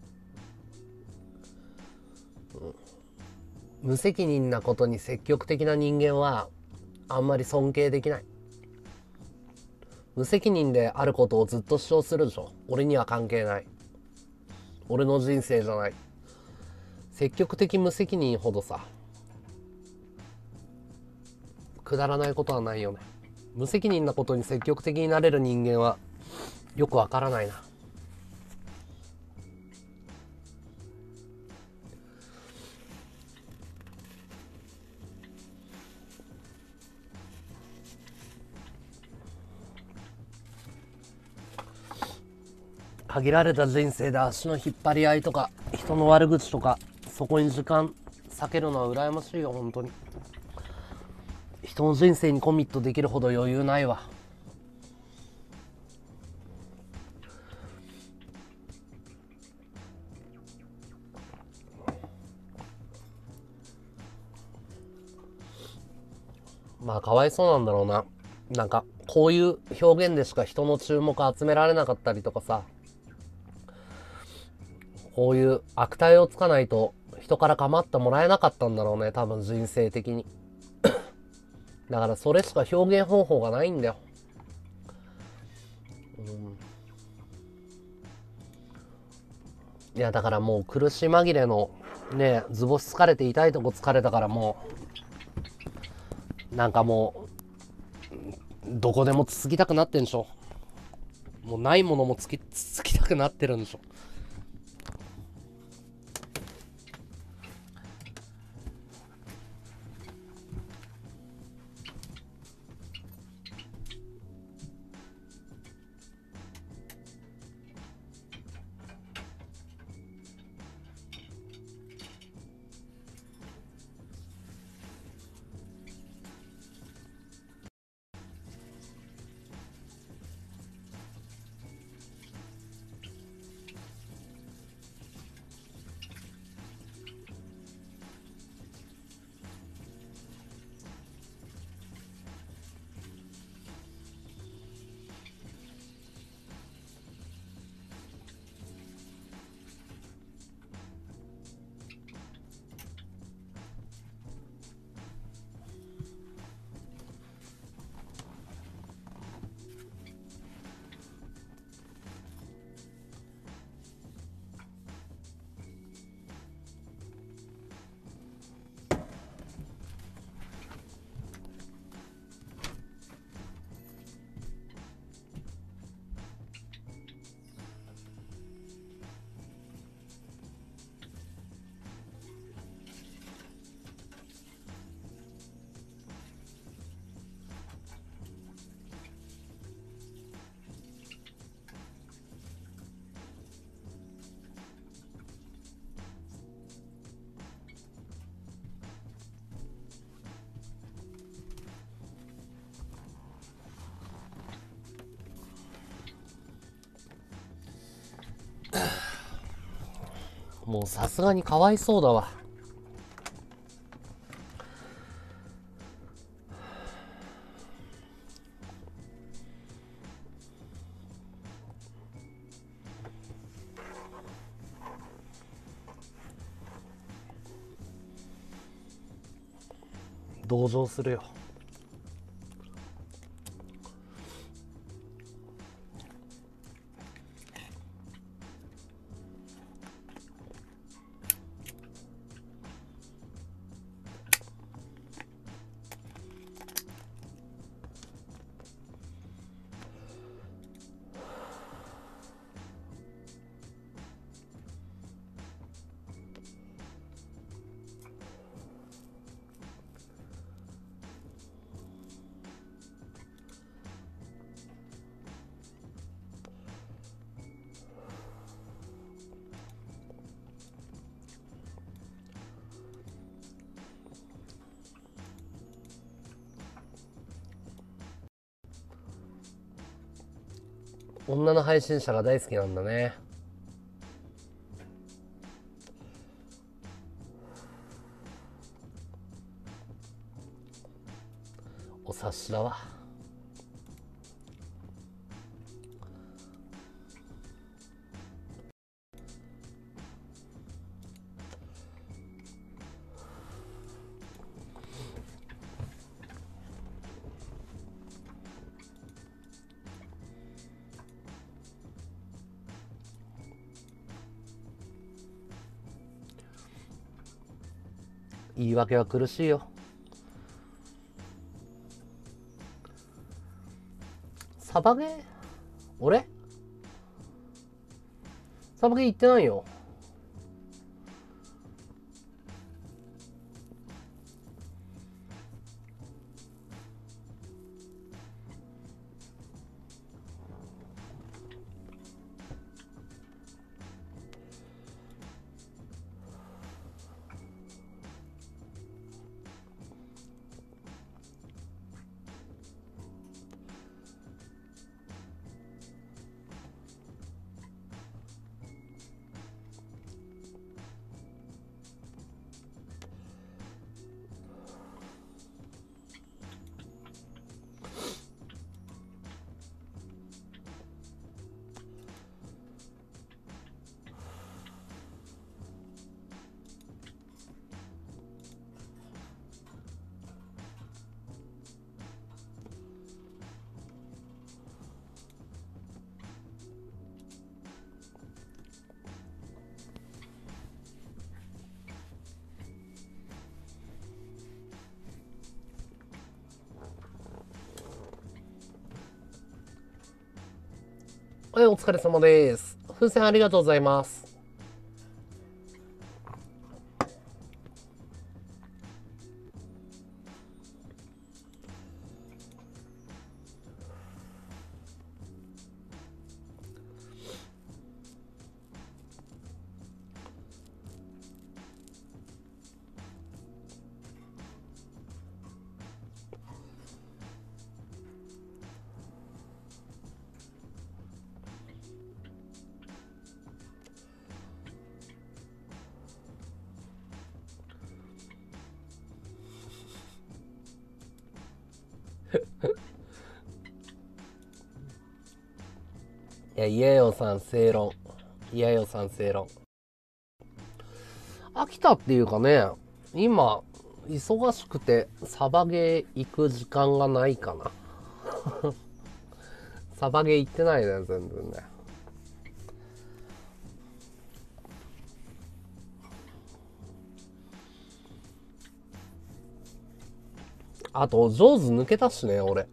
うん、無責任なことに積極的な人間はあんまり尊敬できない。無責任であることをずっと主張するでしょ。俺には関係ない、俺の人生じゃない。積極的無責任ほどさくだらないことはないよね。無責任なことに積極的になれる人間はよくわからないな。限られた人生で足の引っ張り合いとか人の悪口とかそこに時間避けるのは羨ましいよ本当に。人の人生にコミットできるほど余裕ないわ。まあかわいそうなんだろうな。なんかこういう表現でしか人の注目集められなかったりとかさ、こういう悪態をつかないと人から構ってもらえなかったんだろうね、多分人生的に。だからそれしか表現方法がないんだよ、うん、いやだからもう苦し紛れのね、図星疲れて痛いとこ疲れたからもうなんかもうどこでもつつきたくなってんでしょ。もうないものもつきつつきたくなってるんでしょ。もうさすがにかわいそうだわ。同情するよ。 女の配信者が大好きなんだね。お察しだわ。言い訳は苦しいよ。サバゲー俺サバゲー行ってないよ。はい、お疲れ様です。風船ありがとうございます。いや、嫌よさん正論。嫌よさん正論。飽きたっていうかね、今、忙しくて、サバゲー行く時間がないかな。サバゲー行ってないね、全然ね。あと、上手抜けたしね、俺。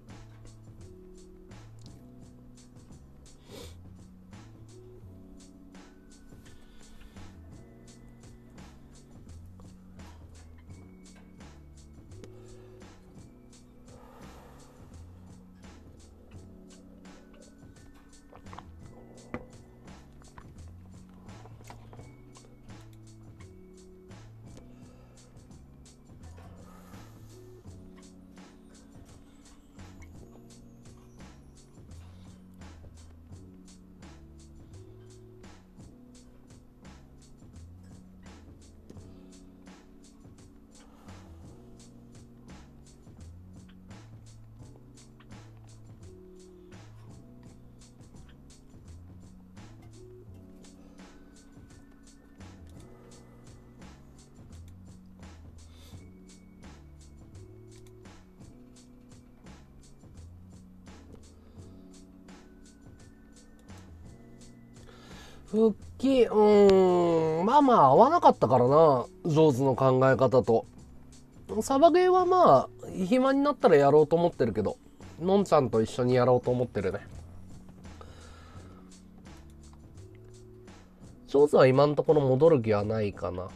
復帰、うーん、まあまあ合わなかったからな、上手の考え方と。サバゲーはまあ、暇になったらやろうと思ってるけど、のんちゃんと一緒にやろうと思ってるね。上手は今のところ戻る気はないかな。うん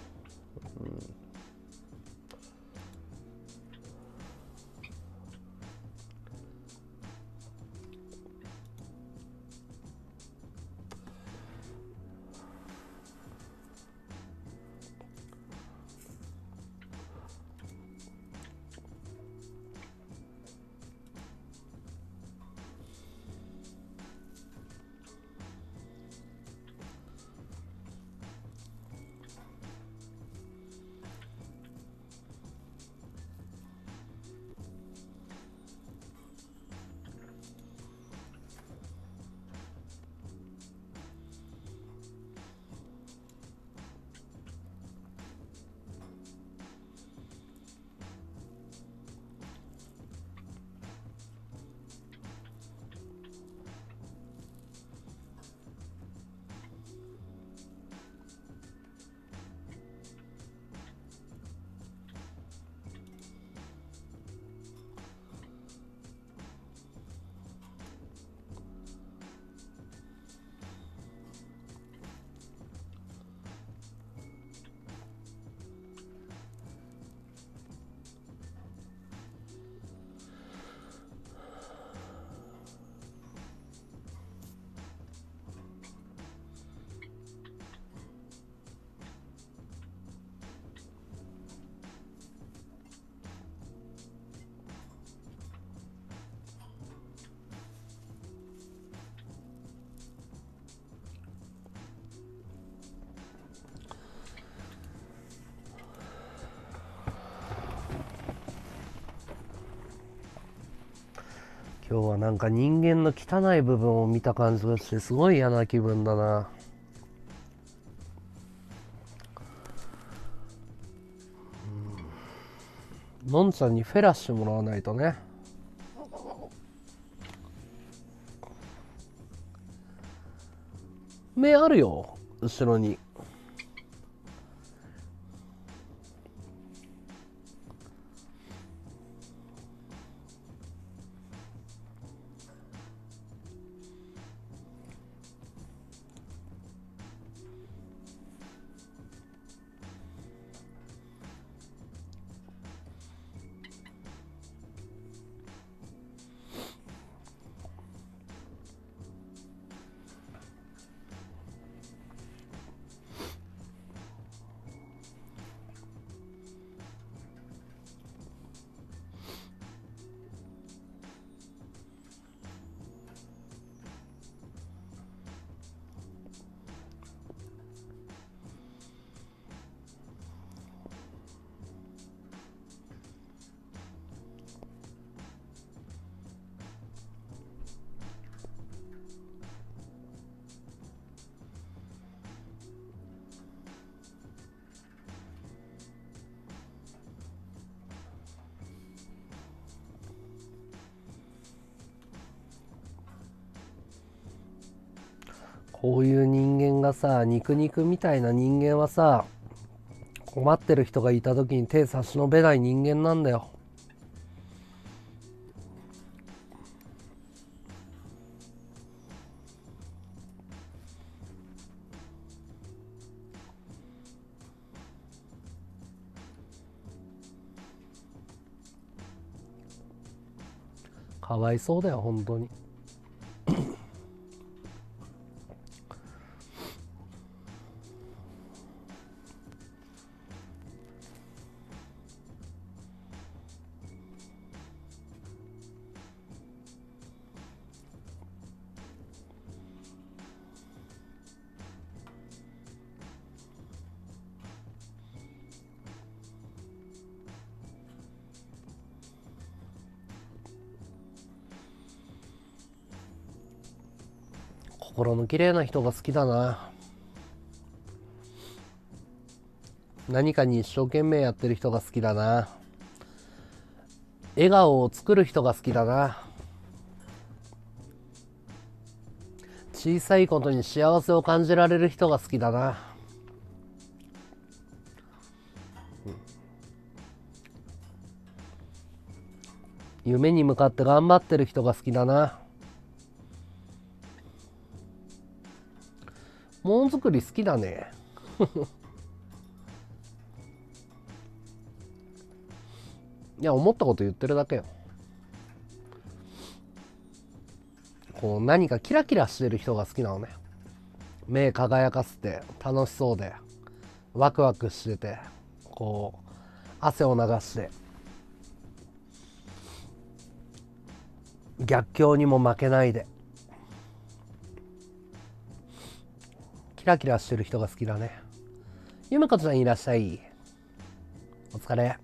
今日はなんか人間の汚い部分を見た感じがしてすごい嫌な気分だな。うん、のんちゃんにフェラしてもらわないとね。目あるよ後ろに。こういう人間がさ、肉肉みたいな人間はさ、困ってる人がいた時に手差し伸べない人間なんだよ。かわいそうだよ本当に。心の綺麗な人が好きだな。何かに一生懸命やってる人が好きだな。笑顔を作る人が好きだな。小さいことに幸せを感じられる人が好きだな。夢に向かって頑張ってる人が好きだな。ものづくり好きだね。いや、思ったこと言ってるだけよ。こう何かキラキラしてる人が好きなのね。目輝かせて楽しそうでワクワクしてて、こう汗を流して逆境にも負けないでキラキラしてる人が好きだね。ゆめこちゃんいらっしゃい。お疲れ。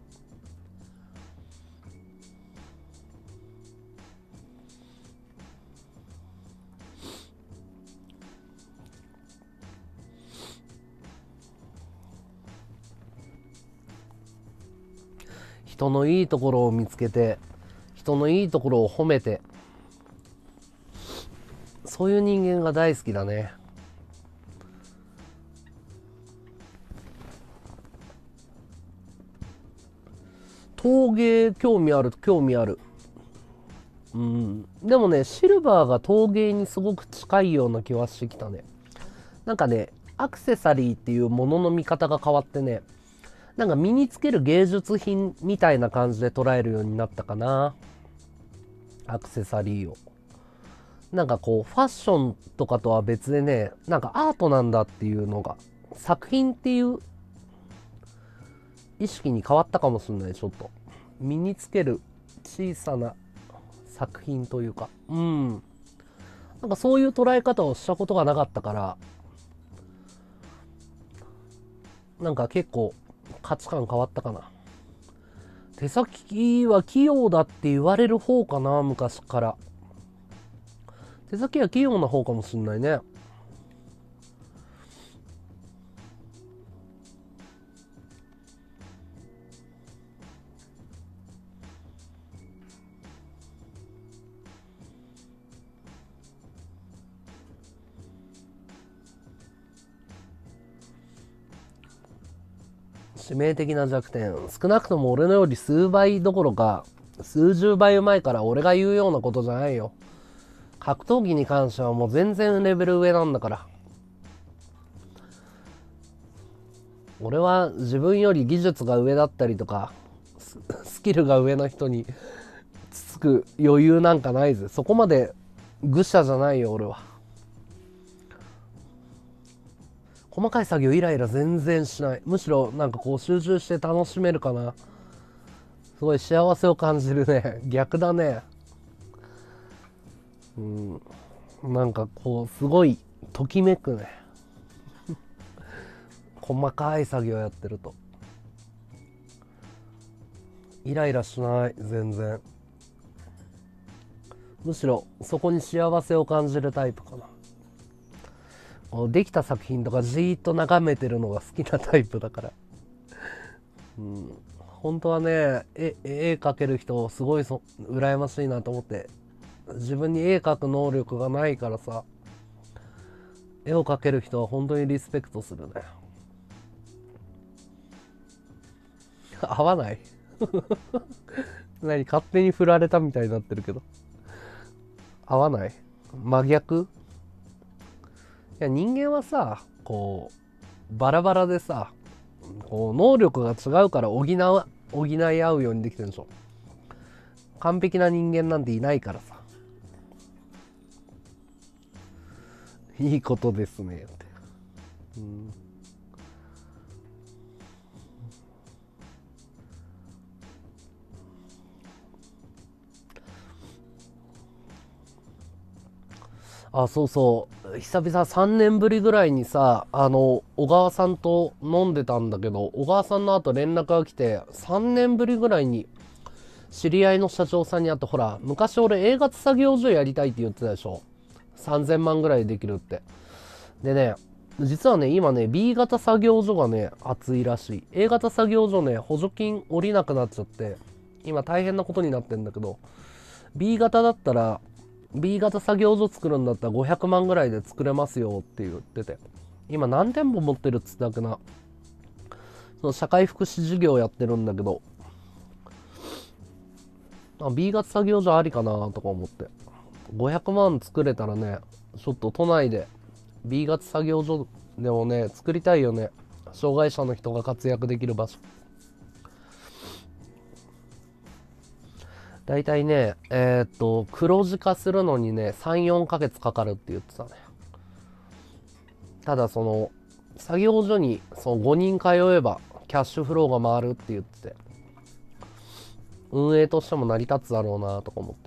人のいいところを見つけて、人のいいところを褒めて、そういう人間が大好きだね。陶芸興味ある興味ある。うん。でもね、シルバーが陶芸にすごく近いような気はしてきたね。なんかね、アクセサリーっていうものの見方が変わってね、なんか身につける芸術品みたいな感じで捉えるようになったかな。アクセサリーを。なんかこう、ファッションとかとは別でね、なんかアートなんだっていうのが、作品っていう意識に変わったかもしれない、ちょっと。身につける小さな作品というか、うん。なんかそういう捉え方をしたことがなかったから、なんか結構価値観変わったかな。っ手先は器用だって言われる方かな、昔から。手先は器用な方かもしんないね。致命的な弱点。少なくとも俺のより数倍どころか数十倍うまいから俺が言うようなことじゃないよ。格闘技に関してはもう全然レベル上なんだから。俺は自分より技術が上だったりとかス、スキルが上の人につつく余裕なんかないぜ。そこまで愚者じゃないよ俺は。細かい作業イライラ全然しない。むしろなんかこう集中して楽しめるかな。すごい幸せを感じるね。逆だね。うん。なんかこうすごいときめくね。細かい作業やってると。イライラしない全然。むしろそこに幸せを感じるタイプかな。できた作品とかじーっと眺めてるのが好きなタイプだから、うん、本当はね絵、絵描ける人すごいそ羨ましいなと思って。自分に絵描く能力がないからさ、絵を描ける人は本当にリスペクトするね。合わない何勝手に振られたみたいになってるけど、合わない真逆。いや人間はさ、こうバラバラでさ、こう能力が違うから補う補い合うようにできてるんでしょ。完璧な人間なんていないからさ。いいことですねって、うん、あ、そうそう、久々さんねんぶりぐらいにさ、あの小川さんと飲んでたんだけど、小川さんの後連絡が来て、さんねんぶりぐらいに知り合いの社長さんに会って、ほら昔俺 A 型作業所やりたいって言ってたでしょ。さんぜんまんぐらいできるって。でね、実はね今ね B 型作業所がね熱いらしい。 A 型作業所ね補助金下りなくなっちゃって今大変なことになってんだけど、 B 型だったら B 型作業所作るんだったらごひゃくまんぐらいで作れますよって言ってて、今何店舗持ってるっつったっけな。その社会福祉事業やってるんだけど、あ B 型作業所ありかなとか思って、ごひゃくまん作れたらね、ちょっと都内で B 型作業所でもね作りたいよね。障害者の人が活躍できる場所。だいたいねえー、っと黒字化するのにね さんよんかげつかかるって言ってたね。ただその作業所にそのごにん通えばキャッシュフローが回るって言ってて、運営としても成り立つだろうなとか思って。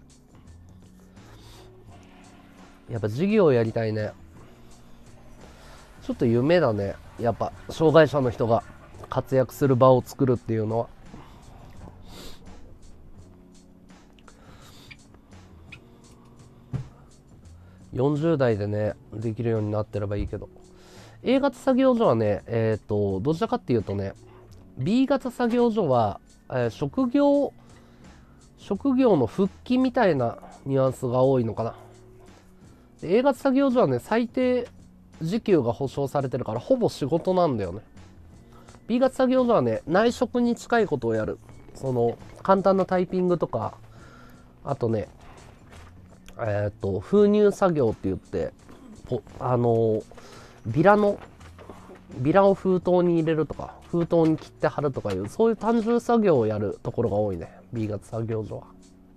やっぱ事業やりたいね。ちょっと夢だね。やっぱ障害者の人が活躍する場を作るっていうのは。よんじゅう代でねできるようになってればいいけど、 A 型作業所はねえっとどちらかっていうとね B 型作業所は、えー、職業職業の復帰みたいなニュアンスが多いのかな。A 型作業所はね最低時給が保証されてるからほぼ仕事なんだよね。 B 型作業所はね内職に近いことをやる。その簡単なタイピングとか、あとねえっと封入作業って言ってポあのビラのビラを封筒に入れるとか封筒に切って貼るとかいう、そういう単純作業をやるところが多いね B 型作業所は。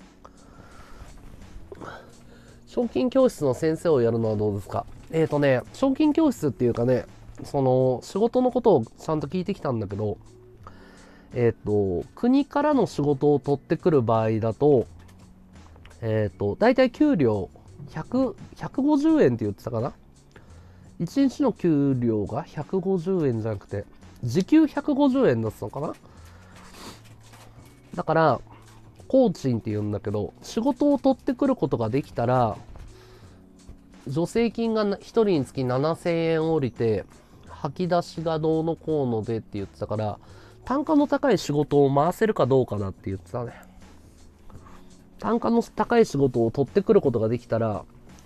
賞金教室の先生をやるのはどうですか。えっとね賞金教室っていうかね、その仕事のことをちゃんと聞いてきたんだけど、えっと国からの仕事を取ってくる場合だとえっとだいたい給料ひゃく、ひゃくごじゅうえんって言ってたかな。いちにちの給料がひゃくごじゅうえんじゃなくて時給ひゃくごじゅうえんだったのかな。 だから工賃って言うんだけど、仕事を取ってくることができたら助成金がひとりにつきななせんえん降りて、吐き出しがどうのこうのでって言ってたから、単価の高い仕事を回せるかどうかだって言ってたね。単価の高い仕事を取ってくることができたら、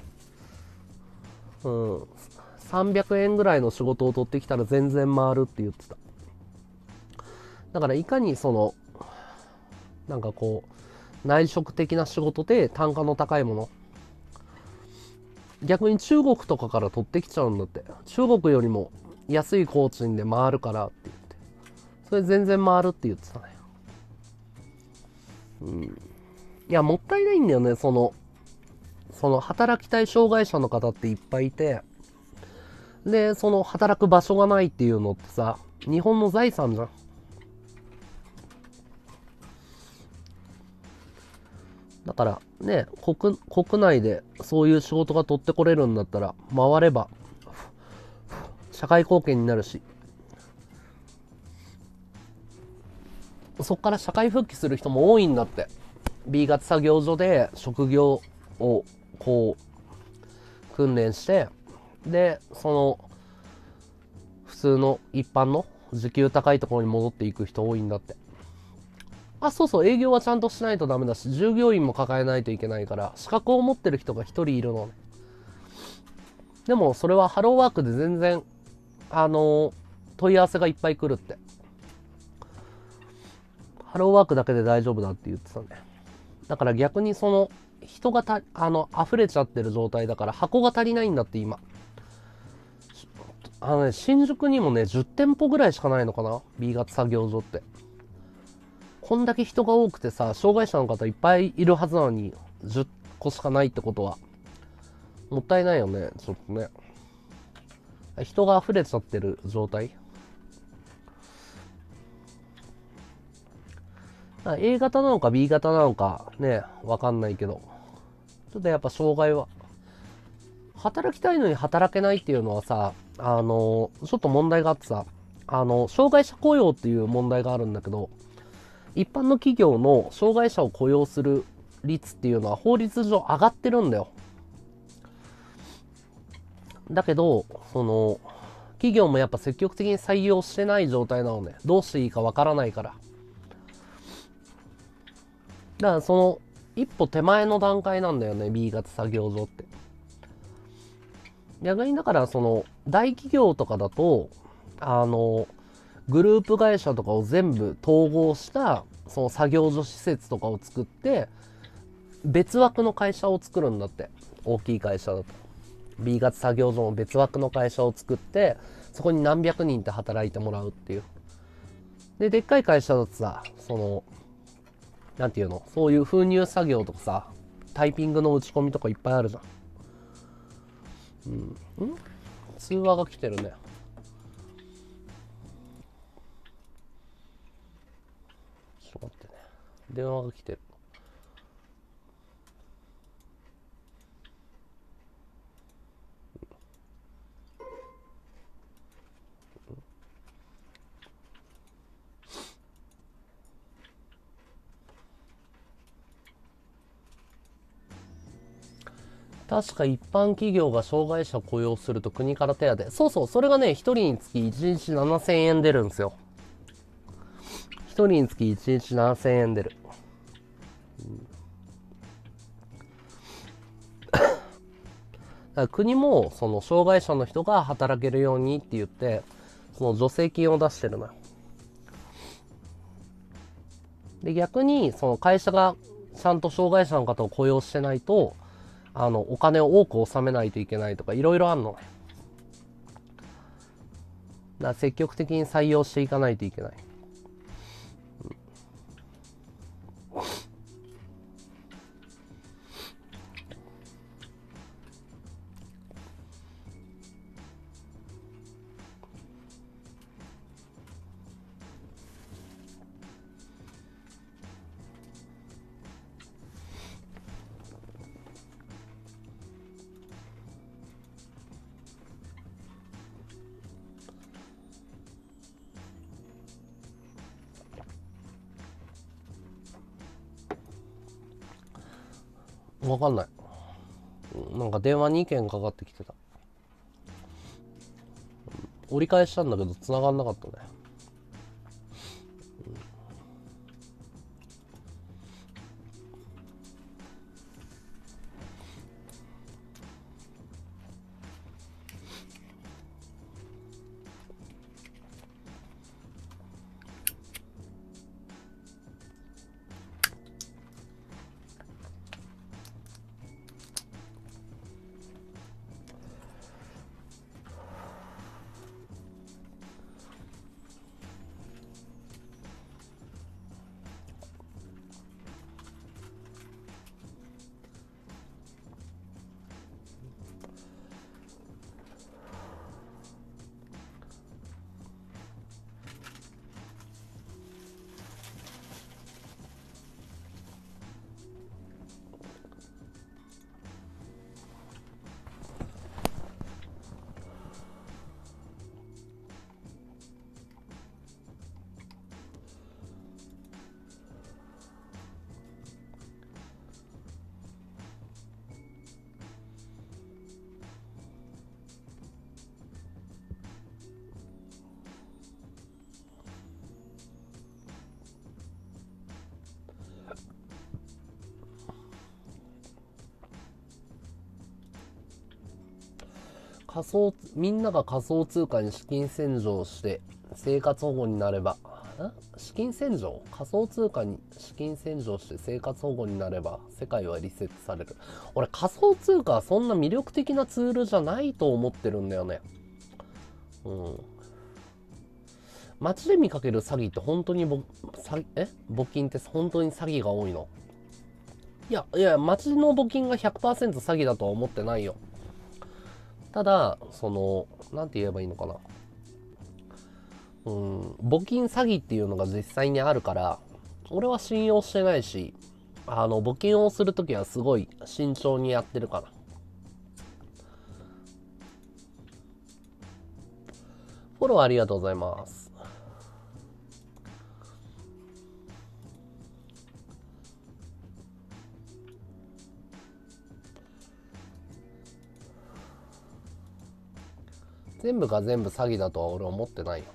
うん、さんびゃくえんぐらいの仕事を取ってきたら全然回るって言ってた。だからいかにそのなんかこう内職的な仕事で単価の高いもの、逆に中国とかから取ってきちゃうんだって。中国よりも安い工賃で回るからって言って、それ全然回るって言ってたね。うん、いやもったいないんだよね。そのその働きたい障害者の方っていっぱいいて、でその働く場所がないっていうのってさ、日本の財産じゃん。だからね、国、国内でそういう仕事が取ってこれるんだったら、回れば社会貢献になるし、そっから社会復帰する人も多いんだって。 B 型作業所で職業をこう訓練して、でその普通の一般の時給高いところに戻っていく人多いんだって。あ、そうそう、営業はちゃんとしないとダメだし、従業員も抱えないといけないから、資格を持ってる人が一人いるのね。でも、それはハローワークで全然、あのー、問い合わせがいっぱい来るって。ハローワークだけで大丈夫だって言ってたね。だから逆にその、人がた、あの、溢れちゃってる状態だから、箱が足りないんだって、今。あのね、新宿にもね、じゅってんぽぐらいしかないのかな ?B 型作業所って。こんだけ人が多くてさ、障害者の方いっぱいいるはずなのにじゅっこしかないってことはもったいないよね。ちょっとね、人が溢れちゃってる状態。A 型なのか B 型なのかね、わかんないけど、ちょっとやっぱ障害は、働きたいのに働けないっていうのはさ、あのちょっと問題があってさ、あの障害者雇用っていう問題があるんだけど、一般の企業の障害者を雇用する率っていうのは法律上上がってるんだよ。だけど、その、企業もやっぱ積極的に採用してない状態なのね。どうしていいかわからないから。だからその、一歩手前の段階なんだよね、B 型作業所って。逆にだからその、大企業とかだと、あの、グループ会社とかを全部統合したその作業所施設とかを作って別枠の会社を作るんだって。大きい会社だと B 型作業所の別枠の会社を作って、そこに何百人って働いてもらうっていう。ででっかい会社だとさ、そのなんていうの、そういう封入作業とかさ、タイピングの打ち込みとかいっぱいあるじゃん。うん、ん通話が来てるね。ちょっと待ってね。電話が来てる。確か一般企業が障害者を雇用すると国から手当。そうそう、それがね、ひとりにつきいちにちななせんえん出るんですよ。ひとりにつきいちにちななせんえん出る。うん、だから国もその障害者の人が働けるようにって言って、その助成金を出してるのよ。で、逆にその会社がちゃんと障害者の方を雇用してないと、あのお金を多く納めないといけないとかいろいろあるのね。だから積極的に採用していかないといけない。 わかんない。なんか電話にけんかかってきてた。折り返したんだけど繋がんなかったね。仮想、みんなが仮想通貨に資金洗浄して生活保護になれば、ん資金洗浄仮想通貨に資金洗浄して生活保護になれば世界はリセットされる。俺仮想通貨はそんな魅力的なツールじゃないと思ってるんだよね。うん。街で見かける詐欺って本当にぼ詐え募金って本当に詐欺が多いの？いやいや、街の募金が ひゃくパーセント 詐欺だとは思ってないよ。ただ、その、なんて言えばいいのかな。うん、募金詐欺っていうのが実際にあるから、俺は信用してないし、あの、募金をするときはすごい慎重にやってるかな。フォローありがとうございます。全部が全部詐欺だとは俺は思ってないよ。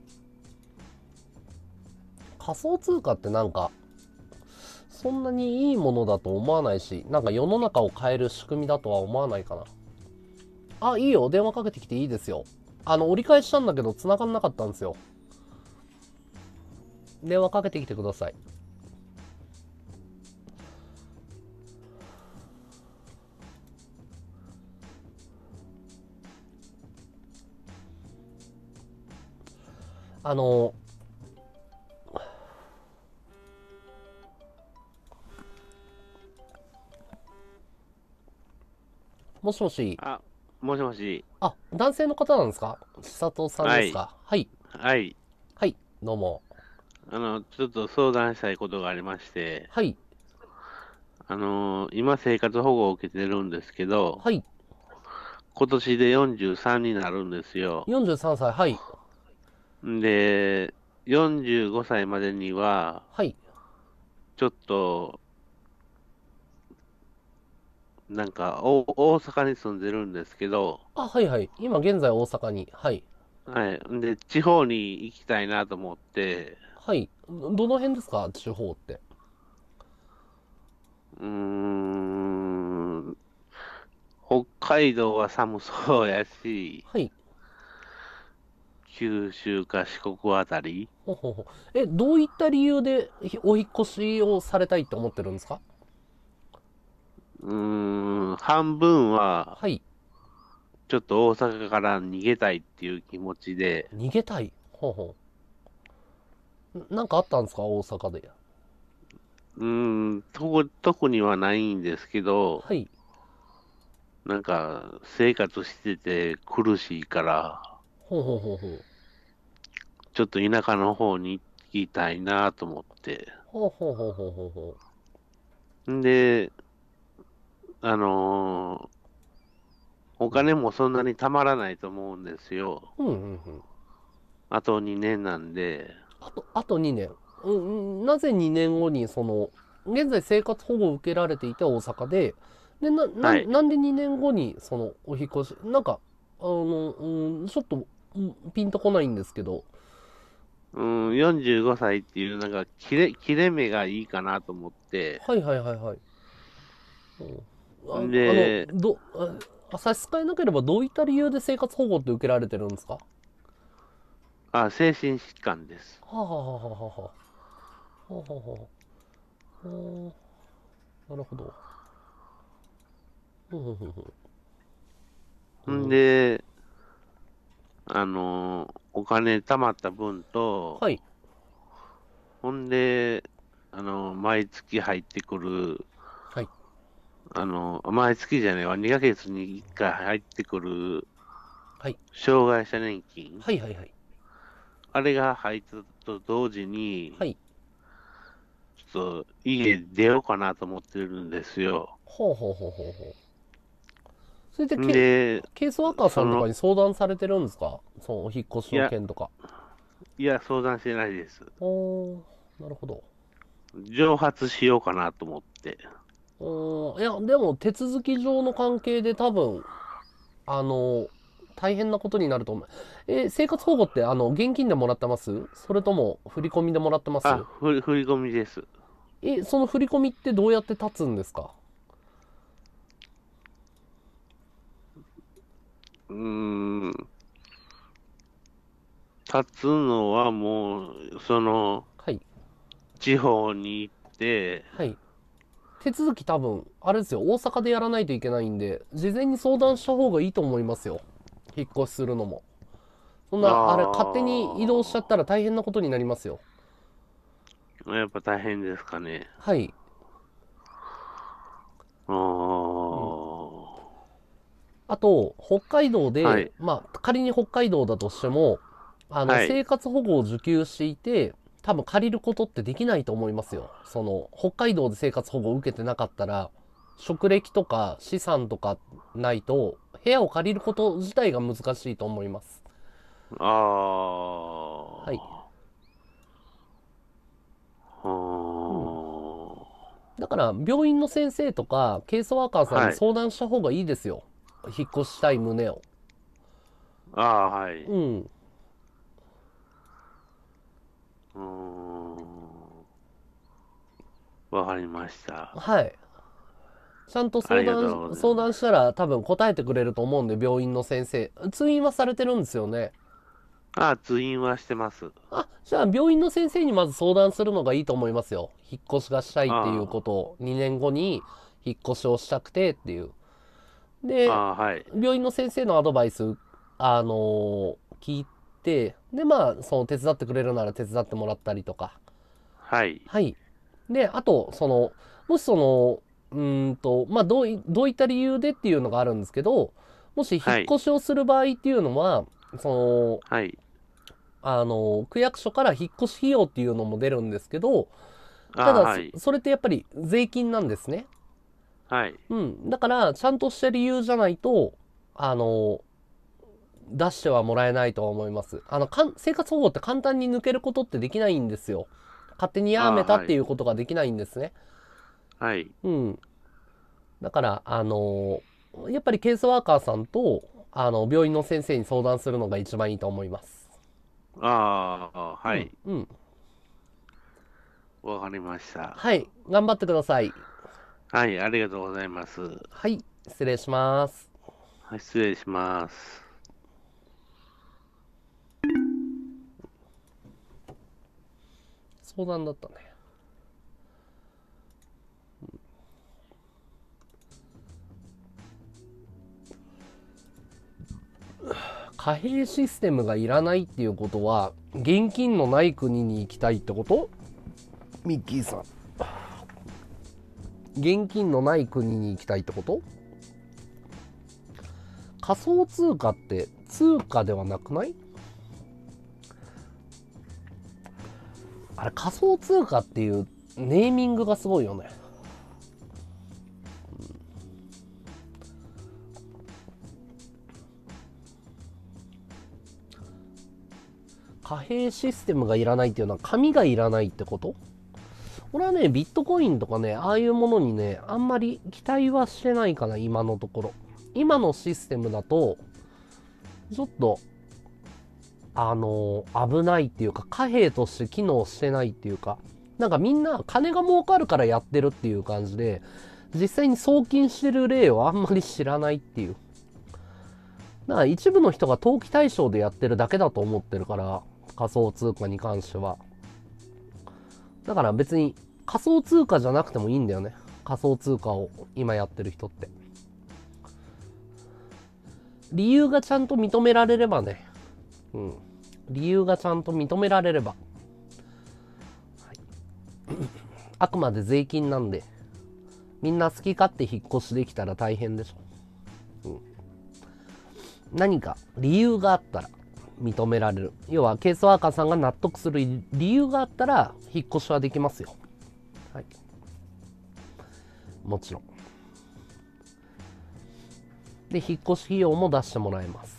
仮想通貨ってなんかそんなにいいものだと思わないし、なんか世の中を変える仕組みだとは思わないかな。あ、いいよ、電話かけてきていいですよ。あの折り返したんだけど繋がんなかったんですよ。電話かけてきてください。あのもしもし。 あ、もしもし。 あ、男性の方なんですか？千里さんですか？はい。 はい。 はい、どうも。 あの、ちょっと相談したいことがありまして。 はい。 あの、今生活保護を受けてるんですけど。 はい。 今年でよんじゅうさんになるんですよ。 よんじゅうさんさい、はい。 で、よんじゅうごさいまでには、 はい。 ちょっと、なんかお、大阪に住んでるんですけど。 あ、はいはい。今現在大阪に。はい。 はい。で、地方に行きたいなと思って。 はい。どの辺ですか、地方って。 うーん。北海道は寒そうやし。 はい。 九州か四国あたり。 ほほほ。え、どういった理由でお引越しをされたいって思ってるんですか？ うーん、半分は、 はい。 ちょっと大阪から逃げたいっていう気持ちで。 逃げたい。ほうほう。なんかあったんですか、大阪で。 うーん、と特にはないんですけど、 はい。 なんか生活してて苦しいから、 ほうほうほうほう。 ちょっと田舎の方に行きたいなと思って。 ほうほうほうほうほうほう。んで、あのー、お金もそんなにたまらないと思うんですよ。 うんうんうん。 あとにねんなんで。 あと、あとにねん。うん、うん、なぜにねんごにその、 現在生活保護を受けられていて大阪で、で、な、な、 はい、 なんでにねんごにそのお引っ越し、なんか、あの、うん、ちょっとうんピンとこないんですけど、 うん、よんじゅうごさいっていう、なんか、切れ、切れ目がいいかなと思って、 はいはいはいはい。うんあ、あの、 で、 ど、あ、差し支えなければどういった理由で生活保護って受けられてるんですか？ あ、精神疾患です。 はあ、はあはあはあはあ。はあはあはあ。うんなるほど。うんうんうんうんんで、あのーお金貯まった分と、 はい。 ほんで、あのー毎月入ってくる、 はい。 あのー毎月じゃないわ、にかげつにいっかい入ってくる、 はい。 障害者年金、 はいはいはい。 あれが入ったと同時に、 はい。 ちょっと家出ようかなと思ってるんですよ。 ほうほうほうほうほう。それでケ、 で、 ケースワーカーさその、 んとかに相談されてるんですか？そのお引っ越しのいや、 件とか。 いや、相談してないです。 おー、なるほど。 蒸発しようかなと思って。 おー、いや、でも手続き上の関係で多分、あの、大変なことになると思う。え、生活保護って、あの、現金でもらってます？それとも、振り込みでもらってます？ あ、ふり振り込みです。 え、その振り込みってどうやって立つんですか？ うーん、立つのはもう、その、 はい。 地方に行って、 はい。手続き多分、あれですよ、大阪でやらないといけないんで、事前に相談した方がいいと思いますよ。引っ越しするのも。そんな、あれ、勝手に移動しちゃったら大変なことになりますよ。 ああ、やっぱ大変ですかね。 はい。 ああ、 あと、北海道で、 はい、 まあ、仮に北海道だとしても、あの、 はい。 生活保護を受給していて、多分借りることってできないと思いますよ。その、北海道で生活保護を受けてなかったら、職歴とか資産とかないと、部屋を借りること自体が難しいと思います。 ああ、 はい。 あうん。 あ、 だから、病院の先生とか、ケースワーカーさんにはい。 相談した方がいいですよ。引っ越したい旨を。 ああ、はい。 うん。 うーん、わかりました。 はい。ちゃんとありがと相談、 うございます。 相談したら多分答えてくれると思うんで、病院の先生。通院はされてるんですよね。 ああ、通院はしてます。 あ、じゃあ病院の先生にまず相談するのがいいと思いますよ。引っ越しがしたいっていうこあとを、にねんごに引っ越しをしたくてっていう。 あ、 で、 ああ、はい。 病院の先生のアドバイス、あのー聞いて、で、まあ、その手伝ってくれるなら手伝ってもらったりとか。 はい。 はい。で、あと、その、もしその、うーんと、まあ、どうい、どういった理由でっていうのがあるんですけど、もし引っはい。 越しをする場合っていうのは、その、 はい。 あの、区役所から引っ越し費用っていうのも出るんですけど、たああ、 だ、そ、 はい。 それってやっぱり税金なんですね。 はい。 うん。だから、ちゃんとした理由じゃないと、あの、出してはもらえないとは思います。あの、かん、生活保護って簡単に抜けることってできないんですよ。勝手にああ、 やめたっはい。 ていうことができないんですね。 はい。 うん。だから、あの、やっぱりケースワーカーさんと、あの、病院の先生に相談するのが一番いいと思います。 ああ、 うん、 はい。 うん。 わかりました。 はい。頑張ってください。 はい、ありがとうございます。 はい。失礼します。 はい、失礼します。 相談だったね。貨幣システムがいらないっていうことは、現金のない国に行きたいってこと？ミッキーさん。現金のない国に行きたいってこと？仮想通貨って通貨ではなくない？あれ、仮想通貨っていうネーミングがすごいよね。貨幣システムがいらないっていうのは紙がいらないってこと？ 俺はね、ビットコインとかね、ああいうものにね、あんまり期待はしてないかな、今のところ。今のシステムだと、ちょっと、あのー危ないっていうか、貨幣として機能してないっていうか、なんかみんな金が儲かるからやってるっていう感じで、実際に送金してる例をあんまり知らないっていう。だから一部の人が投機対象でやってるだけだと思ってるから、仮想通貨に関しては。だから別に仮想通貨じゃなくてもいいんだよね。仮想通貨を今やってる人って。理由がちゃんと認められればね。うん。理由がちゃんと認められれば。はい、あくまで税金なんで、みんな好き勝手引っ越しできたら大変でしょ。うん。何か理由があったら認められる。要はケースワーカーさんが納得する理由があったら引っ越しはできますよ。はい。もちろん。で、引っ越し費用も出してもらえます。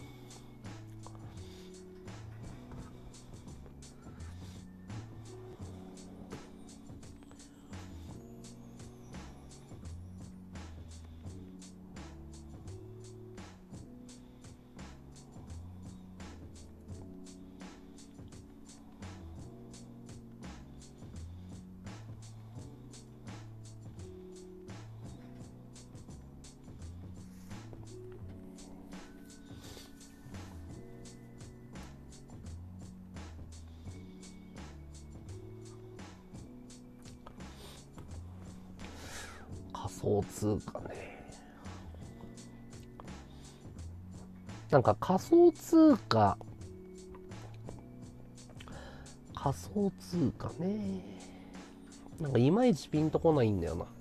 仮想通貨ね。なんか仮想通貨、仮想通貨ね。なんかいまいちピンとこないんだよな。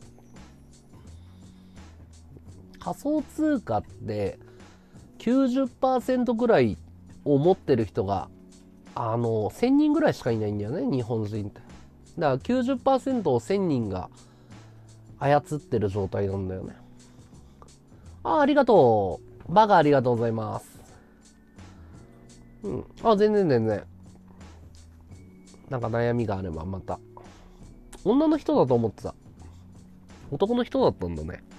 仮想通貨ってきゅうじゅっパーセントぐらいを持ってる人が、あの、せんにんぐらいしかいないんだよね、日本人って。だから きゅうじゅっパーセント をせんにんが操ってる状態なんだよね。あ、ありがとう。バカありがとうございます。うん。あ、全然全然。なんか悩みがあればまた。女の人だと思ってた。男の人だったんだね。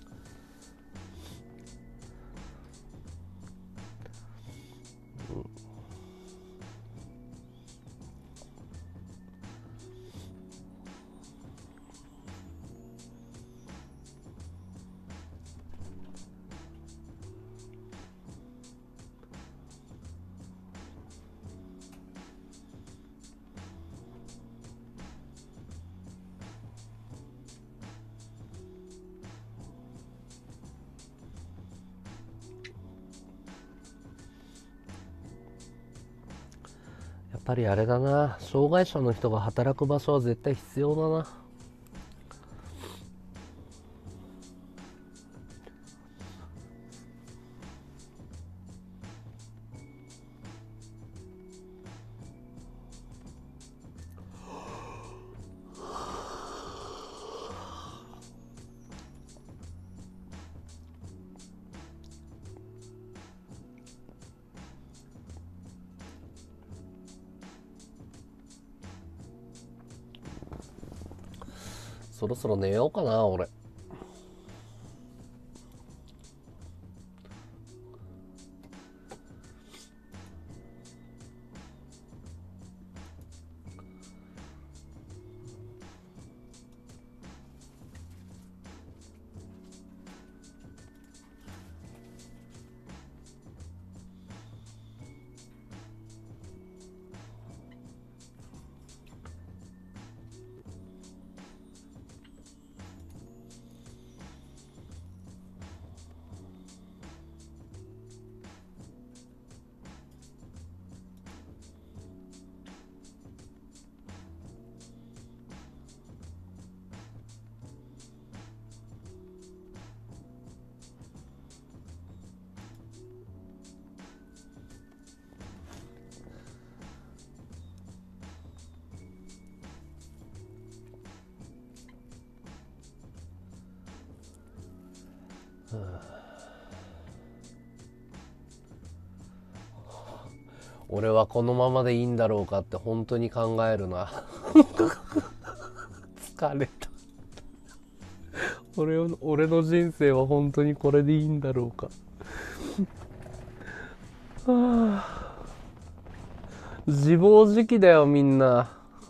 やっぱりあれだな。障害者の人が働く場所は絶対必要だな。そろそろ寝ようかな、俺。俺はこのままでいいんだろうかって本当に考えるな。 疲れた。俺を俺の人生は本当にこれでいいんだろうか。はあ、自暴自棄だよみんな。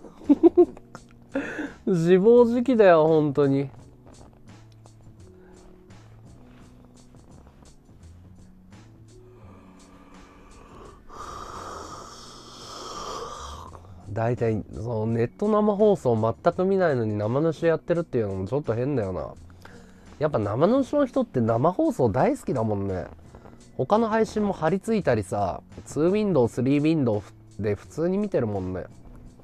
自暴自棄だよ本当に。大体そのネット生放送全く見ないのに生主やってるっていうのもちょっと変だよな。やっぱ生主の人って生放送大好きだもんね。他の配信も張り付いたりさ、ツーウィンドウスリーウィンドウで普通に見てるもんね。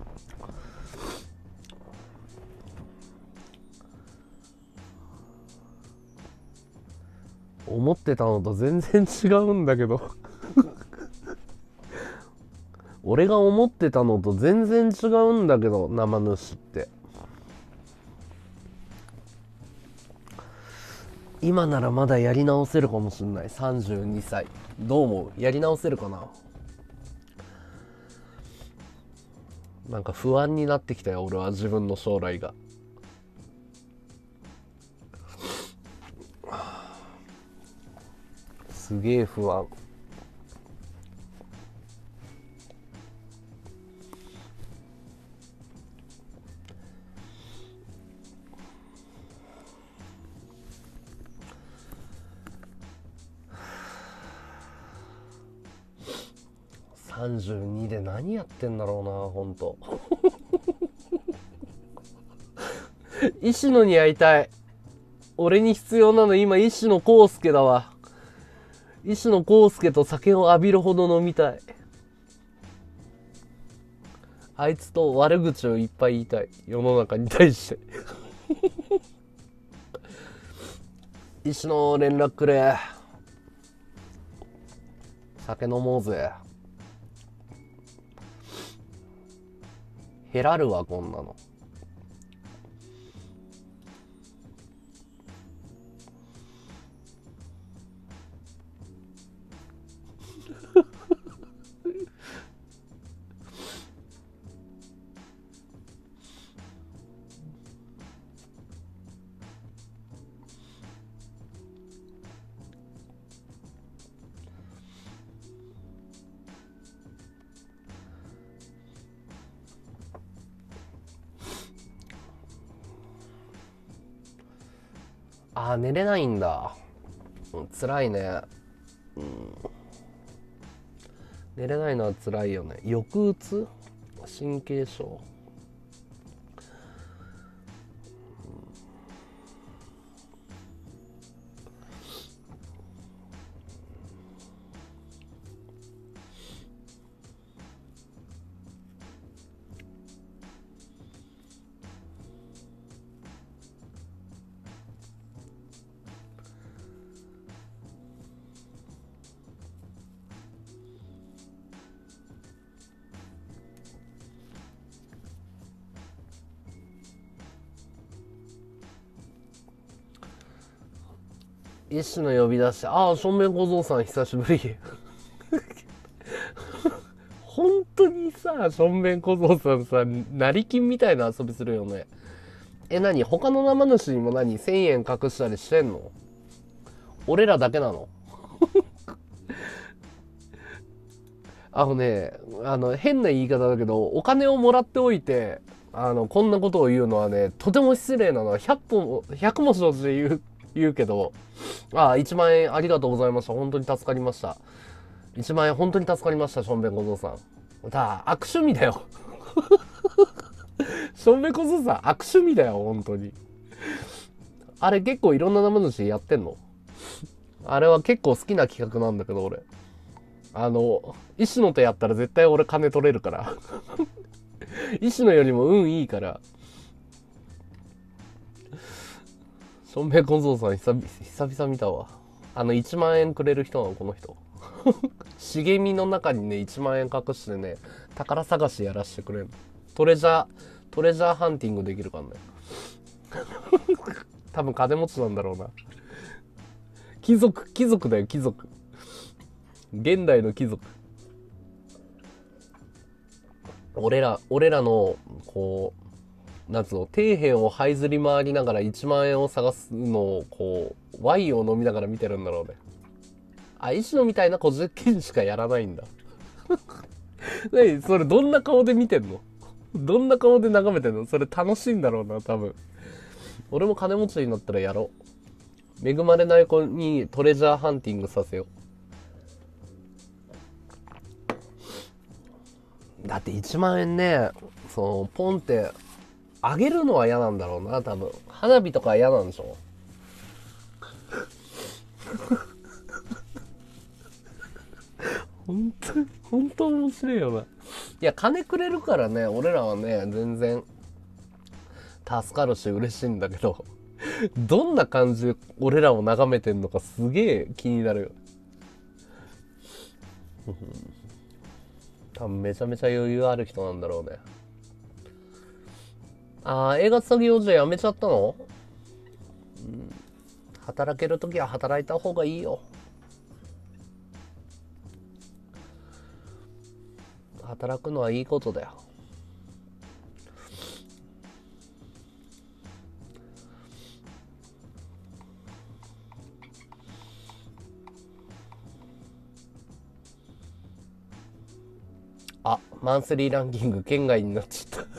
思ってたのと全然違うんだけど。俺が思ってたのと全然違うんだけど、生主って。今ならまだやり直せるかもしんない。さんじゅうにさい。どう思う？やり直せるかな？なんか不安になってきたよ、俺は自分の将来が。すげえ不安。さんじゅうにで何やってんだろうな、ほんと。石野に会いたい。俺に必要なの今石野康介だわ。石野康介と酒を浴びるほど飲みたい。あいつと悪口をいっぱい言いたい、世の中に対して。石野連絡くれ。酒飲もうぜ。減らるわこんなの。あー、寝れないんだ。うん、辛いね。うん、寝れないのは辛いよね。抑うつ、神経症。石野呼び出して、ああ、しょんべん小僧さん久しぶり。本当にさ、しょんべん小僧さんさ、成金みたいな遊びするよね。え、何？他の生主にも何？せんえん隠したりしてんの？俺らだけなの？あのね、あの、変な言い方だけど、お金をもらっておいて、あの、こんなことを言うのはね、とても失礼なのはひゃくぽん、ひゃくも承知で言う、言うけど、ああ、いちまんえんありがとうございました。本当に助かりました。いちまんえん本当に助かりました、しょんべん小僧さん。ただ、悪趣味だよ。しょんべん小僧さん、悪趣味だよ、本当に。あれ結構いろんな生主やってんの？あれは結構好きな企画なんだけど、俺。あの、石野とやったら絶対俺金取れるから。石野よりも運いいから。しょんべん小僧さん久々、久々見たわ。あのいちまんえんくれる人なの、この人。茂みの中にね、いちまんえん隠してね、宝探しやらしてくれる。トレジャー、トレジャーハンティングできるからね。多分金持ちなんだろうな。貴族、貴族だよ、貴族。現代の貴族。俺ら、俺らの、こう、 なんつうの、底辺を這いずり回りながらいちまん円を探すのを、こう、ワインを飲みながら見てるんだろうね。あ、石野みたいな小実験しかやらないんだ。何それどんな顔で見てんの？どんな顔で眺めてんの？それ楽しいんだろうな、多分。俺も金持ちになったらやろう。恵まれない子にトレジャーハンティングさせよう。だっていちまん円ね、その、ポンって、あげるのは嫌なんだろうな、多分。花火とか嫌なんでしょ？本当、本当面白いよな。いや、金くれるからね、俺らはね、全然、助かるし嬉しいんだけど、どんな感じで俺らを眺めてんのかすげえ気になるよ。多分めちゃめちゃ余裕ある人なんだろうね。あー、映画作業じゃやめちゃったの？うん、働けるときは働いた方がいいよ。働くのはいいことだよ。あ、マンスリーランキング圏外になっちゃった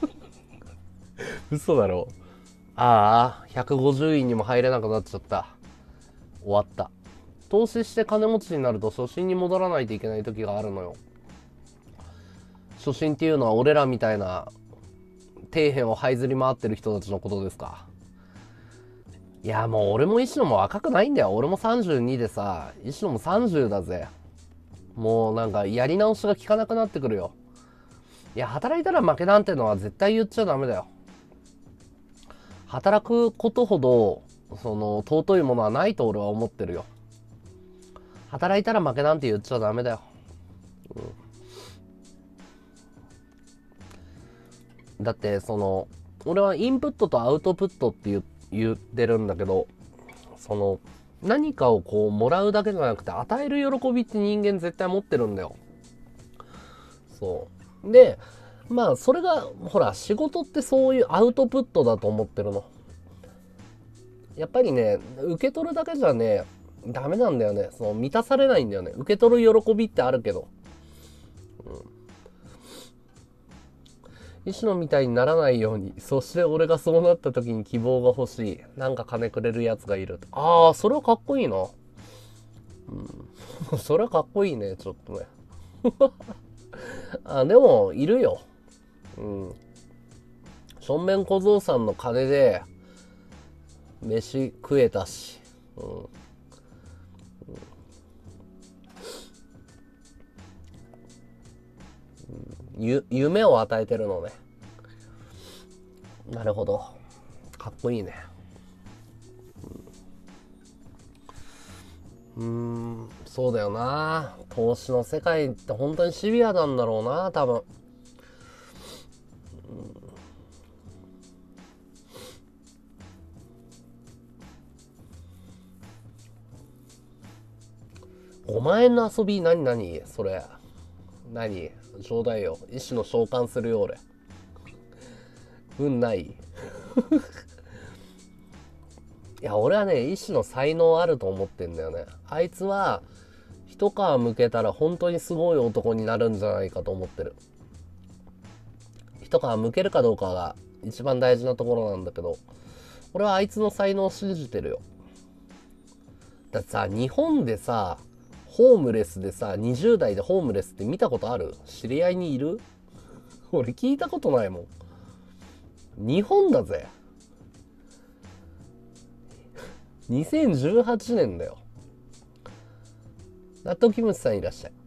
嘘だろ。ああ、ひゃくごじゅういにも入れなくなっちゃった。終わった。投資して金持ちになると初心に戻らないといけない時があるのよ。初心っていうのは俺らみたいな底辺を這いずり回ってる人たちのことですか。いやもう俺も石野も若くないんだよ。俺もさんじゅうにでさ、石野もさんじゅうだぜ。もうなんかやり直しが効かなくなってくるよ。いや働いたら負けなんてのは絶対言っちゃダメだよ。働くことほどその尊いものはないと俺は思ってるよ。働いたら負けなんて言っちゃダメだよ。うん、だってその俺はインプットとアウトプットって言言ってるんだけど、その何かをこうもらうだけじゃなくて与える喜びって人間絶対持ってるんだよ。そうで、まあそれがほら仕事ってそういうアウトプットだと思ってるの。やっぱりね、受け取るだけじゃねダメなんだよね。その満たされないんだよね。受け取る喜びってあるけど、うん、石野みたいにならないように。そして俺がそうなった時に希望が欲しい。なんか金くれるやつがいる。ああ、それはかっこいいな。うん、それはかっこいいね、ちょっとね。あ、でもいるよ。うん。正面小僧さんの金で飯食えたし。うん。ゆ夢を与えてるのね。なるほど。かっこいいね。うーん、そうだよな。投資の世界って本当にシビアなんだろうな、多分。ごまん円の遊び、何何それ。何ちょうだいよ。意志の召喚するよ、俺。運ないいや、俺はね、意志の才能あると思ってんだよね。あいつは、一皮向けたら本当にすごい男になるんじゃないかと思ってる。一皮向けるかどうかが一番大事なところなんだけど、俺はあいつの才能を信じてるよ。だってさ、日本でさ、ホームレスでさ、にじゅう代でホームレスって見たことある？知り合いにいる？俺聞いたことないもん。日本だぜ。にせんじゅうはちねんだよ。納豆キムチさんいらっしゃい。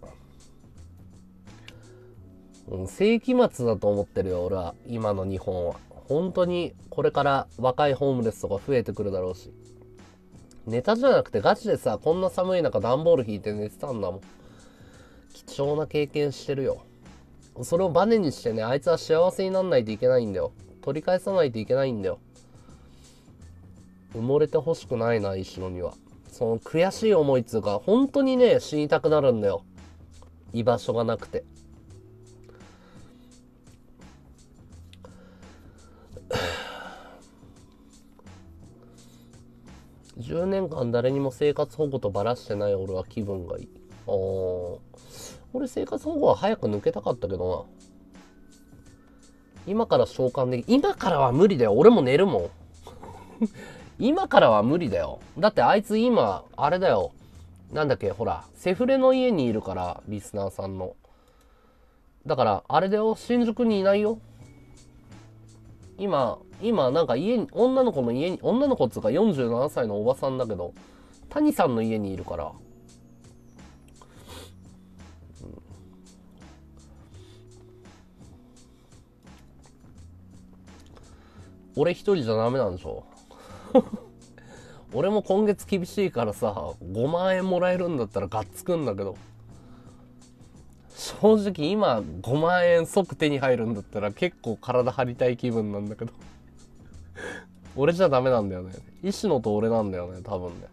うん、世紀末だと思ってるよ、俺は。今の日本は。本当にこれから若いホームレスとか増えてくるだろうし。ネタじゃなくてガチでさ、こんな寒い中段ボール引いて寝てたんだもん。貴重な経験してるよ。それをバネにしてね、あいつは幸せになんないといけないんだよ。取り返さないといけないんだよ。埋もれてほしくないな、石野には。その悔しい思いっつうか、本当にね、死にたくなるんだよ。居場所がなくて。 じゅうねんかん誰にも生活保護とばらしてない俺は気分がいい。あー、俺生活保護は早く抜けたかったけどな。今から召喚でき、今からは無理だよ。俺も寝るもん。今からは無理だよ。だってあいつ今、あれだよ。なんだっけ、ほら、セフレの家にいるから、リスナーさんの。だから、あれだよ、新宿にいないよ。今、今、なんか家に、女の子の家に、女の子っつうかよんじゅうななさいのおばさんだけど、谷さんの家にいるから。うん、俺一人じゃダメなんでしょ。俺も今月厳しいからさ、ごまん円もらえるんだったらがっつくんだけど、正直今ごまん円即手に入るんだったら結構体張りたい気分なんだけど俺じゃダメなんだよね。石野と俺なんだよね、多分ね。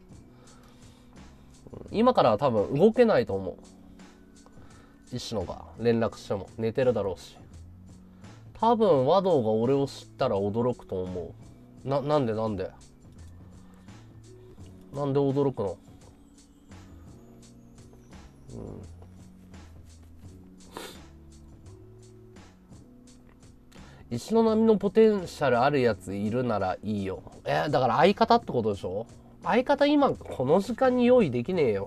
今からは多分動けないと思う。石野が連絡しても寝てるだろうし、多分和道が俺を知ったら驚くと思う。な、なんでなんでなんで驚くの？うん。石の波のポテンシャルあるやついるならいいよ。えー、だから相方ってことでしょ？相方今この時間に用意できねえよ。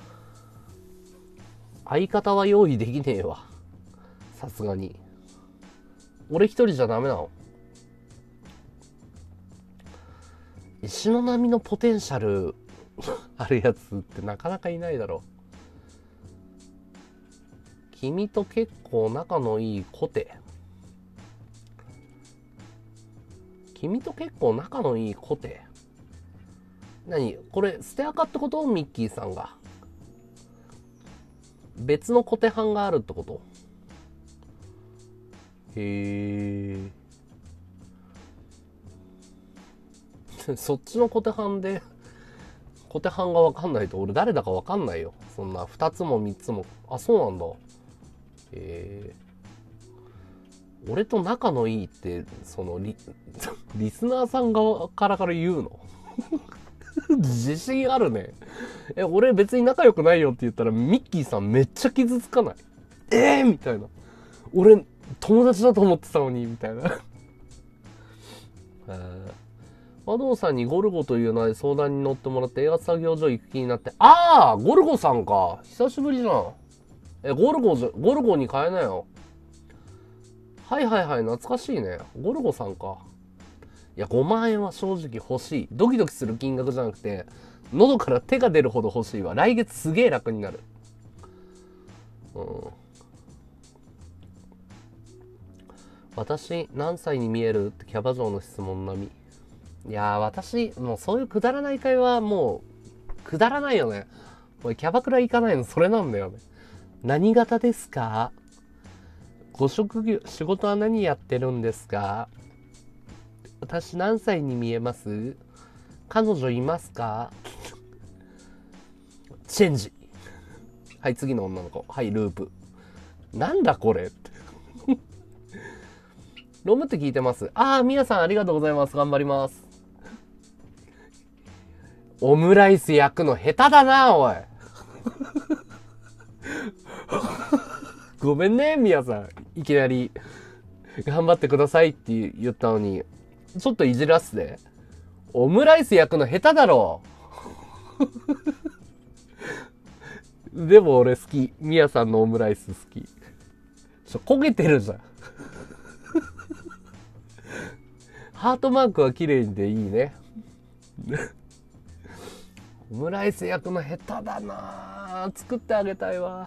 相方は用意できねえわ。さすがに。俺一人じゃダメなの？石の波のポテンシャルあるやつってなかなかいないだろ。君と結構仲のいいコテ。君と結構仲のいいコテ。何これステアカってこと？ミッキーさんが別のコテ班があるってこと？へえ。そっちのコテ班でコテ班が分かんないと俺誰だか分かんないよ。そんなふたつもみっつも。あ、そうなんだ。へえ。俺と仲のいいってその リ, リスナーさん側からから言うの？自信あるね。え、俺別に仲良くないよって言ったらミッキーさんめっちゃ傷つかない？えーみたいな。俺友達だと思ってたのにみたいな。えー和道さんにゴルゴという名で相談に乗ってもらって映画作業所行く気になって。ああゴルゴさんか。久しぶりじゃん。え、ゴルゴじゃ、ゴルゴに変えなよ。はいはいはい、懐かしいね。ゴルゴさんか。いや、ごまん円は正直欲しい。ドキドキする金額じゃなくて、喉から手が出るほど欲しいわ。来月すげえ楽になる。うん。私、何歳に見えるってキャバ嬢の質問並み。いやー、私、もうそういうくだらない会話はもう、くだらないよね。俺、キャバクラ行かないの、それなんだよね。何型ですか？ご職業、仕事は何やってるんですか？私、何歳に見えます？彼女いますか？チェンジ。はい、次の女の子。はい、ループ。なんだこれって。ロムって聞いてます。あー、みやさんありがとうございます。頑張ります。オムライス焼くの下手だな、おい。ごめんね、みやさん。いきなり、頑張ってくださいって言ったのに、ちょっといじらすで。オムライス焼くの下手だろ。でも俺好き。みやさんのオムライス好き。ちょ、焦げてるじゃん。ハートマークは綺麗でいいね。オムライス焼くの下手だな。作ってあげたいわ。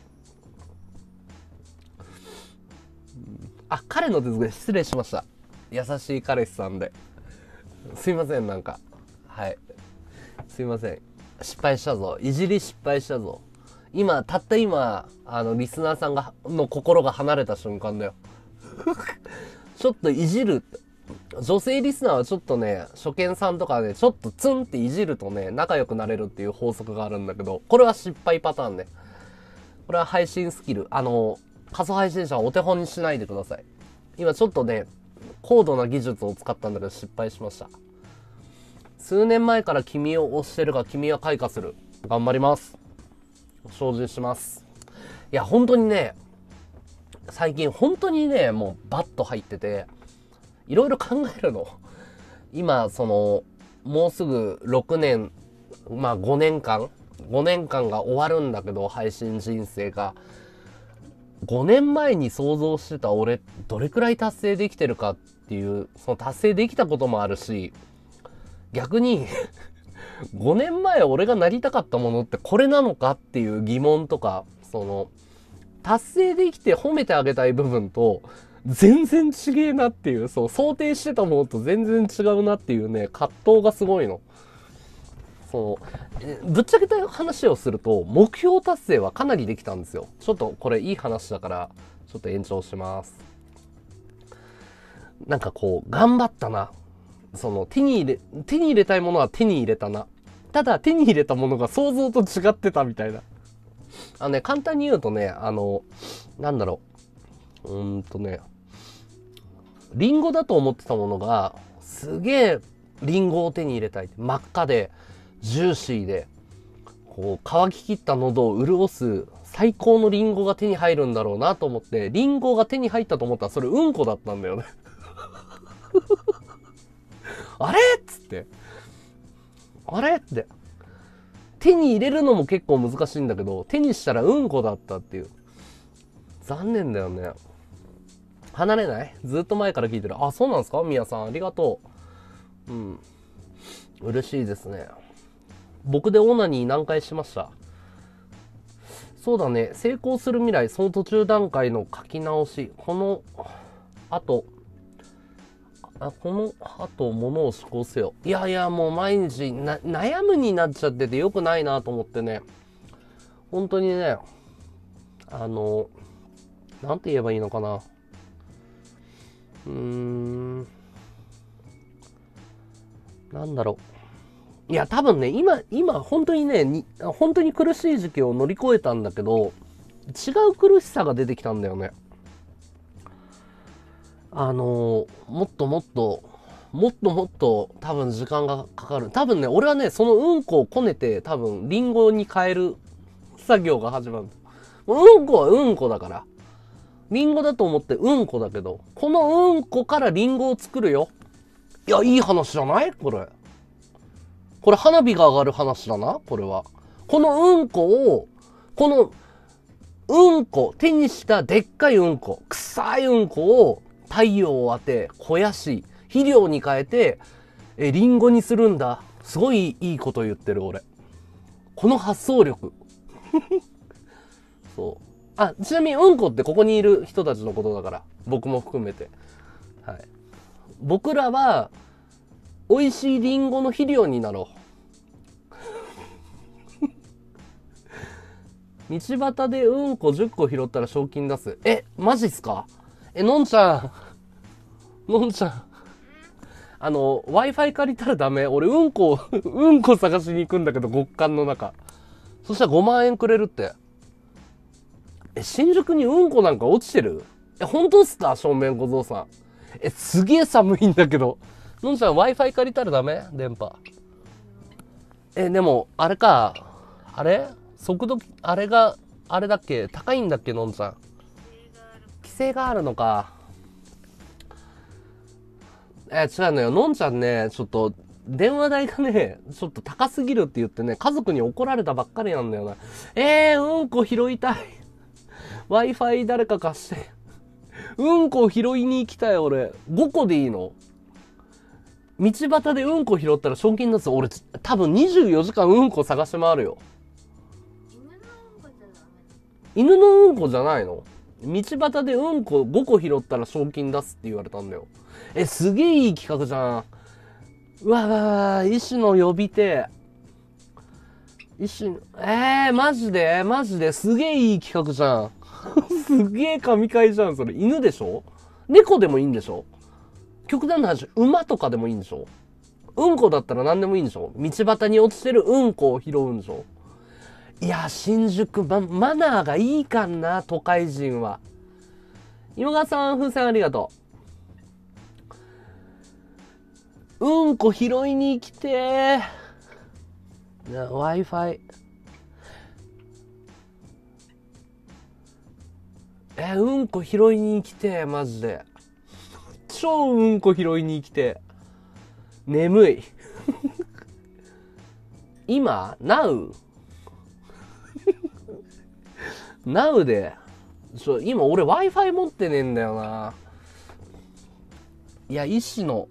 あ、彼のですね、失礼しました。優しい彼氏さんで。すいません、なんか。はい。すいません。失敗したぞ。いじり失敗したぞ。今、たった今、あの、リスナーさんが、の心が離れた瞬間だよ。ちょっといじる。女性リスナーはちょっとね、初見さんとかね、ちょっとツンっていじるとね、仲良くなれるっていう法則があるんだけど、これは失敗パターンね。これは配信スキル。あの、仮想配信者はお手本にしないでください。今ちょっとね、高度な技術を使ったんだけど失敗しました。 数年前から君を推してるが君は開花する。頑張ります。精進します。いや、本当にね、最近本当にね、もうバッと入ってて、いろいろ考えるの。今、その、もうすぐろくねん、まあごねんかん、ごねんかんが終わるんだけど、配信人生が。ごねんまえに想像してた俺、どれくらい達成できてるかっていう、その達成できたこともあるし、逆に、ごねんまえ俺がなりたかったものってこれなのかっていう疑問とか、その、達成できて褒めてあげたい部分と、全然違えなっていう、そう、想定してたものと全然違うなっていうね、葛藤がすごいの。そう、ぶっちゃけた話をすると、目標達成はかなりできたんですよ。ちょっとこれいい話だから、ちょっと延長します。なんかこう、頑張ったな。その、手に入れ、手に入れたいものは手に入れたな。ただ、手に入れたものが想像と違ってたみたいな。あのね、簡単に言うとね、あの、なんだろう。うーんとね、リンゴだと思ってたものが、すげえリンゴを手に入れたい。真っ赤で、ジューシーで、こう、乾ききった喉を潤す最高のリンゴが手に入るんだろうなと思って、リンゴが手に入ったと思ったら、それうんこだったんだよね。あれっつって。あれって。手に入れるのも結構難しいんだけど、手にしたらうんこだったっていう。残念だよね。離れない？ずっと前から聞いてる。あ、そうなんですか？みやさん、ありがとう。うん。嬉しいですね。僕でオナニー何回しました？そうだね。成功する未来、その途中段階の書き直し。この、あと、あ、この後、ものを思考せよ。いやいや、もう毎日な、悩むになっちゃっててよくないなと思ってね。本当にね、あの、なんて言えばいいのかな。うーん、なんだろう。いや、多分ね、今、今、本当にね、に本当に苦しい時期を乗り越えたんだけど、違う苦しさが出てきたんだよね。あのー、もっともっと、もっともっと多分時間がかかる。多分ね、俺はね、そのうんこをこねて、多分リンゴに変える作業が始まる。うんこはうんこだから。リンゴだと思ってうんこだけど、このうんこからリンゴを作るよ。いや、いい話じゃない？これ。これ花火が上がる話だな、これは。このうんこを、このうんこ、手にしたでっかいうんこ、臭いうんこを太陽を当て、肥やし、肥料に変えて、え、リンゴにするんだ。すごいいいこと言ってる、俺。この発想力。そう。あ、ちなみにうんこってここにいる人たちのことだから。僕も含めて。はい。僕らは、美味しいリンゴの肥料になろう。道端でうんこじゅっこ拾ったら賞金出す。え、マジっすか？え、のんちゃん。のんちゃん。あの、Wi-Fi 借りたらダメ。俺、うんこ、うんこ探しに行くんだけど、極寒の中。そしたらごまんえんくれるって。え、新宿にうんこなんか落ちてる？え、本当っすか？正面小僧さん。え、すげえ寒いんだけど。のんちゃん Wi-Fi 借りたらダメ？電波。え、でも、あれか。あれ？速度、あれが、あれだっけ？高いんだっけ？のんちゃん。規制があるのか。え、違うのよ。のんちゃんね、ちょっと、電話代がね、ちょっと高すぎるって言ってね、家族に怒られたばっかりなんだよな。えー、うんこ拾いたい。Wi-Fi 誰か貸して。うんこ拾いに行きたい、俺。ごこでいいの？道端でうんこ拾ったら賞金出す。俺、多分にじゅうよじかんうんこ探して回るよ。犬のうんこじゃないの？道端でうんこごこ拾ったら賞金出すって言われたんだよ。え、すげえいい企画じゃん。うわうわうわ、医師の呼び手。医師、えー、マジでマジですげえいい企画じゃん。すげえ神回じゃん、それ。犬でしょ？猫でもいいんでしょ？極端な話、馬とかでもいいんでしょ？うんこだったら何でもいいんでしょ？道端に落ちてるうんこを拾うんでしょ？いや、新宿、ま、マナーがいいかんな、都会人は。今川さん、風船ありがとうんこ拾いに来てー。な Wi-Fi。え、うんこ拾いに来てー、マジで。超うんこ拾いに来て。眠い。今 ?Now? Now で。ちょ、今俺 Wi-Fi 持ってねえんだよな。いや、石野。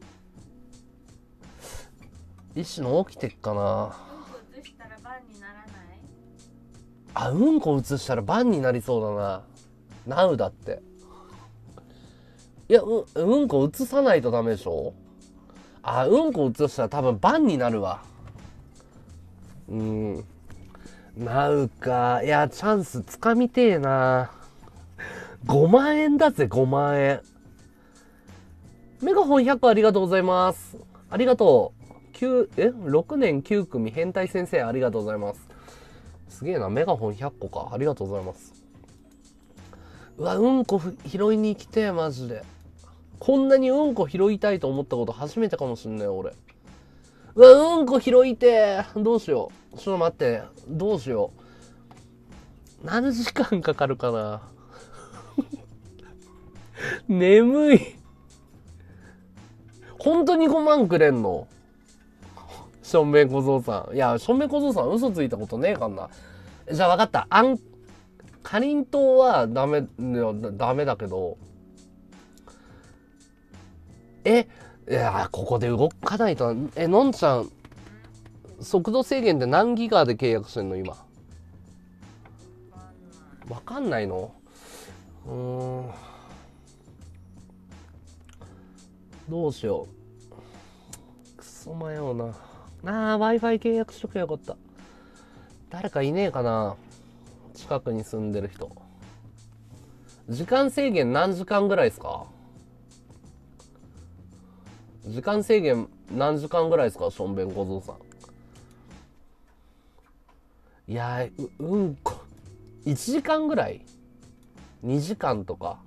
石野起きてっかな。 うんこ移したらバンにならない？ あ、うんこ移したらバンになりそうだな。Now だって。いや、う、うんこ移さないとダメでしょ。あ、うんこ移したら多分バンになるわ。うん。Now か。いや、チャンスつかみてえな。ごまん円だぜ、ごまん円。メガホンひゃっこありがとうございます。ありがとう。きゅう、え ?ろく 年きゅう組変態先生ありがとうございます。すげえな、メガホンひゃっこか。ありがとうございます。うわ、うんこ拾いに来て、マジで。こんなにうんこ拾いたいと思ったこと初めてかもしんない、俺。うわ、うんこ拾いて。どうしよう。ちょっと待って。どうしよう。何時間かかるかな。眠い。本当にごまんくれんの？しょんべん小僧さん。いや、しょんべん小僧さん嘘ついたことねえかんな。じゃあ分かった。あん、かりんとうはダメ、ダメだけど。え、いや、ここで動かないと。え、のんちゃん、速度制限って何ギガで契約してんの今？分かんないの？うーん。どうしよう。くそ迷うな。あー、Wi-Fi 契約しとけばよかった。誰かいねえかな、近くに住んでる人。時間制限何時間ぐらいですか？時間制限何時間ぐらいですか、しょんべん小僧さん。いやー、う、うんこ。いちじかんぐらい ?に 時間とか。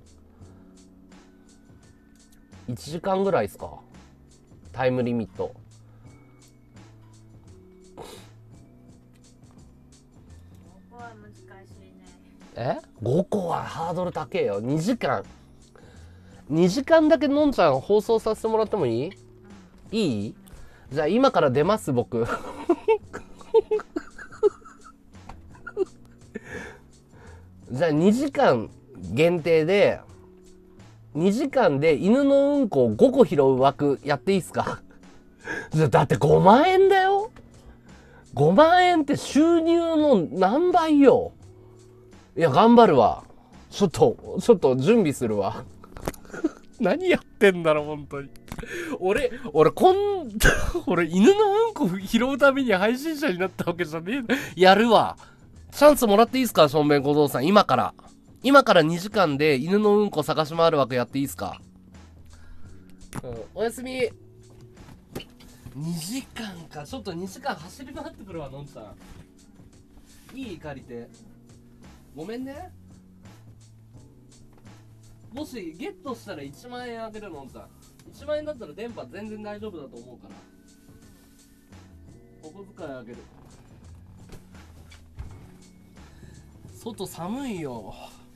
いちじかんぐらいですか、タイムリミット。 ごこは難しいね。 え ?ご 個はハードル高えよ。にじかん。にじかんだけのんちゃん放送させてもらってもいい？うん、いい？じゃあ今から出ます、僕。じゃあにじかん限定で、にじかんで犬のうんこをごこ拾う枠やっていいっすか？だってごまん円だよ。ごまん円って収入の何倍よ。いや、頑張るわ。ちょっと、ちょっと準備するわ。何やってんだろ、本当に。俺、俺、こん、俺、犬のうんこ拾うために配信者になったわけじゃねえ。やるわ。チャンスもらっていいっすか、しょんべん小僧さん。今から。今からにじかんで犬のうんこ探し回る枠やっていいっすか？うん、おやすみ。にじかんか。ちょっとにじかん走り回ってくるわ、のんちゃん。いい？借りて。ごめんね。もしゲットしたらいちまん円あげる、のんちゃん。いちまん円だったら電波全然大丈夫だと思うから。お小遣いあげる。外寒いよ。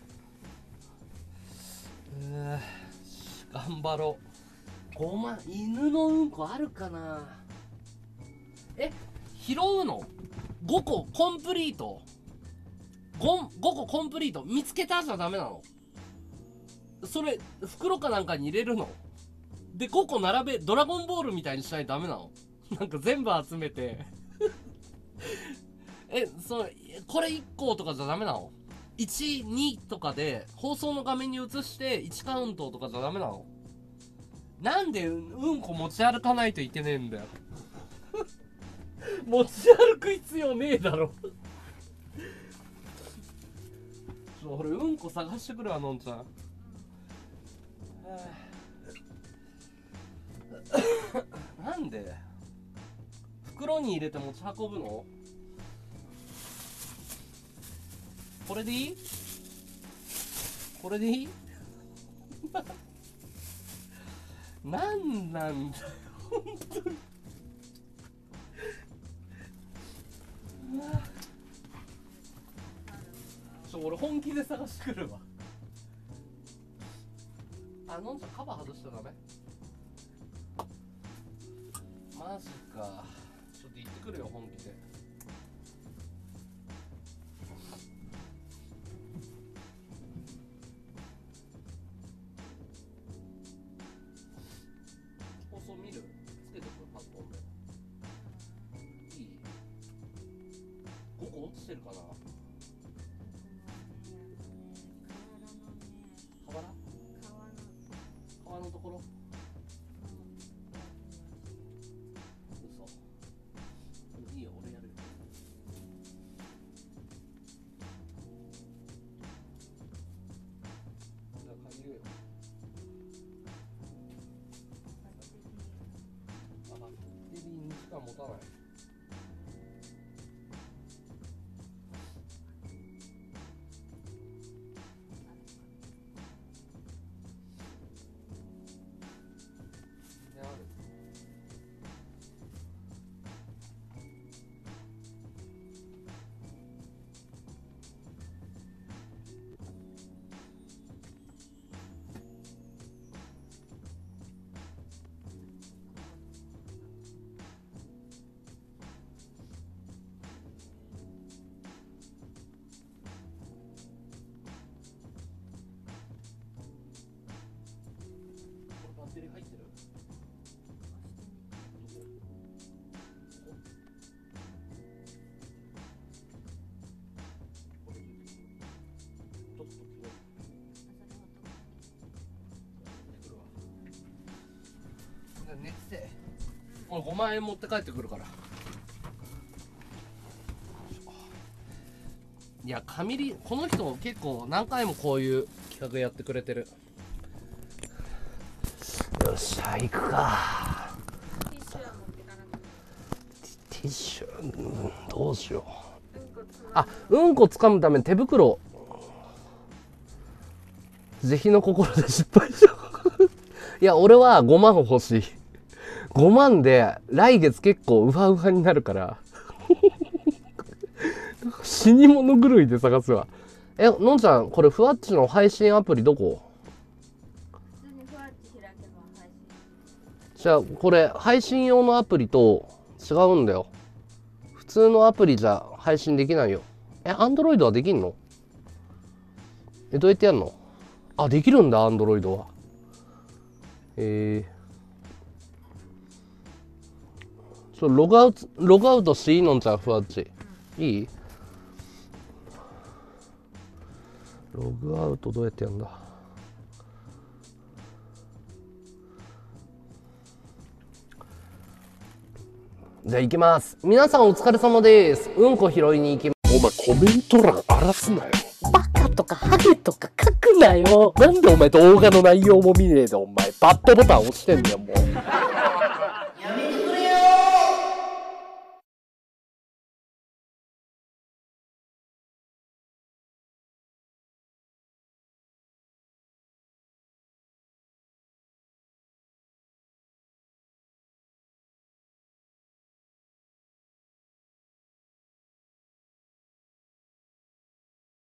うー、頑張ろう。ごまん、犬のうんこあるかな。え、拾うのごこコンプリート。 5, ごこコンプリート見つけたじゃダメなの？それ袋かなんかに入れるのでごこ並べ、ドラゴンボールみたいにしないとダメなの？なんか全部集めてえ、それこれいっことかじゃダメなの？いち、にとかで放送の画面に映していちカウントとかじゃダメなの？なんでうんこ持ち歩かないといけねえんだよ持ち歩く必要ねえだろちょ、俺うんこ探してくるわ、のんちゃん。なんで袋に入れて持ち運ぶの？これでいい？これでいいなんなんだよちょ俺本気で探してくるわ。あ、のんちゃんカバー外しちゃダメ？マジか。ちょっと行ってくるよ本気で。放送見る？つけてくるパッと音で。いい？ごこ落ちてるかな？河原？川のところ？嘘。いいよ、俺やるよ。じゃあ借りるよ。あ、バッテリーにじかん持たない。バッテリー入ってる？寝てて、俺ごまんえん持って帰ってくるから。いや、紙りこの人結構何回もこういう企画やってくれてる。よっしゃ行くか。 ティッシュは持ってかなくて。 ティッシュ、うん、どうしよう。あ、うんこつかむために手袋。是非の心で失敗しよう。いや、俺はごまん欲しい。ごまんで来月結構ウハウハになるから死に物狂いで探すわ。え、のんちゃん、これふわっちの配信アプリどこ？ 普通にふわっち開けば配信。 じゃあこれ配信用のアプリと違うんだよ。普通のアプリじゃ配信できないよ。え、アンドロイドはできんの？え、どうやってやるの？あ、できるんだ、アンドロイドは。えー、そう、ログアウト、ログアウトしていいのんちゃん、ふわっち。いい？ログアウトどうやってやるんだ？じゃあ行きます。皆さんお疲れ様です。うんこ拾いに行きます。お前コメント欄荒らすなよ。バカとかハゲとか書くなよ。なんでお前動画の内容も見ねえでお前バッドボタン押してんだよもう。